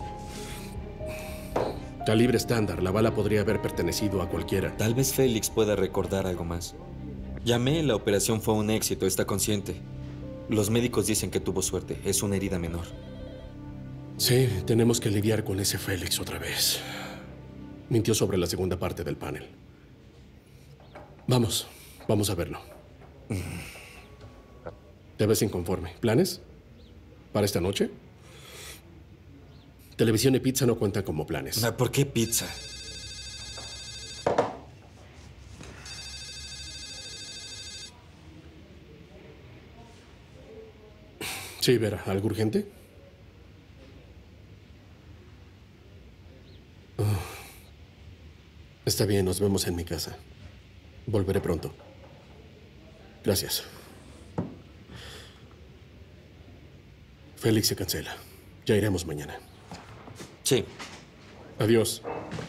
Calibre estándar. La bala podría haber pertenecido a cualquiera. Tal vez Félix pueda recordar algo más. Llamé, la operación fue un éxito, está consciente. Los médicos dicen que tuvo suerte, es una herida menor. Sí, tenemos que lidiar con ese Félix otra vez. Mintió sobre la segunda parte del panel. Vamos a verlo. Te ves inconforme. ¿Planes? ¿Para esta noche? Televisión y pizza no cuentan como planes. ¿Por qué pizza? Sí, Vera, ¿algo urgente? Está bien, nos vemos en mi casa. Volveré pronto. Gracias. Félix se cancela. Ya iremos mañana. Sí. Adiós.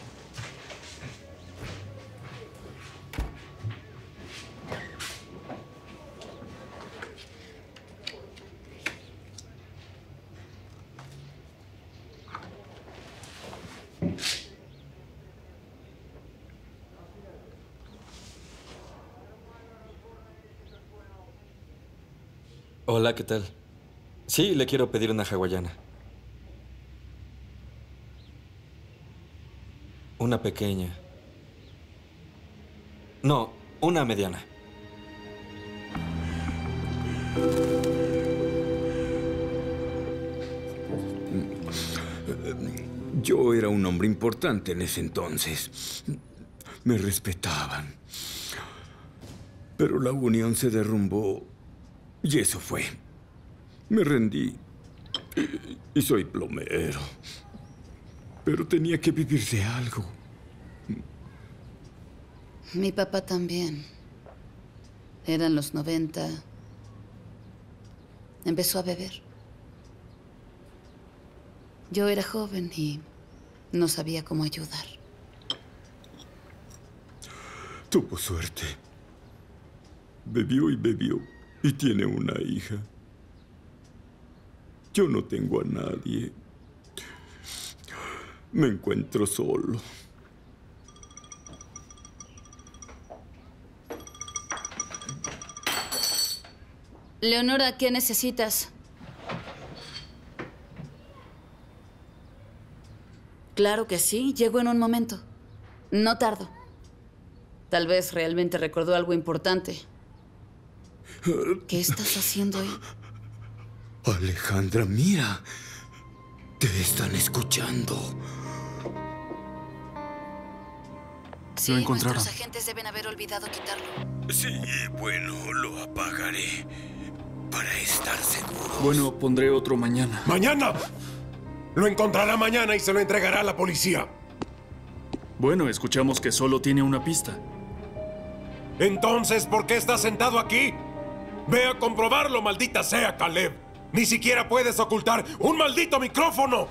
Hola, ¿qué tal? Sí, le quiero pedir una hawaiana. Una pequeña. No, una mediana. Yo era un hombre importante en ese entonces. Me respetaban. Pero la unión se derrumbó y eso fue. Me rendí y soy plomero. Pero tenía que vivir de algo. Mi papá también. Eran los 90. Empezó a beber. Yo era joven y no sabía cómo ayudar. Tuvo suerte. Bebió y bebió y tiene una hija. Yo no tengo a nadie. Me encuentro solo. Leonora, ¿qué necesitas? Claro que sí, llego en un momento. No tardo. Tal vez realmente recordó algo importante. ¿Qué estás haciendo ahí? Alejandra, mira. Te están escuchando. Sí, Lo encontraron. nuestros agentes deben haber olvidado quitarlo. Sí, bueno, lo apagaré para estar seguro. Bueno, pondré otro mañana. ¡Mañana! Lo encontrará mañana y se lo entregará a la policía. Bueno, escuchamos que solo tiene una pista. Entonces, ¿por qué estás sentado aquí? Ve a comprobarlo, maldita sea, Caleb. Ni siquiera puedes ocultar un maldito micrófono.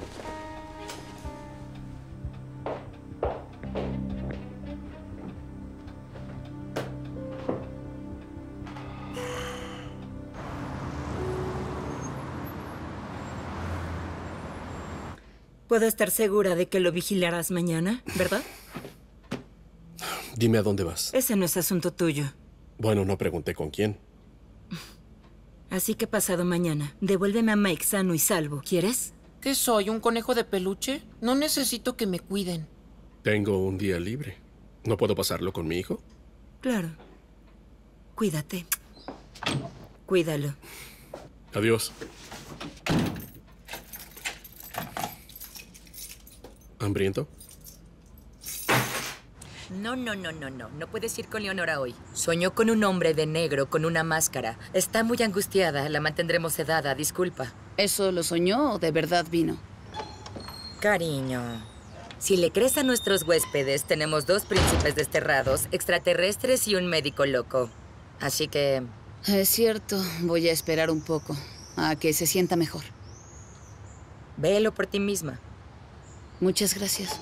Puedo estar segura de que lo vigilarás mañana, ¿verdad? Dime a dónde vas. Ese no es asunto tuyo. Bueno, no pregunté con quién. Así que pasado mañana, devuélveme a Mike sano y salvo. ¿Quieres? ¿Qué soy, un conejo de peluche? No necesito que me cuiden. Tengo un día libre. ¿No puedo pasarlo con mi hijo? Claro. Cuídate. Cuídalo. Adiós. ¿Hambriento? No. No puedes ir con Leonora hoy. Soñó con un hombre de negro con una máscara. Está muy angustiada. La mantendremos sedada. Disculpa. ¿Eso lo soñó o de verdad vino? Cariño, si le crees a nuestros huéspedes, tenemos 2 príncipes desterrados, extraterrestres y un médico loco. Así que... Es cierto. Voy a esperar un poco. A que se sienta mejor. Véelo por ti misma. Muchas gracias.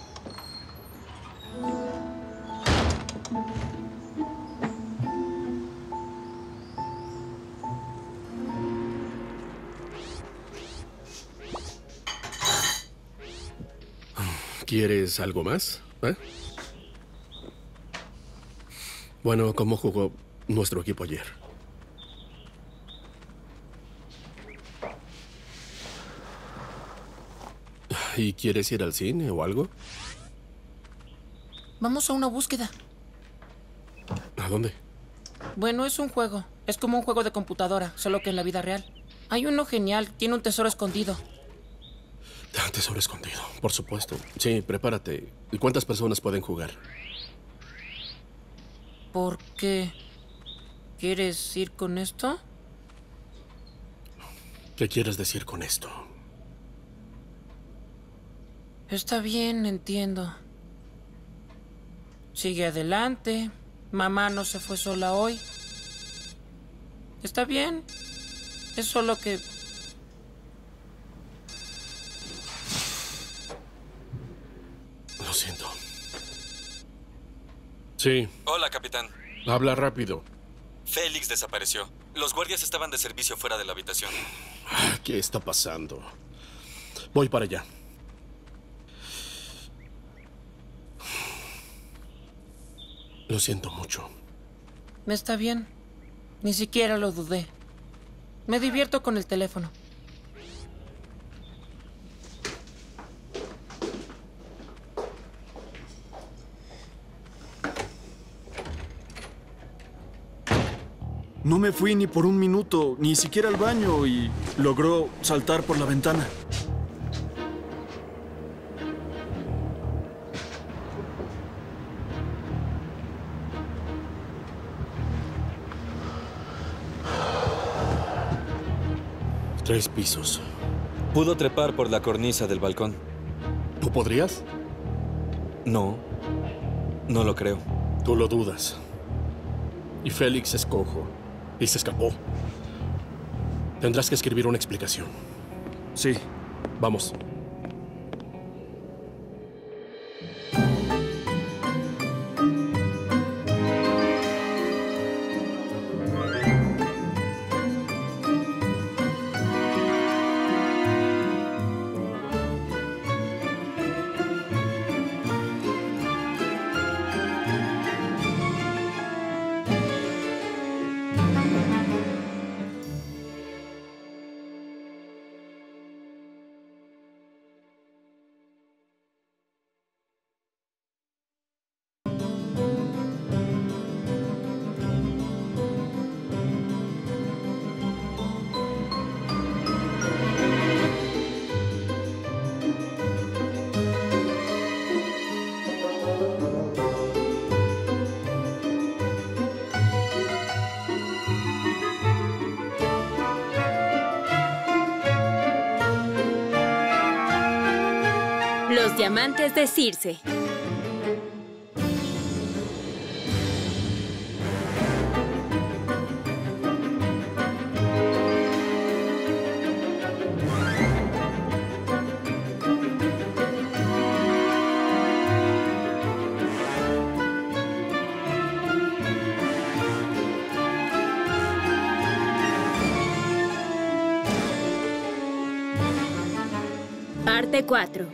¿Quieres algo más? Bueno, ¿cómo jugó nuestro equipo ayer? ¿Y quieres ir al cine o algo? Vamos a una búsqueda. ¿A dónde? Bueno, es un juego. Es como un juego de computadora, solo que en la vida real. Hay uno genial, tiene un tesoro escondido. Tesoro escondido, por supuesto. Sí, prepárate. ¿Y cuántas personas pueden jugar? ¿Por qué? ¿Quieres ir con esto? ¿Qué quieres decir con esto? Está bien, entiendo. Sigue adelante. Mamá no se fue sola hoy. Está bien. Es solo que... Lo siento. Sí. Hola, capitán. Habla rápido. Félix desapareció. Los guardias estaban de servicio fuera de la habitación. ¿Qué está pasando? Voy para allá. Lo siento mucho. Está bien. Ni siquiera lo dudé. Me divierto con el teléfono. No me fui ni por un minuto, ni siquiera al baño, y logró saltar por la ventana. Tres pisos. Pudo trepar por la cornisa del balcón. ¿Tú podrías? No. No lo creo. Tú lo dudas. Y Félix es cojo. Y se escapó. Tendrás que escribir una explicación. Sí. Vamos. Los diamantes de Circe. Parte 4.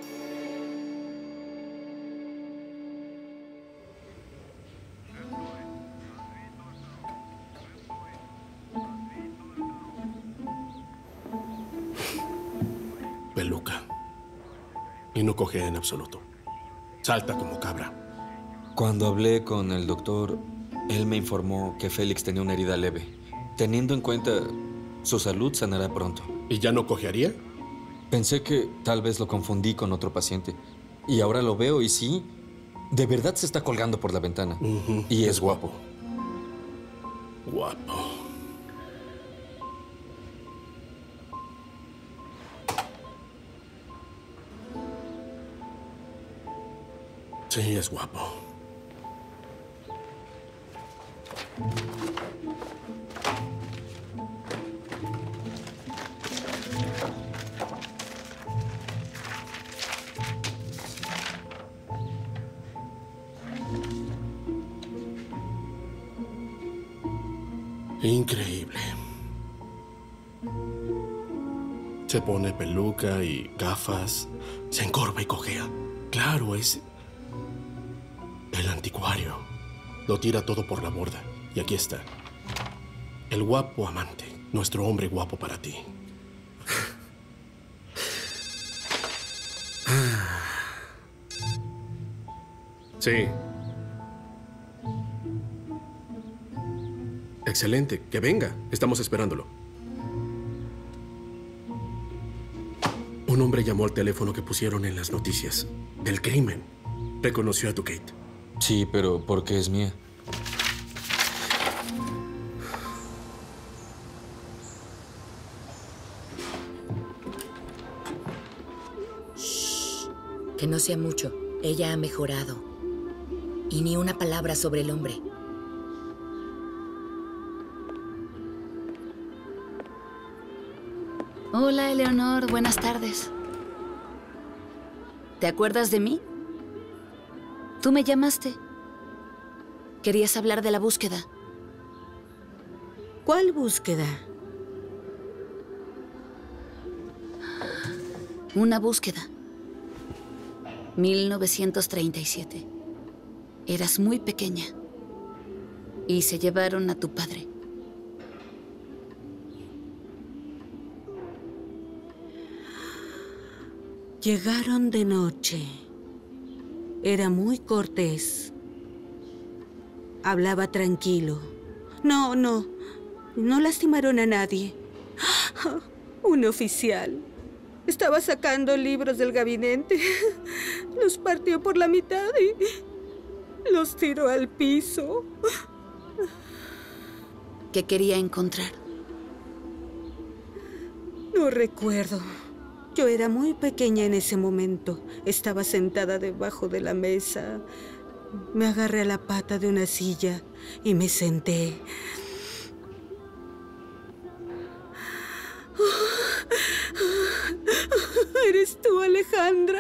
Peluca. Y no cojea en absoluto. Salta como cabra. Cuando hablé con el doctor, él me informó que Félix tenía una herida leve. Teniendo en cuenta su salud, sanará pronto. ¿Y ya no cojearía? Pensé que tal vez lo confundí con otro paciente. Y ahora lo veo y sí, de verdad se está colgando por la ventana. Y es guapo. Guapo. Sí, es guapo. Increíble. Se pone peluca y gafas, se encorva y cojea. Claro, es el anticuario. Lo tira todo por la borda. Y aquí está. El guapo amante. Nuestro hombre guapo para ti. Sí. Excelente. Que venga. Estamos esperándolo. Un hombre llamó al teléfono que pusieron en las noticias. Del crimen. Reconoció a tu Kate. Sí, pero ¿por qué es mía? Shh. Que no sea mucho. Ella ha mejorado. Y ni una palabra sobre el hombre. Hola, Eleonor. Buenas tardes. ¿Te acuerdas de mí? Tú me llamaste. Querías hablar de la búsqueda. ¿Cuál búsqueda? Una búsqueda. 1937. Eras muy pequeña. Y se llevaron a tu padre. Llegaron de noche. Era muy cortés. Hablaba tranquilo. No lastimaron a nadie. Un oficial. Estaba sacando libros del gabinete. Los partió por la mitad y los tiró al piso. ¿Qué quería encontrar? No recuerdo. Yo era muy pequeña en ese momento. Estaba sentada debajo de la mesa. Me agarré a la pata de una silla y me senté. ¿Eres tú, Alejandra?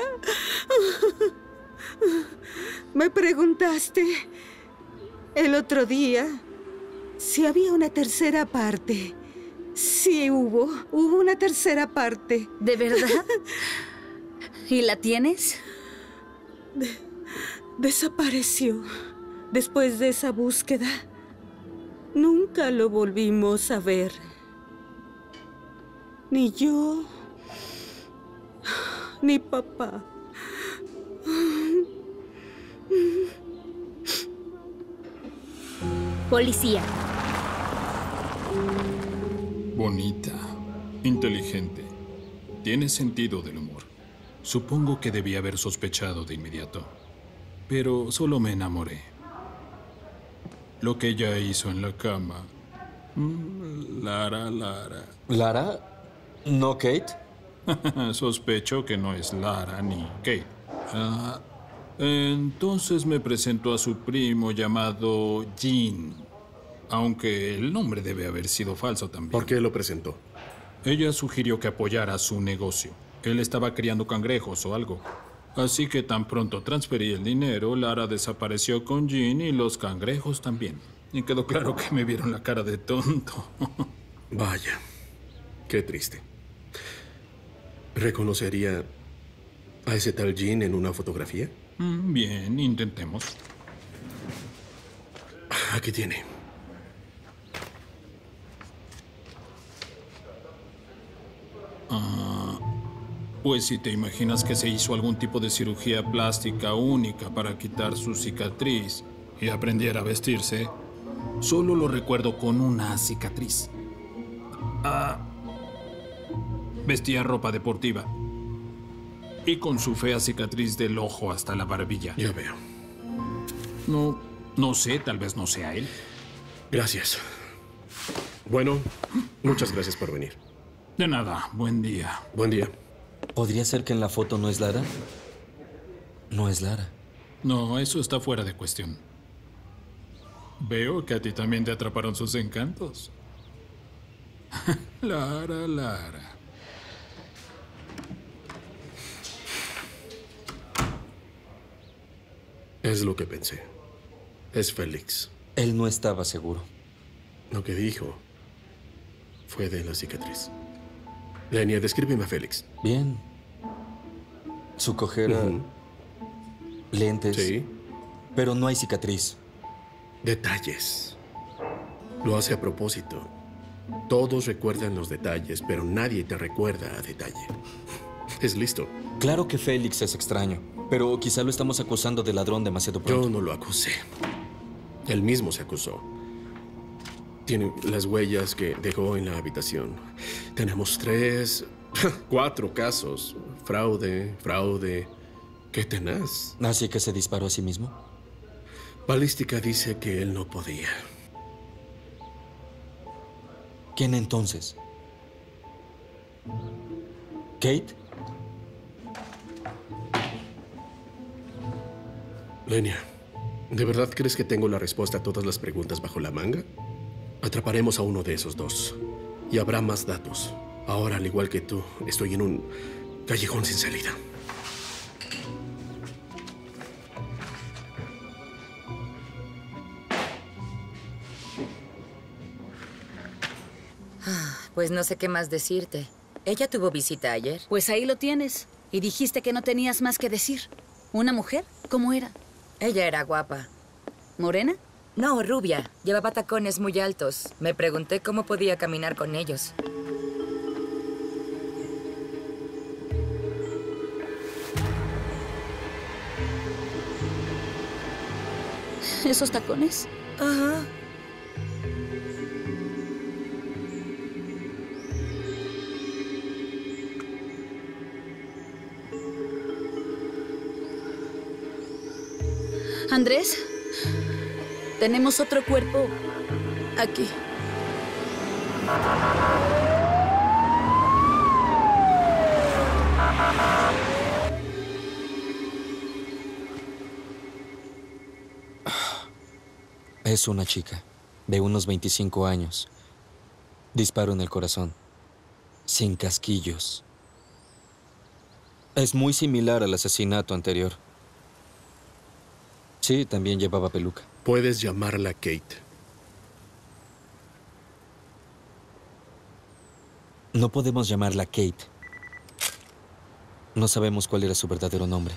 Me preguntaste el otro día si había una tercera parte. Sí, hubo una tercera parte. ¿De verdad? ¿Y la tienes? Desapareció. Después de esa búsqueda, nunca lo volvimos a ver. Ni yo, ni papá. Policía. Bonita, inteligente, tiene sentido del humor. Supongo que debí haber sospechado de inmediato, pero solo me enamoré. Lo que ella hizo en la cama. Lara. ¿Lara? ¿No Kate? Sospecho que no es Lara ni Kate. Entonces me presentó a su primo llamado Jean. Aunque el nombre debe haber sido falso también. ¿Por qué lo presentó? Ella sugirió que apoyara su negocio. Él estaba criando cangrejos o algo. Así que tan pronto transferí el dinero, Lara desapareció con Jean y los cangrejos también. Y quedó claro que me vieron la cara de tonto. Vaya, qué triste. ¿Reconocería a ese tal Jean en una fotografía? Bien, intentemos. Aquí tiene. Pues si te imaginas que se hizo algún tipo de cirugía plástica única para quitar su cicatriz y aprendiera a vestirse, solo lo recuerdo con una cicatriz. Vestía ropa deportiva y con su fea cicatriz del ojo hasta la barbilla. Ya veo. No sé, tal vez no sea él. Gracias. Bueno, muchas gracias por venir. De nada, buen día. Buen día. ¿Podría ser que en la foto no es Lara? No es Lara. No, eso está fuera de cuestión. Veo que a ti también te atraparon sus encantos. Lara. Es lo que pensé. Es Félix. Él no estaba seguro. Lo que dijo fue de la cicatriz. Lenia, descríbeme a Félix. Bien. Su cojera, lentes. Sí. Pero no hay cicatriz. Detalles. Lo hace a propósito. Todos recuerdan los detalles, pero nadie te recuerda a detalle. Es listo. Claro que Félix es extraño, pero quizá lo estamos acusando de ladrón demasiado pronto. Yo no lo acusé. Él mismo se acusó. Tiene las huellas que dejó en la habitación. Tenemos 3. 4 casos. Fraude. Qué tenaz. ¿Así que se disparó a sí mismo? Balística dice que él no podía. ¿Quién entonces? ¿Kate? Lenia, ¿de verdad crees que tengo la respuesta a todas las preguntas bajo la manga? Atraparemos a uno de esos dos. Y habrá más datos. Ahora, al igual que tú, estoy en un callejón sin salida. Pues no sé qué más decirte. ¿Ella tuvo visita ayer? Pues ahí lo tienes. Y dijiste que no tenías más que decir. ¿Una mujer? ¿Cómo era? Ella era guapa. ¿Morena? No, rubia. Llevaba tacones muy altos. Me pregunté cómo podía caminar con ellos. ¿Esos tacones? Ajá. Andrés, tenemos otro cuerpo aquí. Es una chica de unos 25 años. Disparo en el corazón. Sin casquillos. Es muy similar al asesinato anterior. Sí, también llevaba peluca. Puedes llamarla Kate. No podemos llamarla Kate. No sabemos cuál era su verdadero nombre.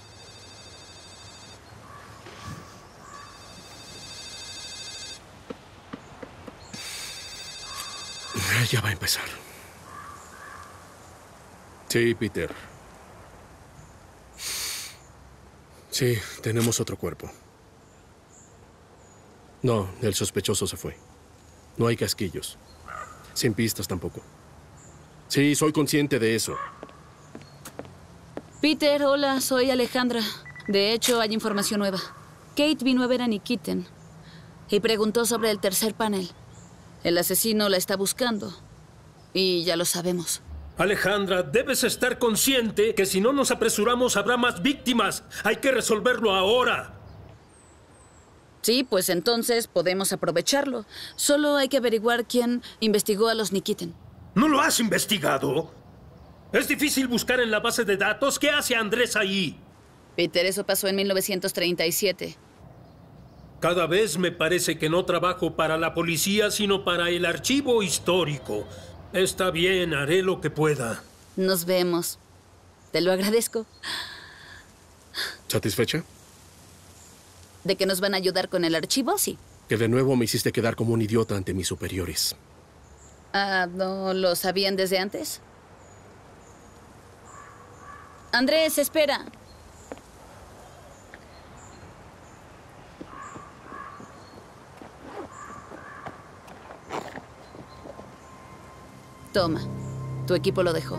Ya va a empezar. Sí, Peter. Sí, tenemos otro cuerpo. No, el sospechoso se fue. No hay casquillos. Sin pistas tampoco. Sí, soy consciente de eso. Peter, hola, soy Alejandra. De hecho, hay información nueva. Kate vino a ver a Nikiten y preguntó sobre el tercer panel. El asesino la está buscando. Y ya lo sabemos. Alejandra, debes estar consciente que si no nos apresuramos habrá más víctimas. Hay que resolverlo ahora. Sí, pues entonces podemos aprovecharlo. Solo hay que averiguar quién investigó a los Nikiten. ¿No lo has investigado? Es difícil buscar en la base de datos. ¿Qué hace Andrés ahí? Peter, eso pasó en 1937. Cada vez me parece que no trabajo para la policía, sino para el archivo histórico. Está bien, haré lo que pueda. Nos vemos. Te lo agradezco. ¿Satisfecha? ¿De que nos van a ayudar con el archivo? Sí. Que de nuevo me hiciste quedar como un idiota ante mis superiores. Ah, ¿no lo sabían desde antes? Andrés, espera. Toma, tu equipo lo dejó.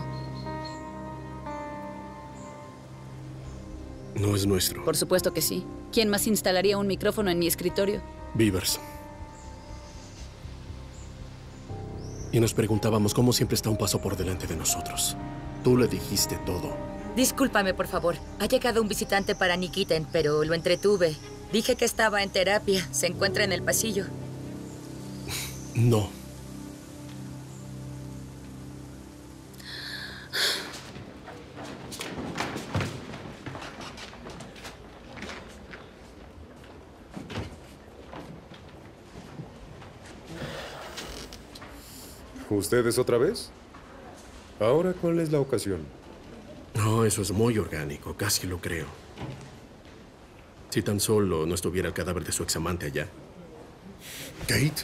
No es nuestro. Por supuesto que sí. ¿Quién más instalaría un micrófono en mi escritorio? Beavers. Y nos preguntábamos cómo siempre está un paso por delante de nosotros. Tú le dijiste todo. Discúlpame, por favor. Ha llegado un visitante para Nikiten, pero lo entretuve. Dije que estaba en terapia. Se encuentra en el pasillo. No. ¿Ustedes otra vez? ¿Ahora cuál es la ocasión? No, eso es muy orgánico, casi lo creo. Si tan solo no estuviera el cadáver de su examante allá. ¿Kate?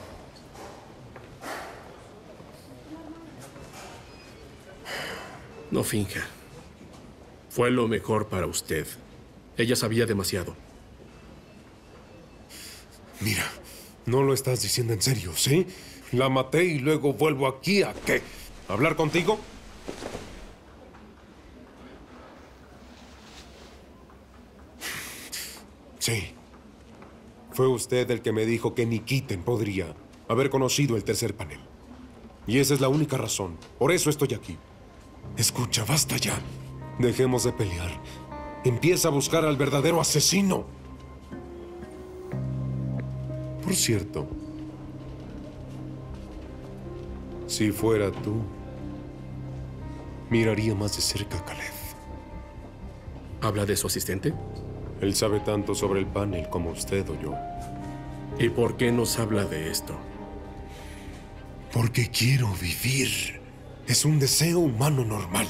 No finja. Fue lo mejor para usted. Ella sabía demasiado. Mira, no lo estás diciendo en serio, ¿sí? La maté y luego vuelvo aquí ¿a qué? ¿Hablar contigo? Sí. Fue usted el que me dijo que ni Keaton podría haber conocido el tercer panel. Y esa es la única razón. Por eso estoy aquí. Escucha, basta ya. Dejemos de pelear. Empieza a buscar al verdadero asesino. Por cierto, si fuera tú, miraría más de cerca a Caleb. ¿Habla de su asistente? Él sabe tanto sobre el panel como usted o yo. ¿Y por qué nos habla de esto? Porque quiero vivir. Es un deseo humano normal.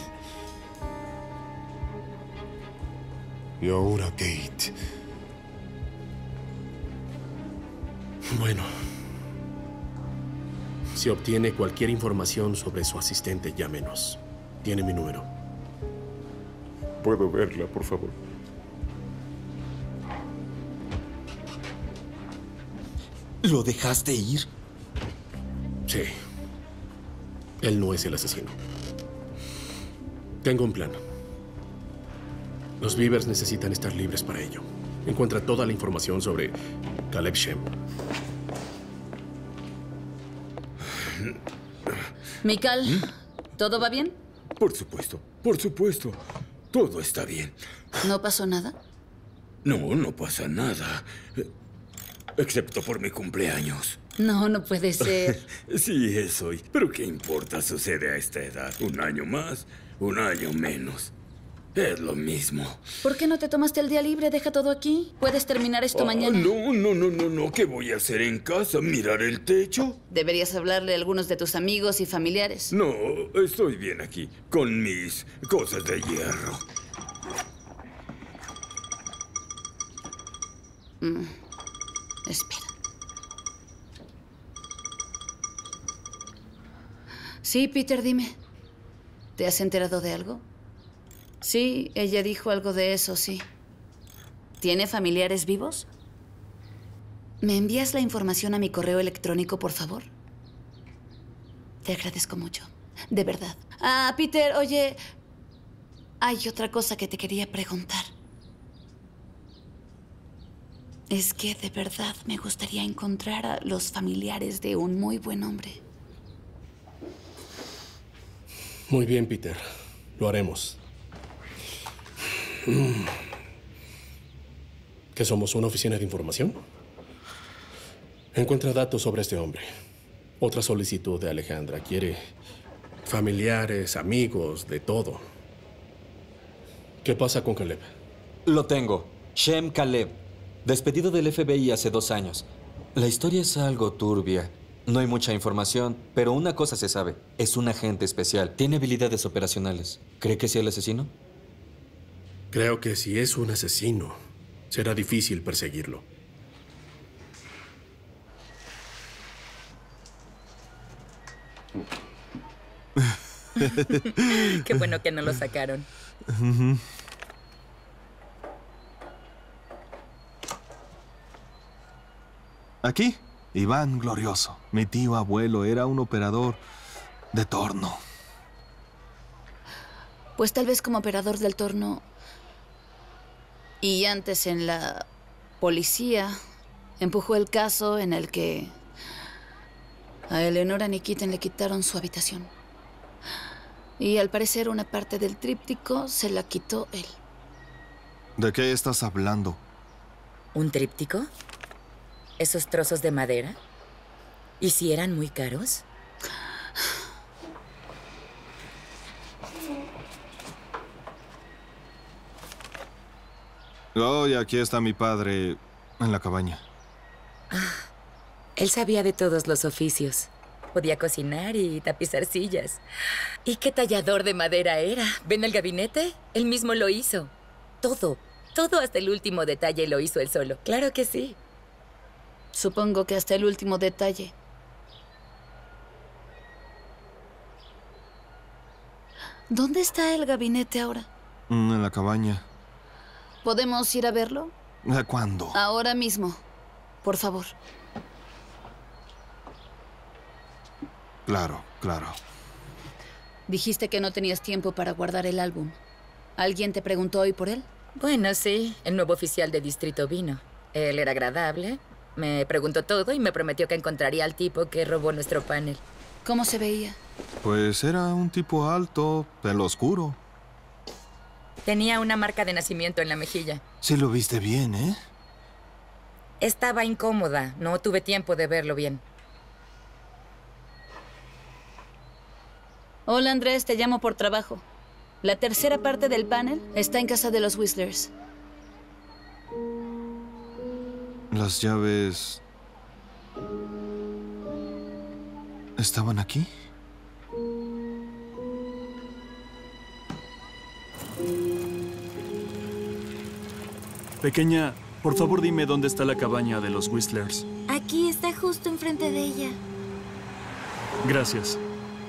Y ahora, Kate. Bueno. Si obtiene cualquier información sobre su asistente, llámenos. Tiene mi número. ¿Puedo verla, por favor? ¿Lo dejaste ir? Sí. Él no es el asesino. Tengo un plan. Los Beavers necesitan estar libres para ello. Encuentra toda la información sobre Caleb Shem. Mikal, ¿todo va bien? Por supuesto, por supuesto. Todo está bien. ¿No pasó nada? No, no pasa nada. Excepto por mi cumpleaños. No, no puede ser. Sí, es hoy. Pero ¿qué importa? Sucede a esta edad. Un año más, un año menos. Es lo mismo. ¿Por qué no te tomaste el día libre? Deja todo aquí. Puedes terminar esto mañana. No. ¿Qué voy a hacer en casa? ¿Mirar el techo? Deberías hablarle a algunos de tus amigos y familiares. No, estoy bien aquí, con mis cosas de hierro. Espera. Sí, Peter, dime. ¿Te has enterado de algo? Sí, ella dijo algo de eso, sí. ¿Tiene familiares vivos? ¿Me envías la información a mi correo electrónico, por favor? Te agradezco mucho. De verdad. Ah, Peter, oye... Hay otra cosa que te quería preguntar. Es que de verdad me gustaría encontrar a los familiares de un muy buen hombre. Muy bien, Peter. Lo haremos. ¿Qué somos? ¿Una oficina de información? Encuentra datos sobre este hombre. Otra solicitud de Alejandra. Quiere familiares, amigos, de todo. ¿Qué pasa con Caleb? Lo tengo. Shem Caleb. Despedido del FBI hace 2 años. La historia es algo turbia. No hay mucha información, pero una cosa se sabe. Es un agente especial. Tiene habilidades operacionales. ¿Cree que sea el asesino? Creo que si es un asesino, será difícil perseguirlo. Qué bueno que no lo sacaron. Aquí, Iván Glorioso. Mi tío abuelo era un operador de torno. Pues tal vez como operador del torno. Y antes en la policía empujó el caso en el que a Eleonora Nikiten le quitaron su habitación. Y al parecer una parte del tríptico se la quitó él. ¿De qué estás hablando? ¿Un tríptico? ¿Esos trozos de madera? ¿Y si eran muy caros? Oh, y aquí está mi padre en la cabaña. Él sabía de todos los oficios. Podía cocinar y tapizar sillas. ¿Y qué tallador de madera era? ¿Ven el gabinete? Él mismo lo hizo. Todo. Todo hasta el último detalle lo hizo él solo. Claro que sí. Supongo que hasta el último detalle. ¿Dónde está el gabinete ahora? En la cabaña. ¿Podemos ir a verlo? ¿Cuándo? Ahora mismo. Por favor. Claro, claro. Dijiste que no tenías tiempo para guardar el álbum. ¿Alguien te preguntó hoy por él? Bueno, sí. El nuevo oficial de distrito vino. Él era agradable. Me preguntó todo y me prometió que encontraría al tipo que robó nuestro panel. ¿Cómo se veía? Pues era un tipo alto, pelo oscuro. Tenía una marca de nacimiento en la mejilla. Sí lo viste bien, ¿eh? Estaba incómoda. No tuve tiempo de verlo bien. Hola, Andrés. Te llamo por trabajo. La tercera parte del panel está en casa de los Whistlers. Las llaves... ¿estaban aquí? Pequeña, por favor dime dónde está la cabaña de los Whistlers. Aquí está justo enfrente de ella. Gracias.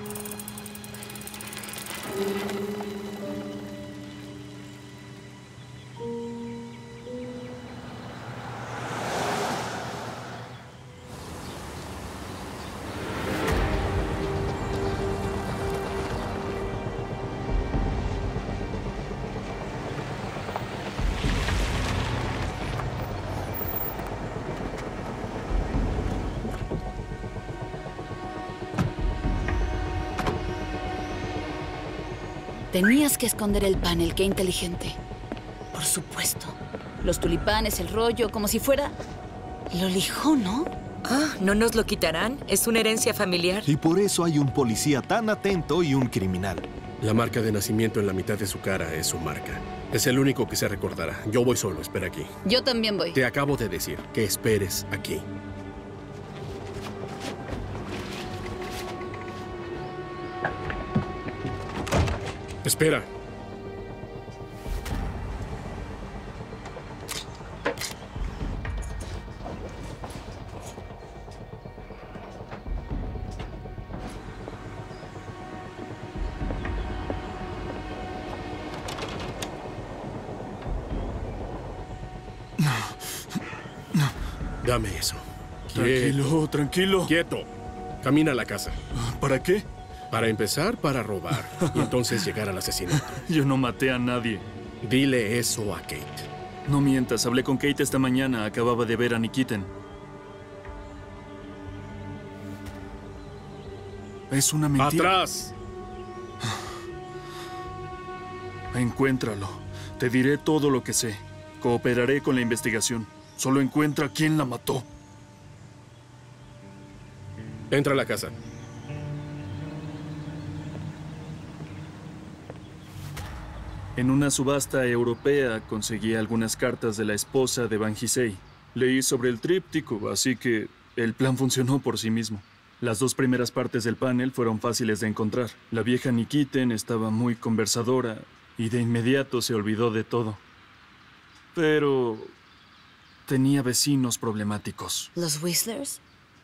Tenías que esconder el panel, qué inteligente. Por supuesto. Los tulipanes, el rollo, como si fuera... Lo lijó, ¿no? Ah, ¿no nos lo quitarán? Es una herencia familiar. Y por eso hay un policía tan atento y un criminal. La marca de nacimiento en la mitad de su cara es su marca. Es el único que se recordará. Yo voy solo, espera aquí. Yo también voy. Te acabo de decir que esperes aquí. Espera. Dame eso. Tranquilo, tranquilo. Quieto. Camina a la casa. ¿Para qué? Para empezar, para robar. Y entonces llegar al asesinato. Yo no maté a nadie. Dile eso a Kate. No mientas, hablé con Kate esta mañana. Acababa de ver a Nikiten. Es una mentira. ¡Atrás! Encuéntralo. Te diré todo lo que sé. Cooperaré con la investigación. Solo encuentra quién la mató. Entra a la casa. En una subasta europea conseguí algunas cartas de la esposa de Van Gisei. Leí sobre el tríptico, así que el plan funcionó por sí mismo. Las dos primeras partes del panel fueron fáciles de encontrar. La vieja Nikiten estaba muy conversadora y de inmediato se olvidó de todo. Pero tenía vecinos problemáticos. ¿Los Whistlers?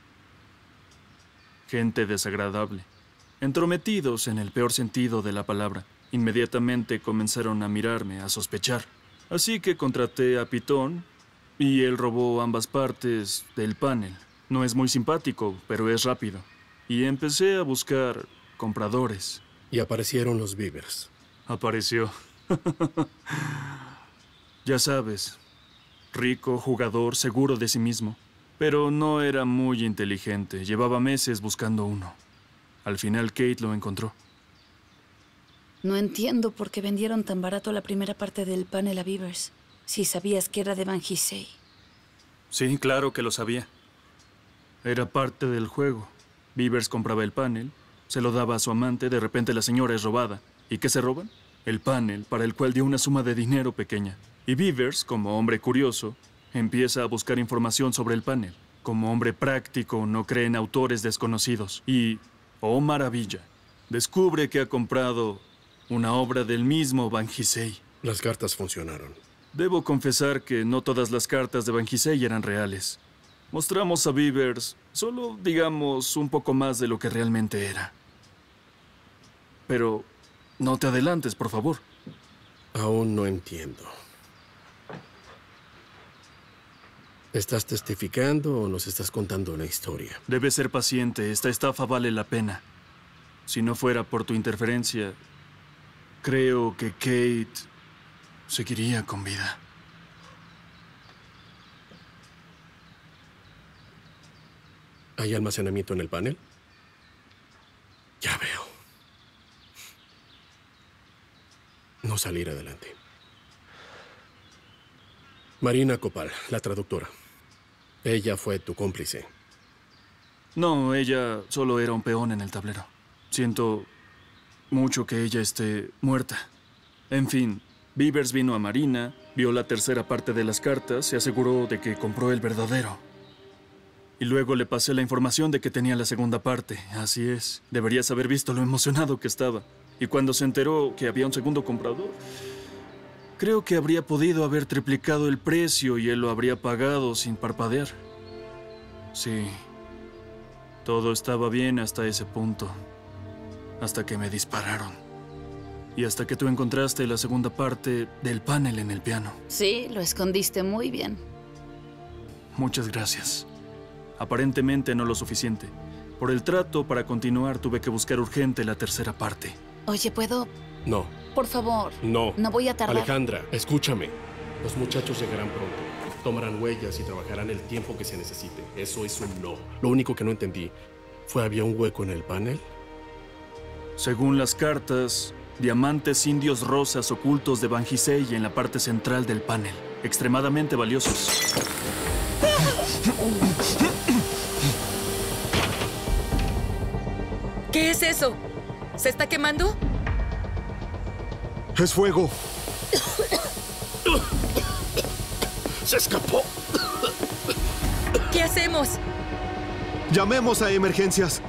Gente desagradable. Entrometidos en el peor sentido de la palabra. Inmediatamente comenzaron a mirarme, a sospechar. Así que contraté a Pitón y él robó ambas partes del panel. No es muy simpático, pero es rápido. Y empecé a buscar compradores. Y aparecieron los Beavers. Apareció. Ya sabes, rico, jugador, seguro de sí mismo. Pero no era muy inteligente. Llevaba meses buscando uno. Al final Kate lo encontró. No entiendo por qué vendieron tan barato la primera parte del panel a Beavers, si sabías que era de Van Gisei. Sí, claro que lo sabía. Era parte del juego. Beavers compraba el panel, se lo daba a su amante, de repente la señora es robada. ¿Y qué se roban? El panel, para el cual dio una suma de dinero pequeña. Y Beavers, como hombre curioso, empieza a buscar información sobre el panel. Como hombre práctico, no cree en autores desconocidos. Y, oh maravilla, descubre que ha comprado una obra del mismo Van Gisei. Las cartas funcionaron. Debo confesar que no todas las cartas de Van Gisei eran reales. Mostramos a Beavers solo, digamos, un poco más de lo que realmente era. Pero no te adelantes, por favor. Aún no entiendo. ¿Estás testificando o nos estás contando una historia? Debes ser paciente. Esta estafa vale la pena. Si no fuera por tu interferencia, creo que Kate seguiría con vida. ¿Hay almacenamiento en el panel? Ya veo. No salir adelante. Marina Copal, la traductora. Ella fue tu cómplice. No, ella solo era un peón en el tablero. Siento mucho que ella esté muerta. En fin, Beavers vino a Marina, vio la tercera parte de las cartas, se aseguró de que compró el verdadero. Y luego le pasé la información de que tenía la segunda parte. Así es. Deberías haber visto lo emocionado que estaba. Y cuando se enteró que había un segundo comprador, creo que habría podido haber triplicado el precio y él lo habría pagado sin parpadear. Sí. Todo estaba bien hasta ese punto. Hasta que me dispararon. Y hasta que tú encontraste la segunda parte del panel en el piano. Sí, lo escondiste muy bien. Muchas gracias. Aparentemente no lo suficiente. Por el trato, para continuar, tuve que buscar urgente la tercera parte. Oye, ¿puedo? No. Por favor. No. No voy a tardar. Alejandra, escúchame. Los muchachos llegarán pronto. Tomarán huellas y trabajarán el tiempo que se necesite. Eso es un no. Lo único que no entendí fue, ¿había un hueco en el panel? Según las cartas, diamantes indios rosas ocultos de Banjisei en la parte central del panel. Extremadamente valiosos. ¿Qué es eso? ¿Se está quemando? ¡Es fuego! ¡Se escapó! ¿Qué hacemos? Llamemos a emergencias.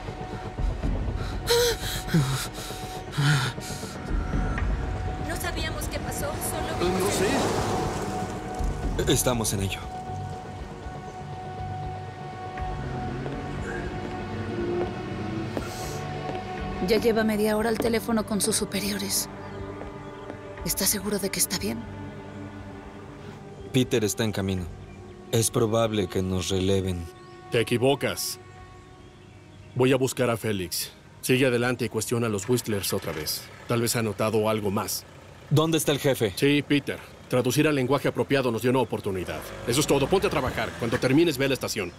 No sabíamos qué pasó, solo... No sé. Estamos en ello. Ya lleva media hora al teléfono con sus superiores. ¿Estás seguro de que está bien? Peter está en camino. Es probable que nos releven. Te equivocas. Voy a buscar a Félix. Sigue adelante y cuestiona a los Whistlers otra vez. Tal vez ha notado algo más. ¿Dónde está el jefe? Sí, Peter. Traducir al lenguaje apropiado nos dio una oportunidad. Eso es todo. Ponte a trabajar. Cuando termines, ve a la estación.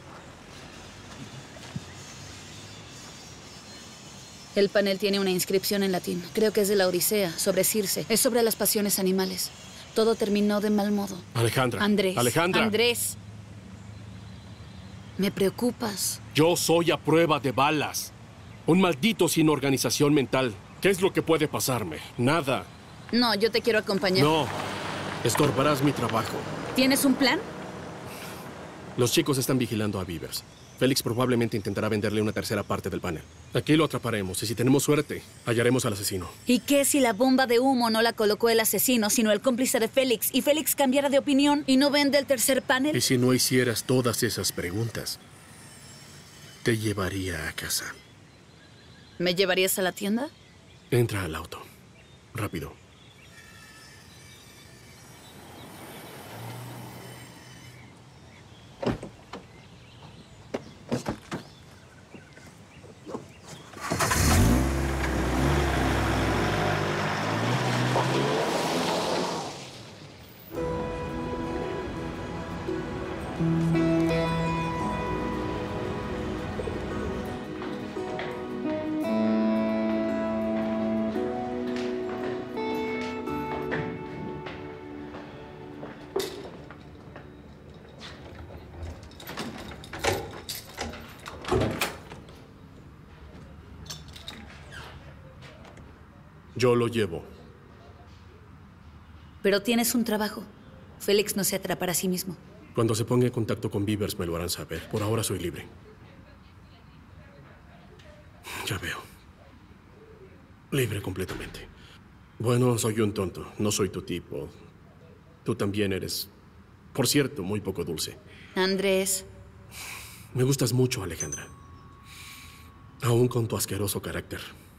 El panel tiene una inscripción en latín. Creo que es de la Odisea, sobre Circe. Es sobre las pasiones animales. Todo terminó de mal modo. Alejandra. Andrés. Alejandra. Andrés. Me preocupas. Yo soy a prueba de balas. Un maldito sin organización mental. ¿Qué es lo que puede pasarme? Nada. No, yo te quiero acompañar. No. Estorbarás mi trabajo. ¿Tienes un plan? Los chicos están vigilando a Beavers. Félix probablemente intentará venderle una tercera parte del panel. Aquí lo atraparemos y si tenemos suerte, hallaremos al asesino. ¿Y qué si la bomba de humo no la colocó el asesino, sino el cómplice de Félix, y Félix cambiara de opinión y no vende el tercer panel? Y si no hicieras todas esas preguntas, te llevaría a casa. ¿Me llevarías a la tienda? Entra al auto. Rápido. Yo lo llevo. Pero tienes un trabajo. Félix no se atrapará a sí mismo. Cuando se ponga en contacto con Beavers me lo harán saber. Por ahora soy libre. Ya veo. Libre completamente. Bueno, soy un tonto. No soy tu tipo. Tú también eres, por cierto, muy poco dulce. Andrés. Me gustas mucho, Alejandra. Aún con tu asqueroso carácter.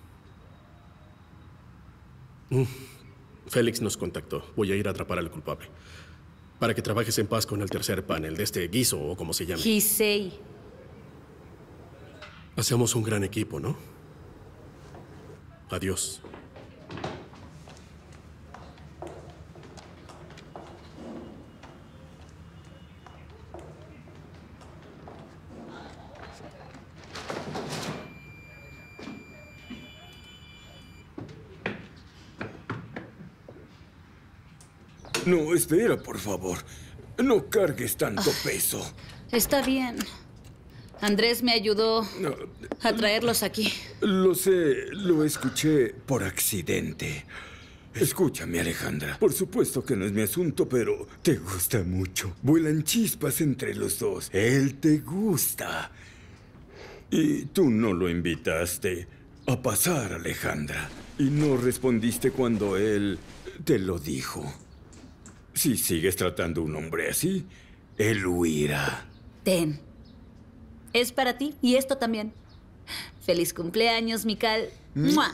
Félix nos contactó. Voy a ir a atrapar al culpable. Para que trabajes en paz con el tercer panel de este guiso o como se llame. Gisei. Hacemos un gran equipo, ¿no? Adiós. No, espera, por favor. No cargues tanto peso. Está bien. Andrés me ayudó a traerlos aquí. Lo sé, lo escuché por accidente. Escúchame, Alejandra. Por supuesto que no es mi asunto, pero te gusta mucho. Vuelan chispas entre los dos. Él te gusta. Y tú no lo invitaste a pasar, Alejandra. Y no respondiste cuando él te lo dijo. Si sigues tratando a un hombre así, él huirá. Ten. Es para ti y esto también. Feliz cumpleaños, Mikal. ¡Mua!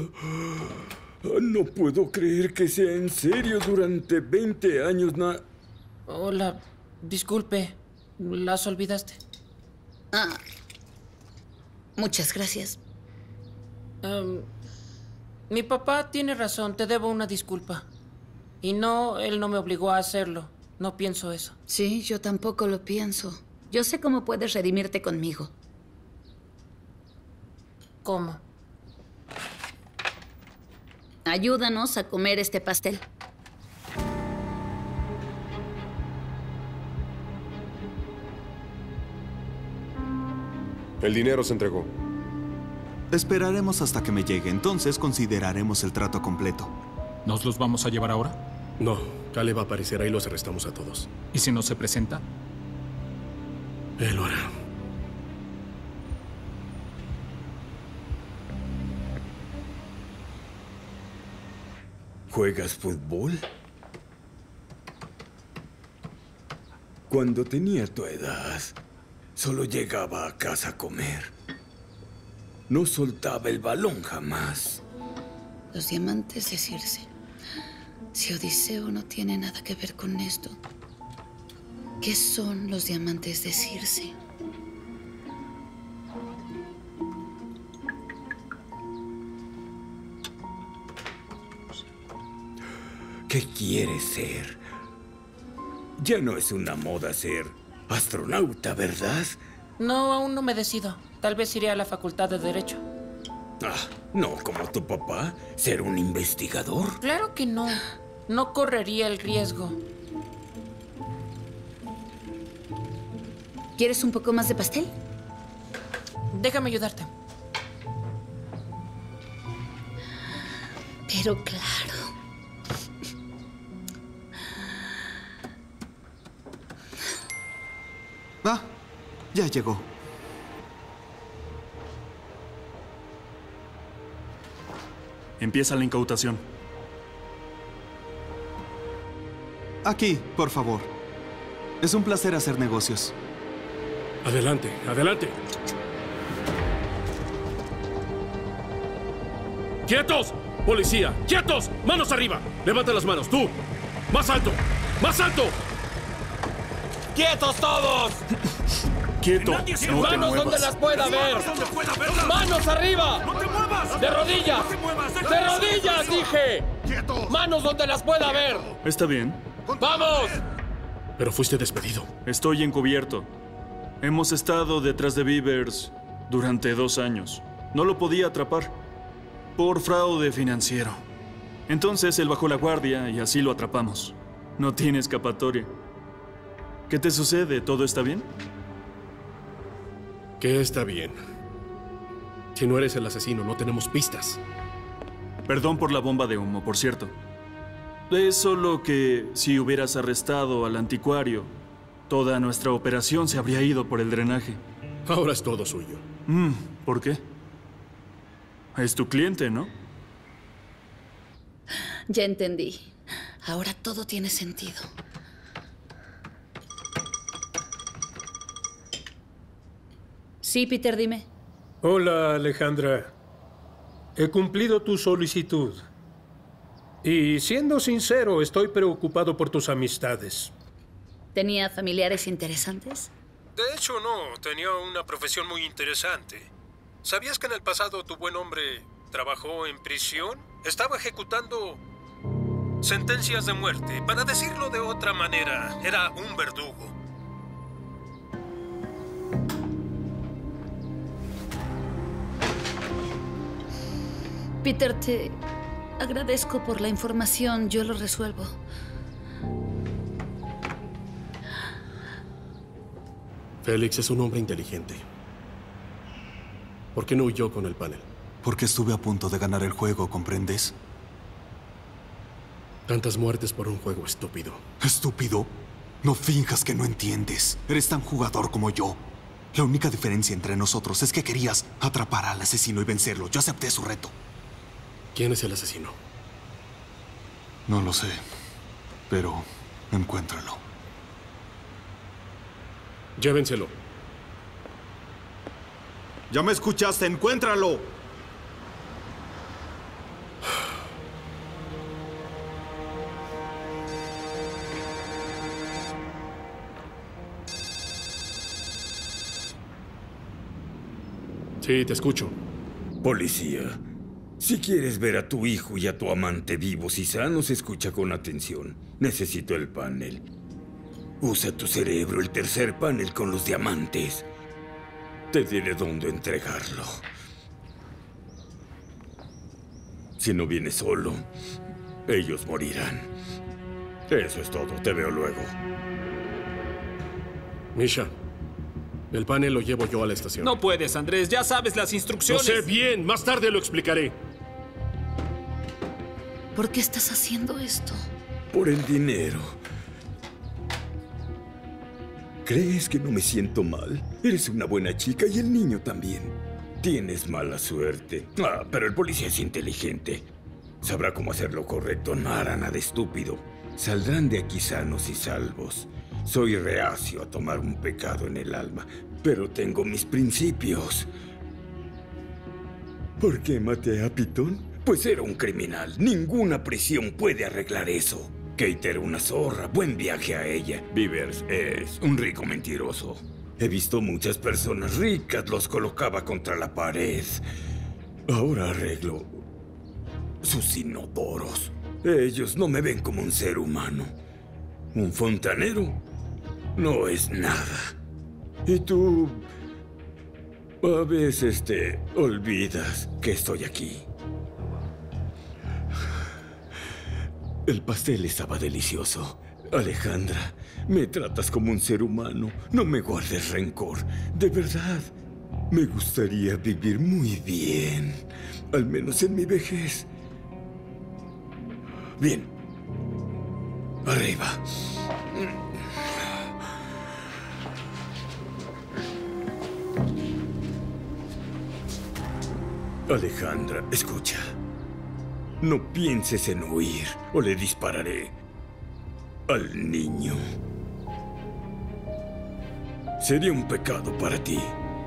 No puedo creer que sea en serio. Durante 20 años Hola, disculpe. ¿Las olvidaste? Muchas gracias. Mi papá tiene razón. Te debo una disculpa. Y no, él no me obligó a hacerlo. No pienso eso. Sí, yo tampoco lo pienso. Yo sé cómo puedes redimirte conmigo. ¿Cómo? Ayúdanos a comer este pastel. El dinero se entregó. Esperaremos hasta que me llegue. Entonces consideraremos el trato completo. ¿Nos los vamos a llevar ahora? No, Caleb aparecerá y los arrestamos a todos. ¿Y si no se presenta? Él lo hará. ¿Juegas fútbol? Cuando tenía tu edad, solo llegaba a casa a comer. No soltaba el balón jamás. Los diamantes de Circe. Si Odiseo no tiene nada que ver con esto, ¿qué son los diamantes de Circe? ¿Qué quieres ser? Ya no es una moda ser astronauta, ¿verdad? No, aún no me decido. Tal vez iré a la facultad de Derecho. No como tu papá, ser un investigador. Claro que no. No correría el riesgo. ¿Quieres un poco más de pastel? Déjame ayudarte. Pero claro. Ya llegó. Empieza la incautación. Aquí, por favor. Es un placer hacer negocios. Adelante, adelante. ¡Quietos! ¡Policía! ¡Quietos! ¡Manos arriba! ¡Levanta las manos! ¡Tú! ¡Más alto! ¡Más alto! ¡Quietos todos! ¡Quieto! No ¡manos donde las pueda ver! ¡Manos arriba! ¡No te muevas! ¡De rodillas! ¡De rodillas, dije! ¡Manos donde las pueda ver! Está bien. ¡Vamos! Pero fuiste despedido. Estoy encubierto. Hemos estado detrás de Beavers durante 2 años. No lo podía atrapar por fraude financiero. Entonces él bajó la guardia y así lo atrapamos. No tiene escapatoria. ¿Qué te sucede? ¿Todo está bien? ¿Qué está bien? Si no eres el asesino, no tenemos pistas. Perdón por la bomba de humo, por cierto. Es solo que si hubieras arrestado al anticuario, toda nuestra operación se habría ido por el drenaje. Ahora es todo suyo. ¿Por qué? Es tu cliente, ¿no? Ya entendí. Ahora todo tiene sentido. Sí, Peter, dime. Hola, Alejandra. He cumplido tu solicitud. Y siendo sincero, estoy preocupado por tus amistades. ¿Tenía familiares interesantes? De hecho, no. Tenía una profesión muy interesante. ¿Sabías que en el pasado tu buen hombre trabajó en prisión? Estaba ejecutando sentencias de muerte. Para decirlo de otra manera, era un verdugo. Peter, te agradezco por la información. Yo lo resuelvo. Félix es un hombre inteligente. ¿Por qué no huyó con el panel? Porque estuve a punto de ganar el juego, ¿comprendes? Tantas muertes por un juego estúpido. ¿Estúpido? No finjas que no entiendes. Eres tan jugador como yo. La única diferencia entre nosotros es que querías atrapar al asesino y vencerlo. Yo acepté su reto. ¿Quién es el asesino? No lo sé, pero encuéntralo. Llévenselo. Ya me escuchaste, encuéntralo. Sí, te escucho. Policía, si quieres ver a tu hijo y a tu amante vivos y sanos, escucha con atención. Necesito el panel. Usa tu cerebro, el tercer panel con los diamantes. Te diré dónde entregarlo. Si no vienes solo, ellos morirán. Eso es todo. Te veo luego. Misha, el panel lo llevo yo a la estación. No puedes, Andrés. Ya sabes las Lo instrucciones. sé bien. Más tarde lo explicaré. ¿Por qué estás haciendo esto? Por el dinero. ¿Crees que no me siento mal? Eres una buena chica y el niño también. Tienes mala suerte. Pero el policía es inteligente. Sabrá cómo hacer lo correcto. No hará nada estúpido. Saldrán de aquí sanos y salvos. Soy reacio a tomar un pecado en el alma, pero tengo mis principios. ¿Por qué maté a Pitón? Pues era un criminal. Ninguna prisión puede arreglar eso. Kate era una zorra. Buen viaje a ella. Beavers es un rico mentiroso. He visto muchas personas ricas. Los colocaba contra la pared. Ahora arreglo sus inodoros. Ellos no me ven como un ser humano. Un fontanero no es nada. Y tú a veces te olvidas que estoy aquí. El pastel estaba delicioso. Alejandra, me tratas como un ser humano. No me guardes rencor. De verdad, me gustaría vivir muy bien. Al menos en mi vejez. Bien. Arriba. Alejandra, escucha. No pienses en huir o le dispararé al niño. Sería un pecado para ti.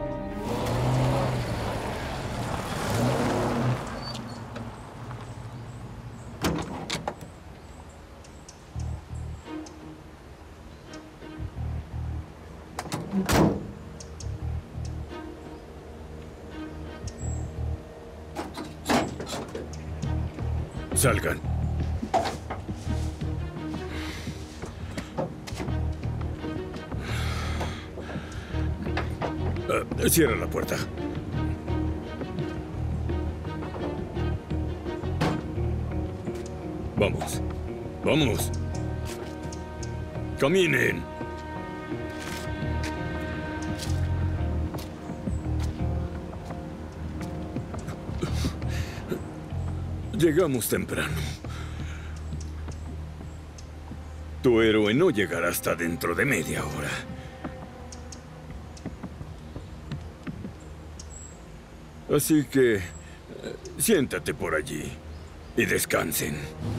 Salgan. Cierra la puerta. Vamos. Vamos. Caminen. Llegamos temprano. Tu héroe no llegará hasta dentro de media hora. Así que siéntate por allí y descansen.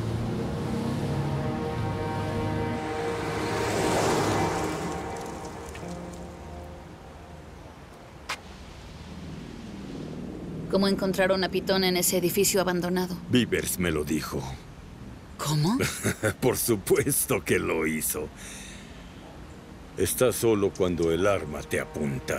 ¿Cómo encontraron a Pitón en ese edificio abandonado? Beavers me lo dijo. ¿Cómo? Por supuesto que lo hizo. Estás solo cuando el arma te apunta.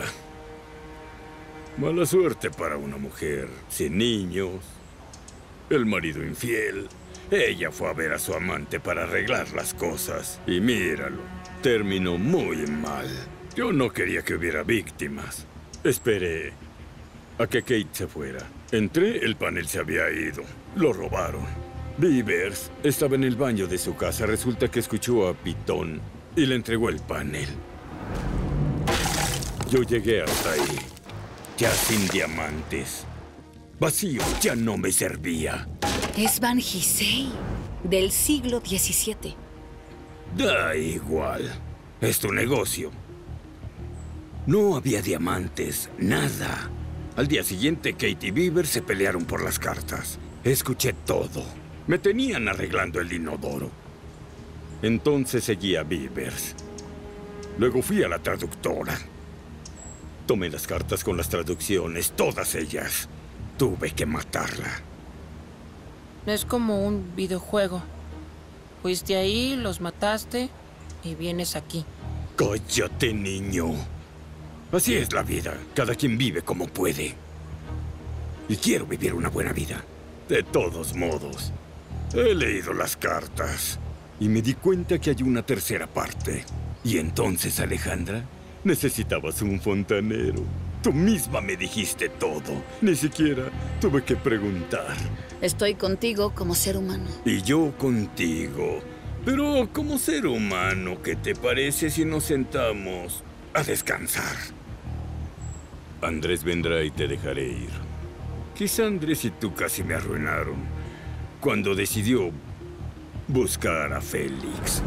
Mala suerte para una mujer sin niños. El marido infiel. Ella fue a ver a su amante para arreglar las cosas. Y míralo, terminó muy mal. Yo no quería que hubiera víctimas. Esperé a que Kate se fuera. Entré, el panel se había ido. Lo robaron. Beavers estaba en el baño de su casa. Resulta que escuchó a Pitón y le entregó el panel. Yo llegué hasta ahí, ya sin diamantes. Vacío ya no me servía. Es Van Gisei, del siglo XVII. Da igual. Es tu negocio. No había diamantes, nada. Al día siguiente, Kate y Beaver se pelearon por las cartas. Escuché todo. Me tenían arreglando el inodoro. Entonces seguí a Beavers. Luego fui a la traductora. Tomé las cartas con las traducciones, todas ellas. Tuve que matarla. Es como un videojuego. Fuiste ahí, los mataste y vienes aquí. Cállate, niño. Así es la vida. Cada quien vive como puede. Y quiero vivir una buena vida. De todos modos, he leído las cartas y me di cuenta que hay una tercera parte. Y entonces, Alejandra, necesitabas un fontanero. Tú misma me dijiste todo. Ni siquiera tuve que preguntar. Estoy contigo como ser humano. Y yo contigo. Pero como ser humano, ¿qué te parece si nos sentamos a descansar? Andrés vendrá y te dejaré ir. Quizá Andrés y tú casi me arruinaron cuando decidió buscar a Félix.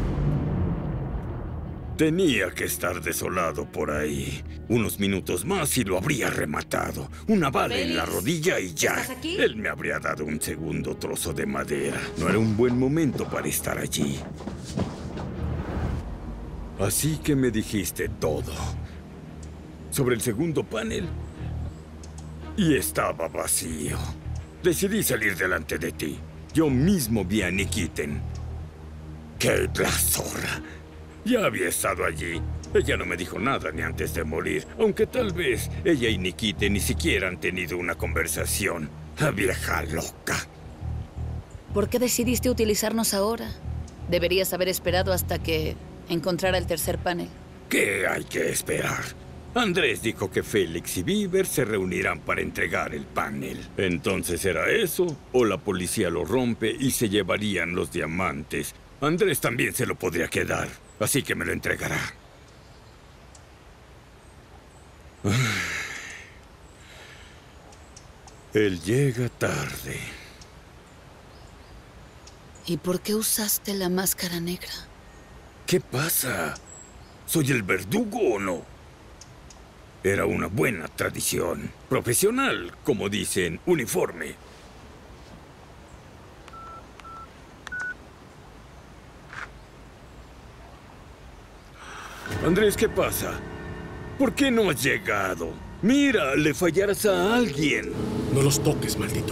Tenía que estar desolado por ahí. Unos minutos más y lo habría rematado. Una bala en la rodilla y ya. ¿Estás aquí? Él me habría dado un segundo trozo de madera. No era un buen momento para estar allí. Así que me dijiste todo. Sobre el segundo panel. Y estaba vacío. Decidí salir delante de ti. Yo mismo vi a Nikiten. Kate, la zorra. Ya había estado allí. Ella no me dijo nada ni antes de morir, aunque tal vez ella y Nikite ni siquiera han tenido una conversación. La vieja loca. ¿Por qué decidiste utilizarnos ahora? Deberías haber esperado hasta que encontrara el tercer panel. ¿Qué hay que esperar? Andrés dijo que Félix y Beaver se reunirán para entregar el panel. Entonces, ¿era eso? ¿O la policía lo rompe y se llevarían los diamantes? Andrés también se lo podría quedar, así que me lo entregará. Él llega tarde. ¿Y por qué usaste la máscara negra? ¿Qué pasa? ¿Soy el verdugo o no? Era una buena tradición. Profesional, como dicen, uniforme. Andrés, ¿qué pasa? ¿Por qué no has llegado? Mira, le fallarás a alguien. No los toques, maldito.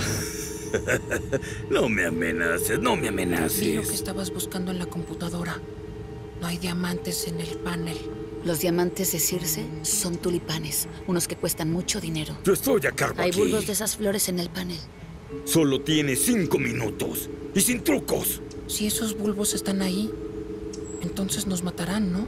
No me amenaces, no me amenaces. Vi lo que estabas buscando en la computadora. No hay diamantes en el panel. Los diamantes de Circe son tulipanes, unos que cuestan mucho dinero. Yo estoy a cargo Hay aquí. bulbos de esas flores en el panel. Solo tienes 5 minutos. Y sin trucos. Si esos bulbos están ahí, entonces nos matarán, ¿no?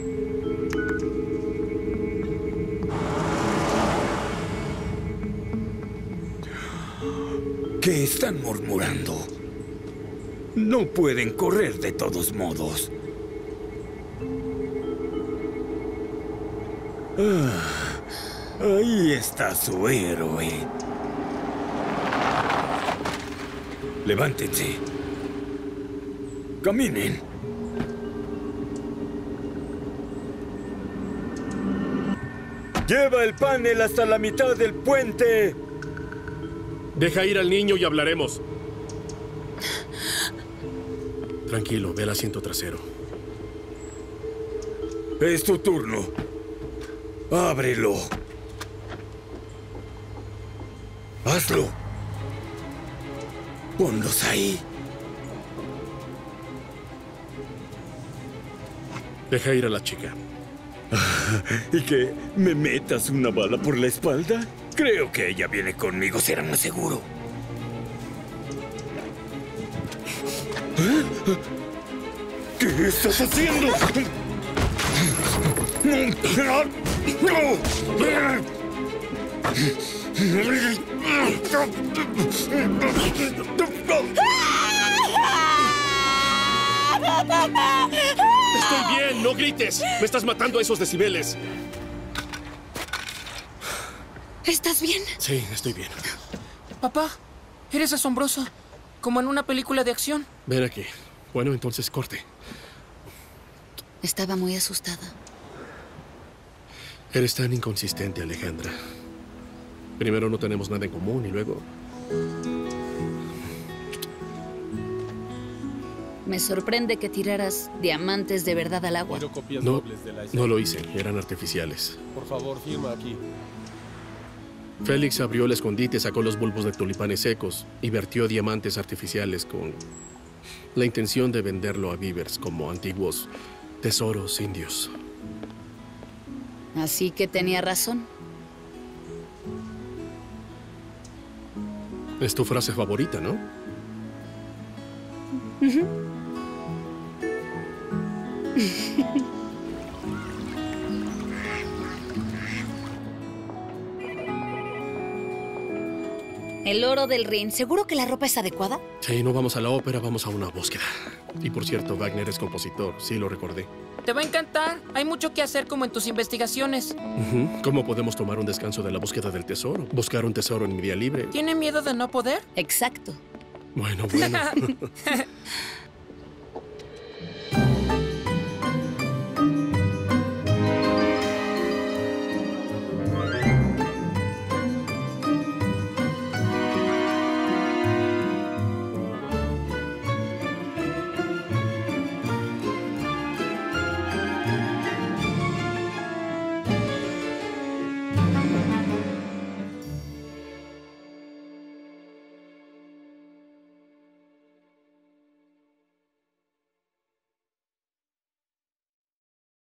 ¿Qué están murmurando? No pueden correr de todos modos. Ahí está su héroe. Levántense. Caminen. Lleva el panel hasta la mitad del puente. Deja ir al niño y hablaremos. Tranquilo, ve al asiento trasero. Es tu turno. Ábrelo. Hazlo. Ponlos ahí. Deja ir a la chica. ¿Y que me metas una bala por la espalda? Creo que ella viene conmigo, será más seguro. ¿Qué estás haciendo? Estoy bien, no grites. Me estás matando a esos decibeles. ¿Estás bien? Sí, estoy bien. Papá, eres asombroso. Como en una película de acción. Ven aquí. Bueno, entonces corte. Estaba muy asustada. Eres tan inconsistente, Alejandra. Primero no tenemos nada en común y luego... Me sorprende que tiraras diamantes de verdad al agua. No lo hice. Eran artificiales. Por favor, firma aquí. Félix abrió el escondite, sacó los bulbos de tulipanes secos y vertió diamantes artificiales con la intención de venderlo a Beavers como antiguos tesoros indios. Así que tenía razón. Es tu frase favorita, ¿no? El oro del Rin. ¿Seguro que la ropa es adecuada? Sí, no vamos a la ópera, vamos a una búsqueda. Y por cierto, Wagner es compositor, sí lo recordé. Te va a encantar. Hay mucho que hacer como en tus investigaciones. ¿Cómo podemos tomar un descanso de la búsqueda del tesoro? ¿Buscar un tesoro en mi día libre? ¿Tiene miedo de no poder? Exacto. Bueno.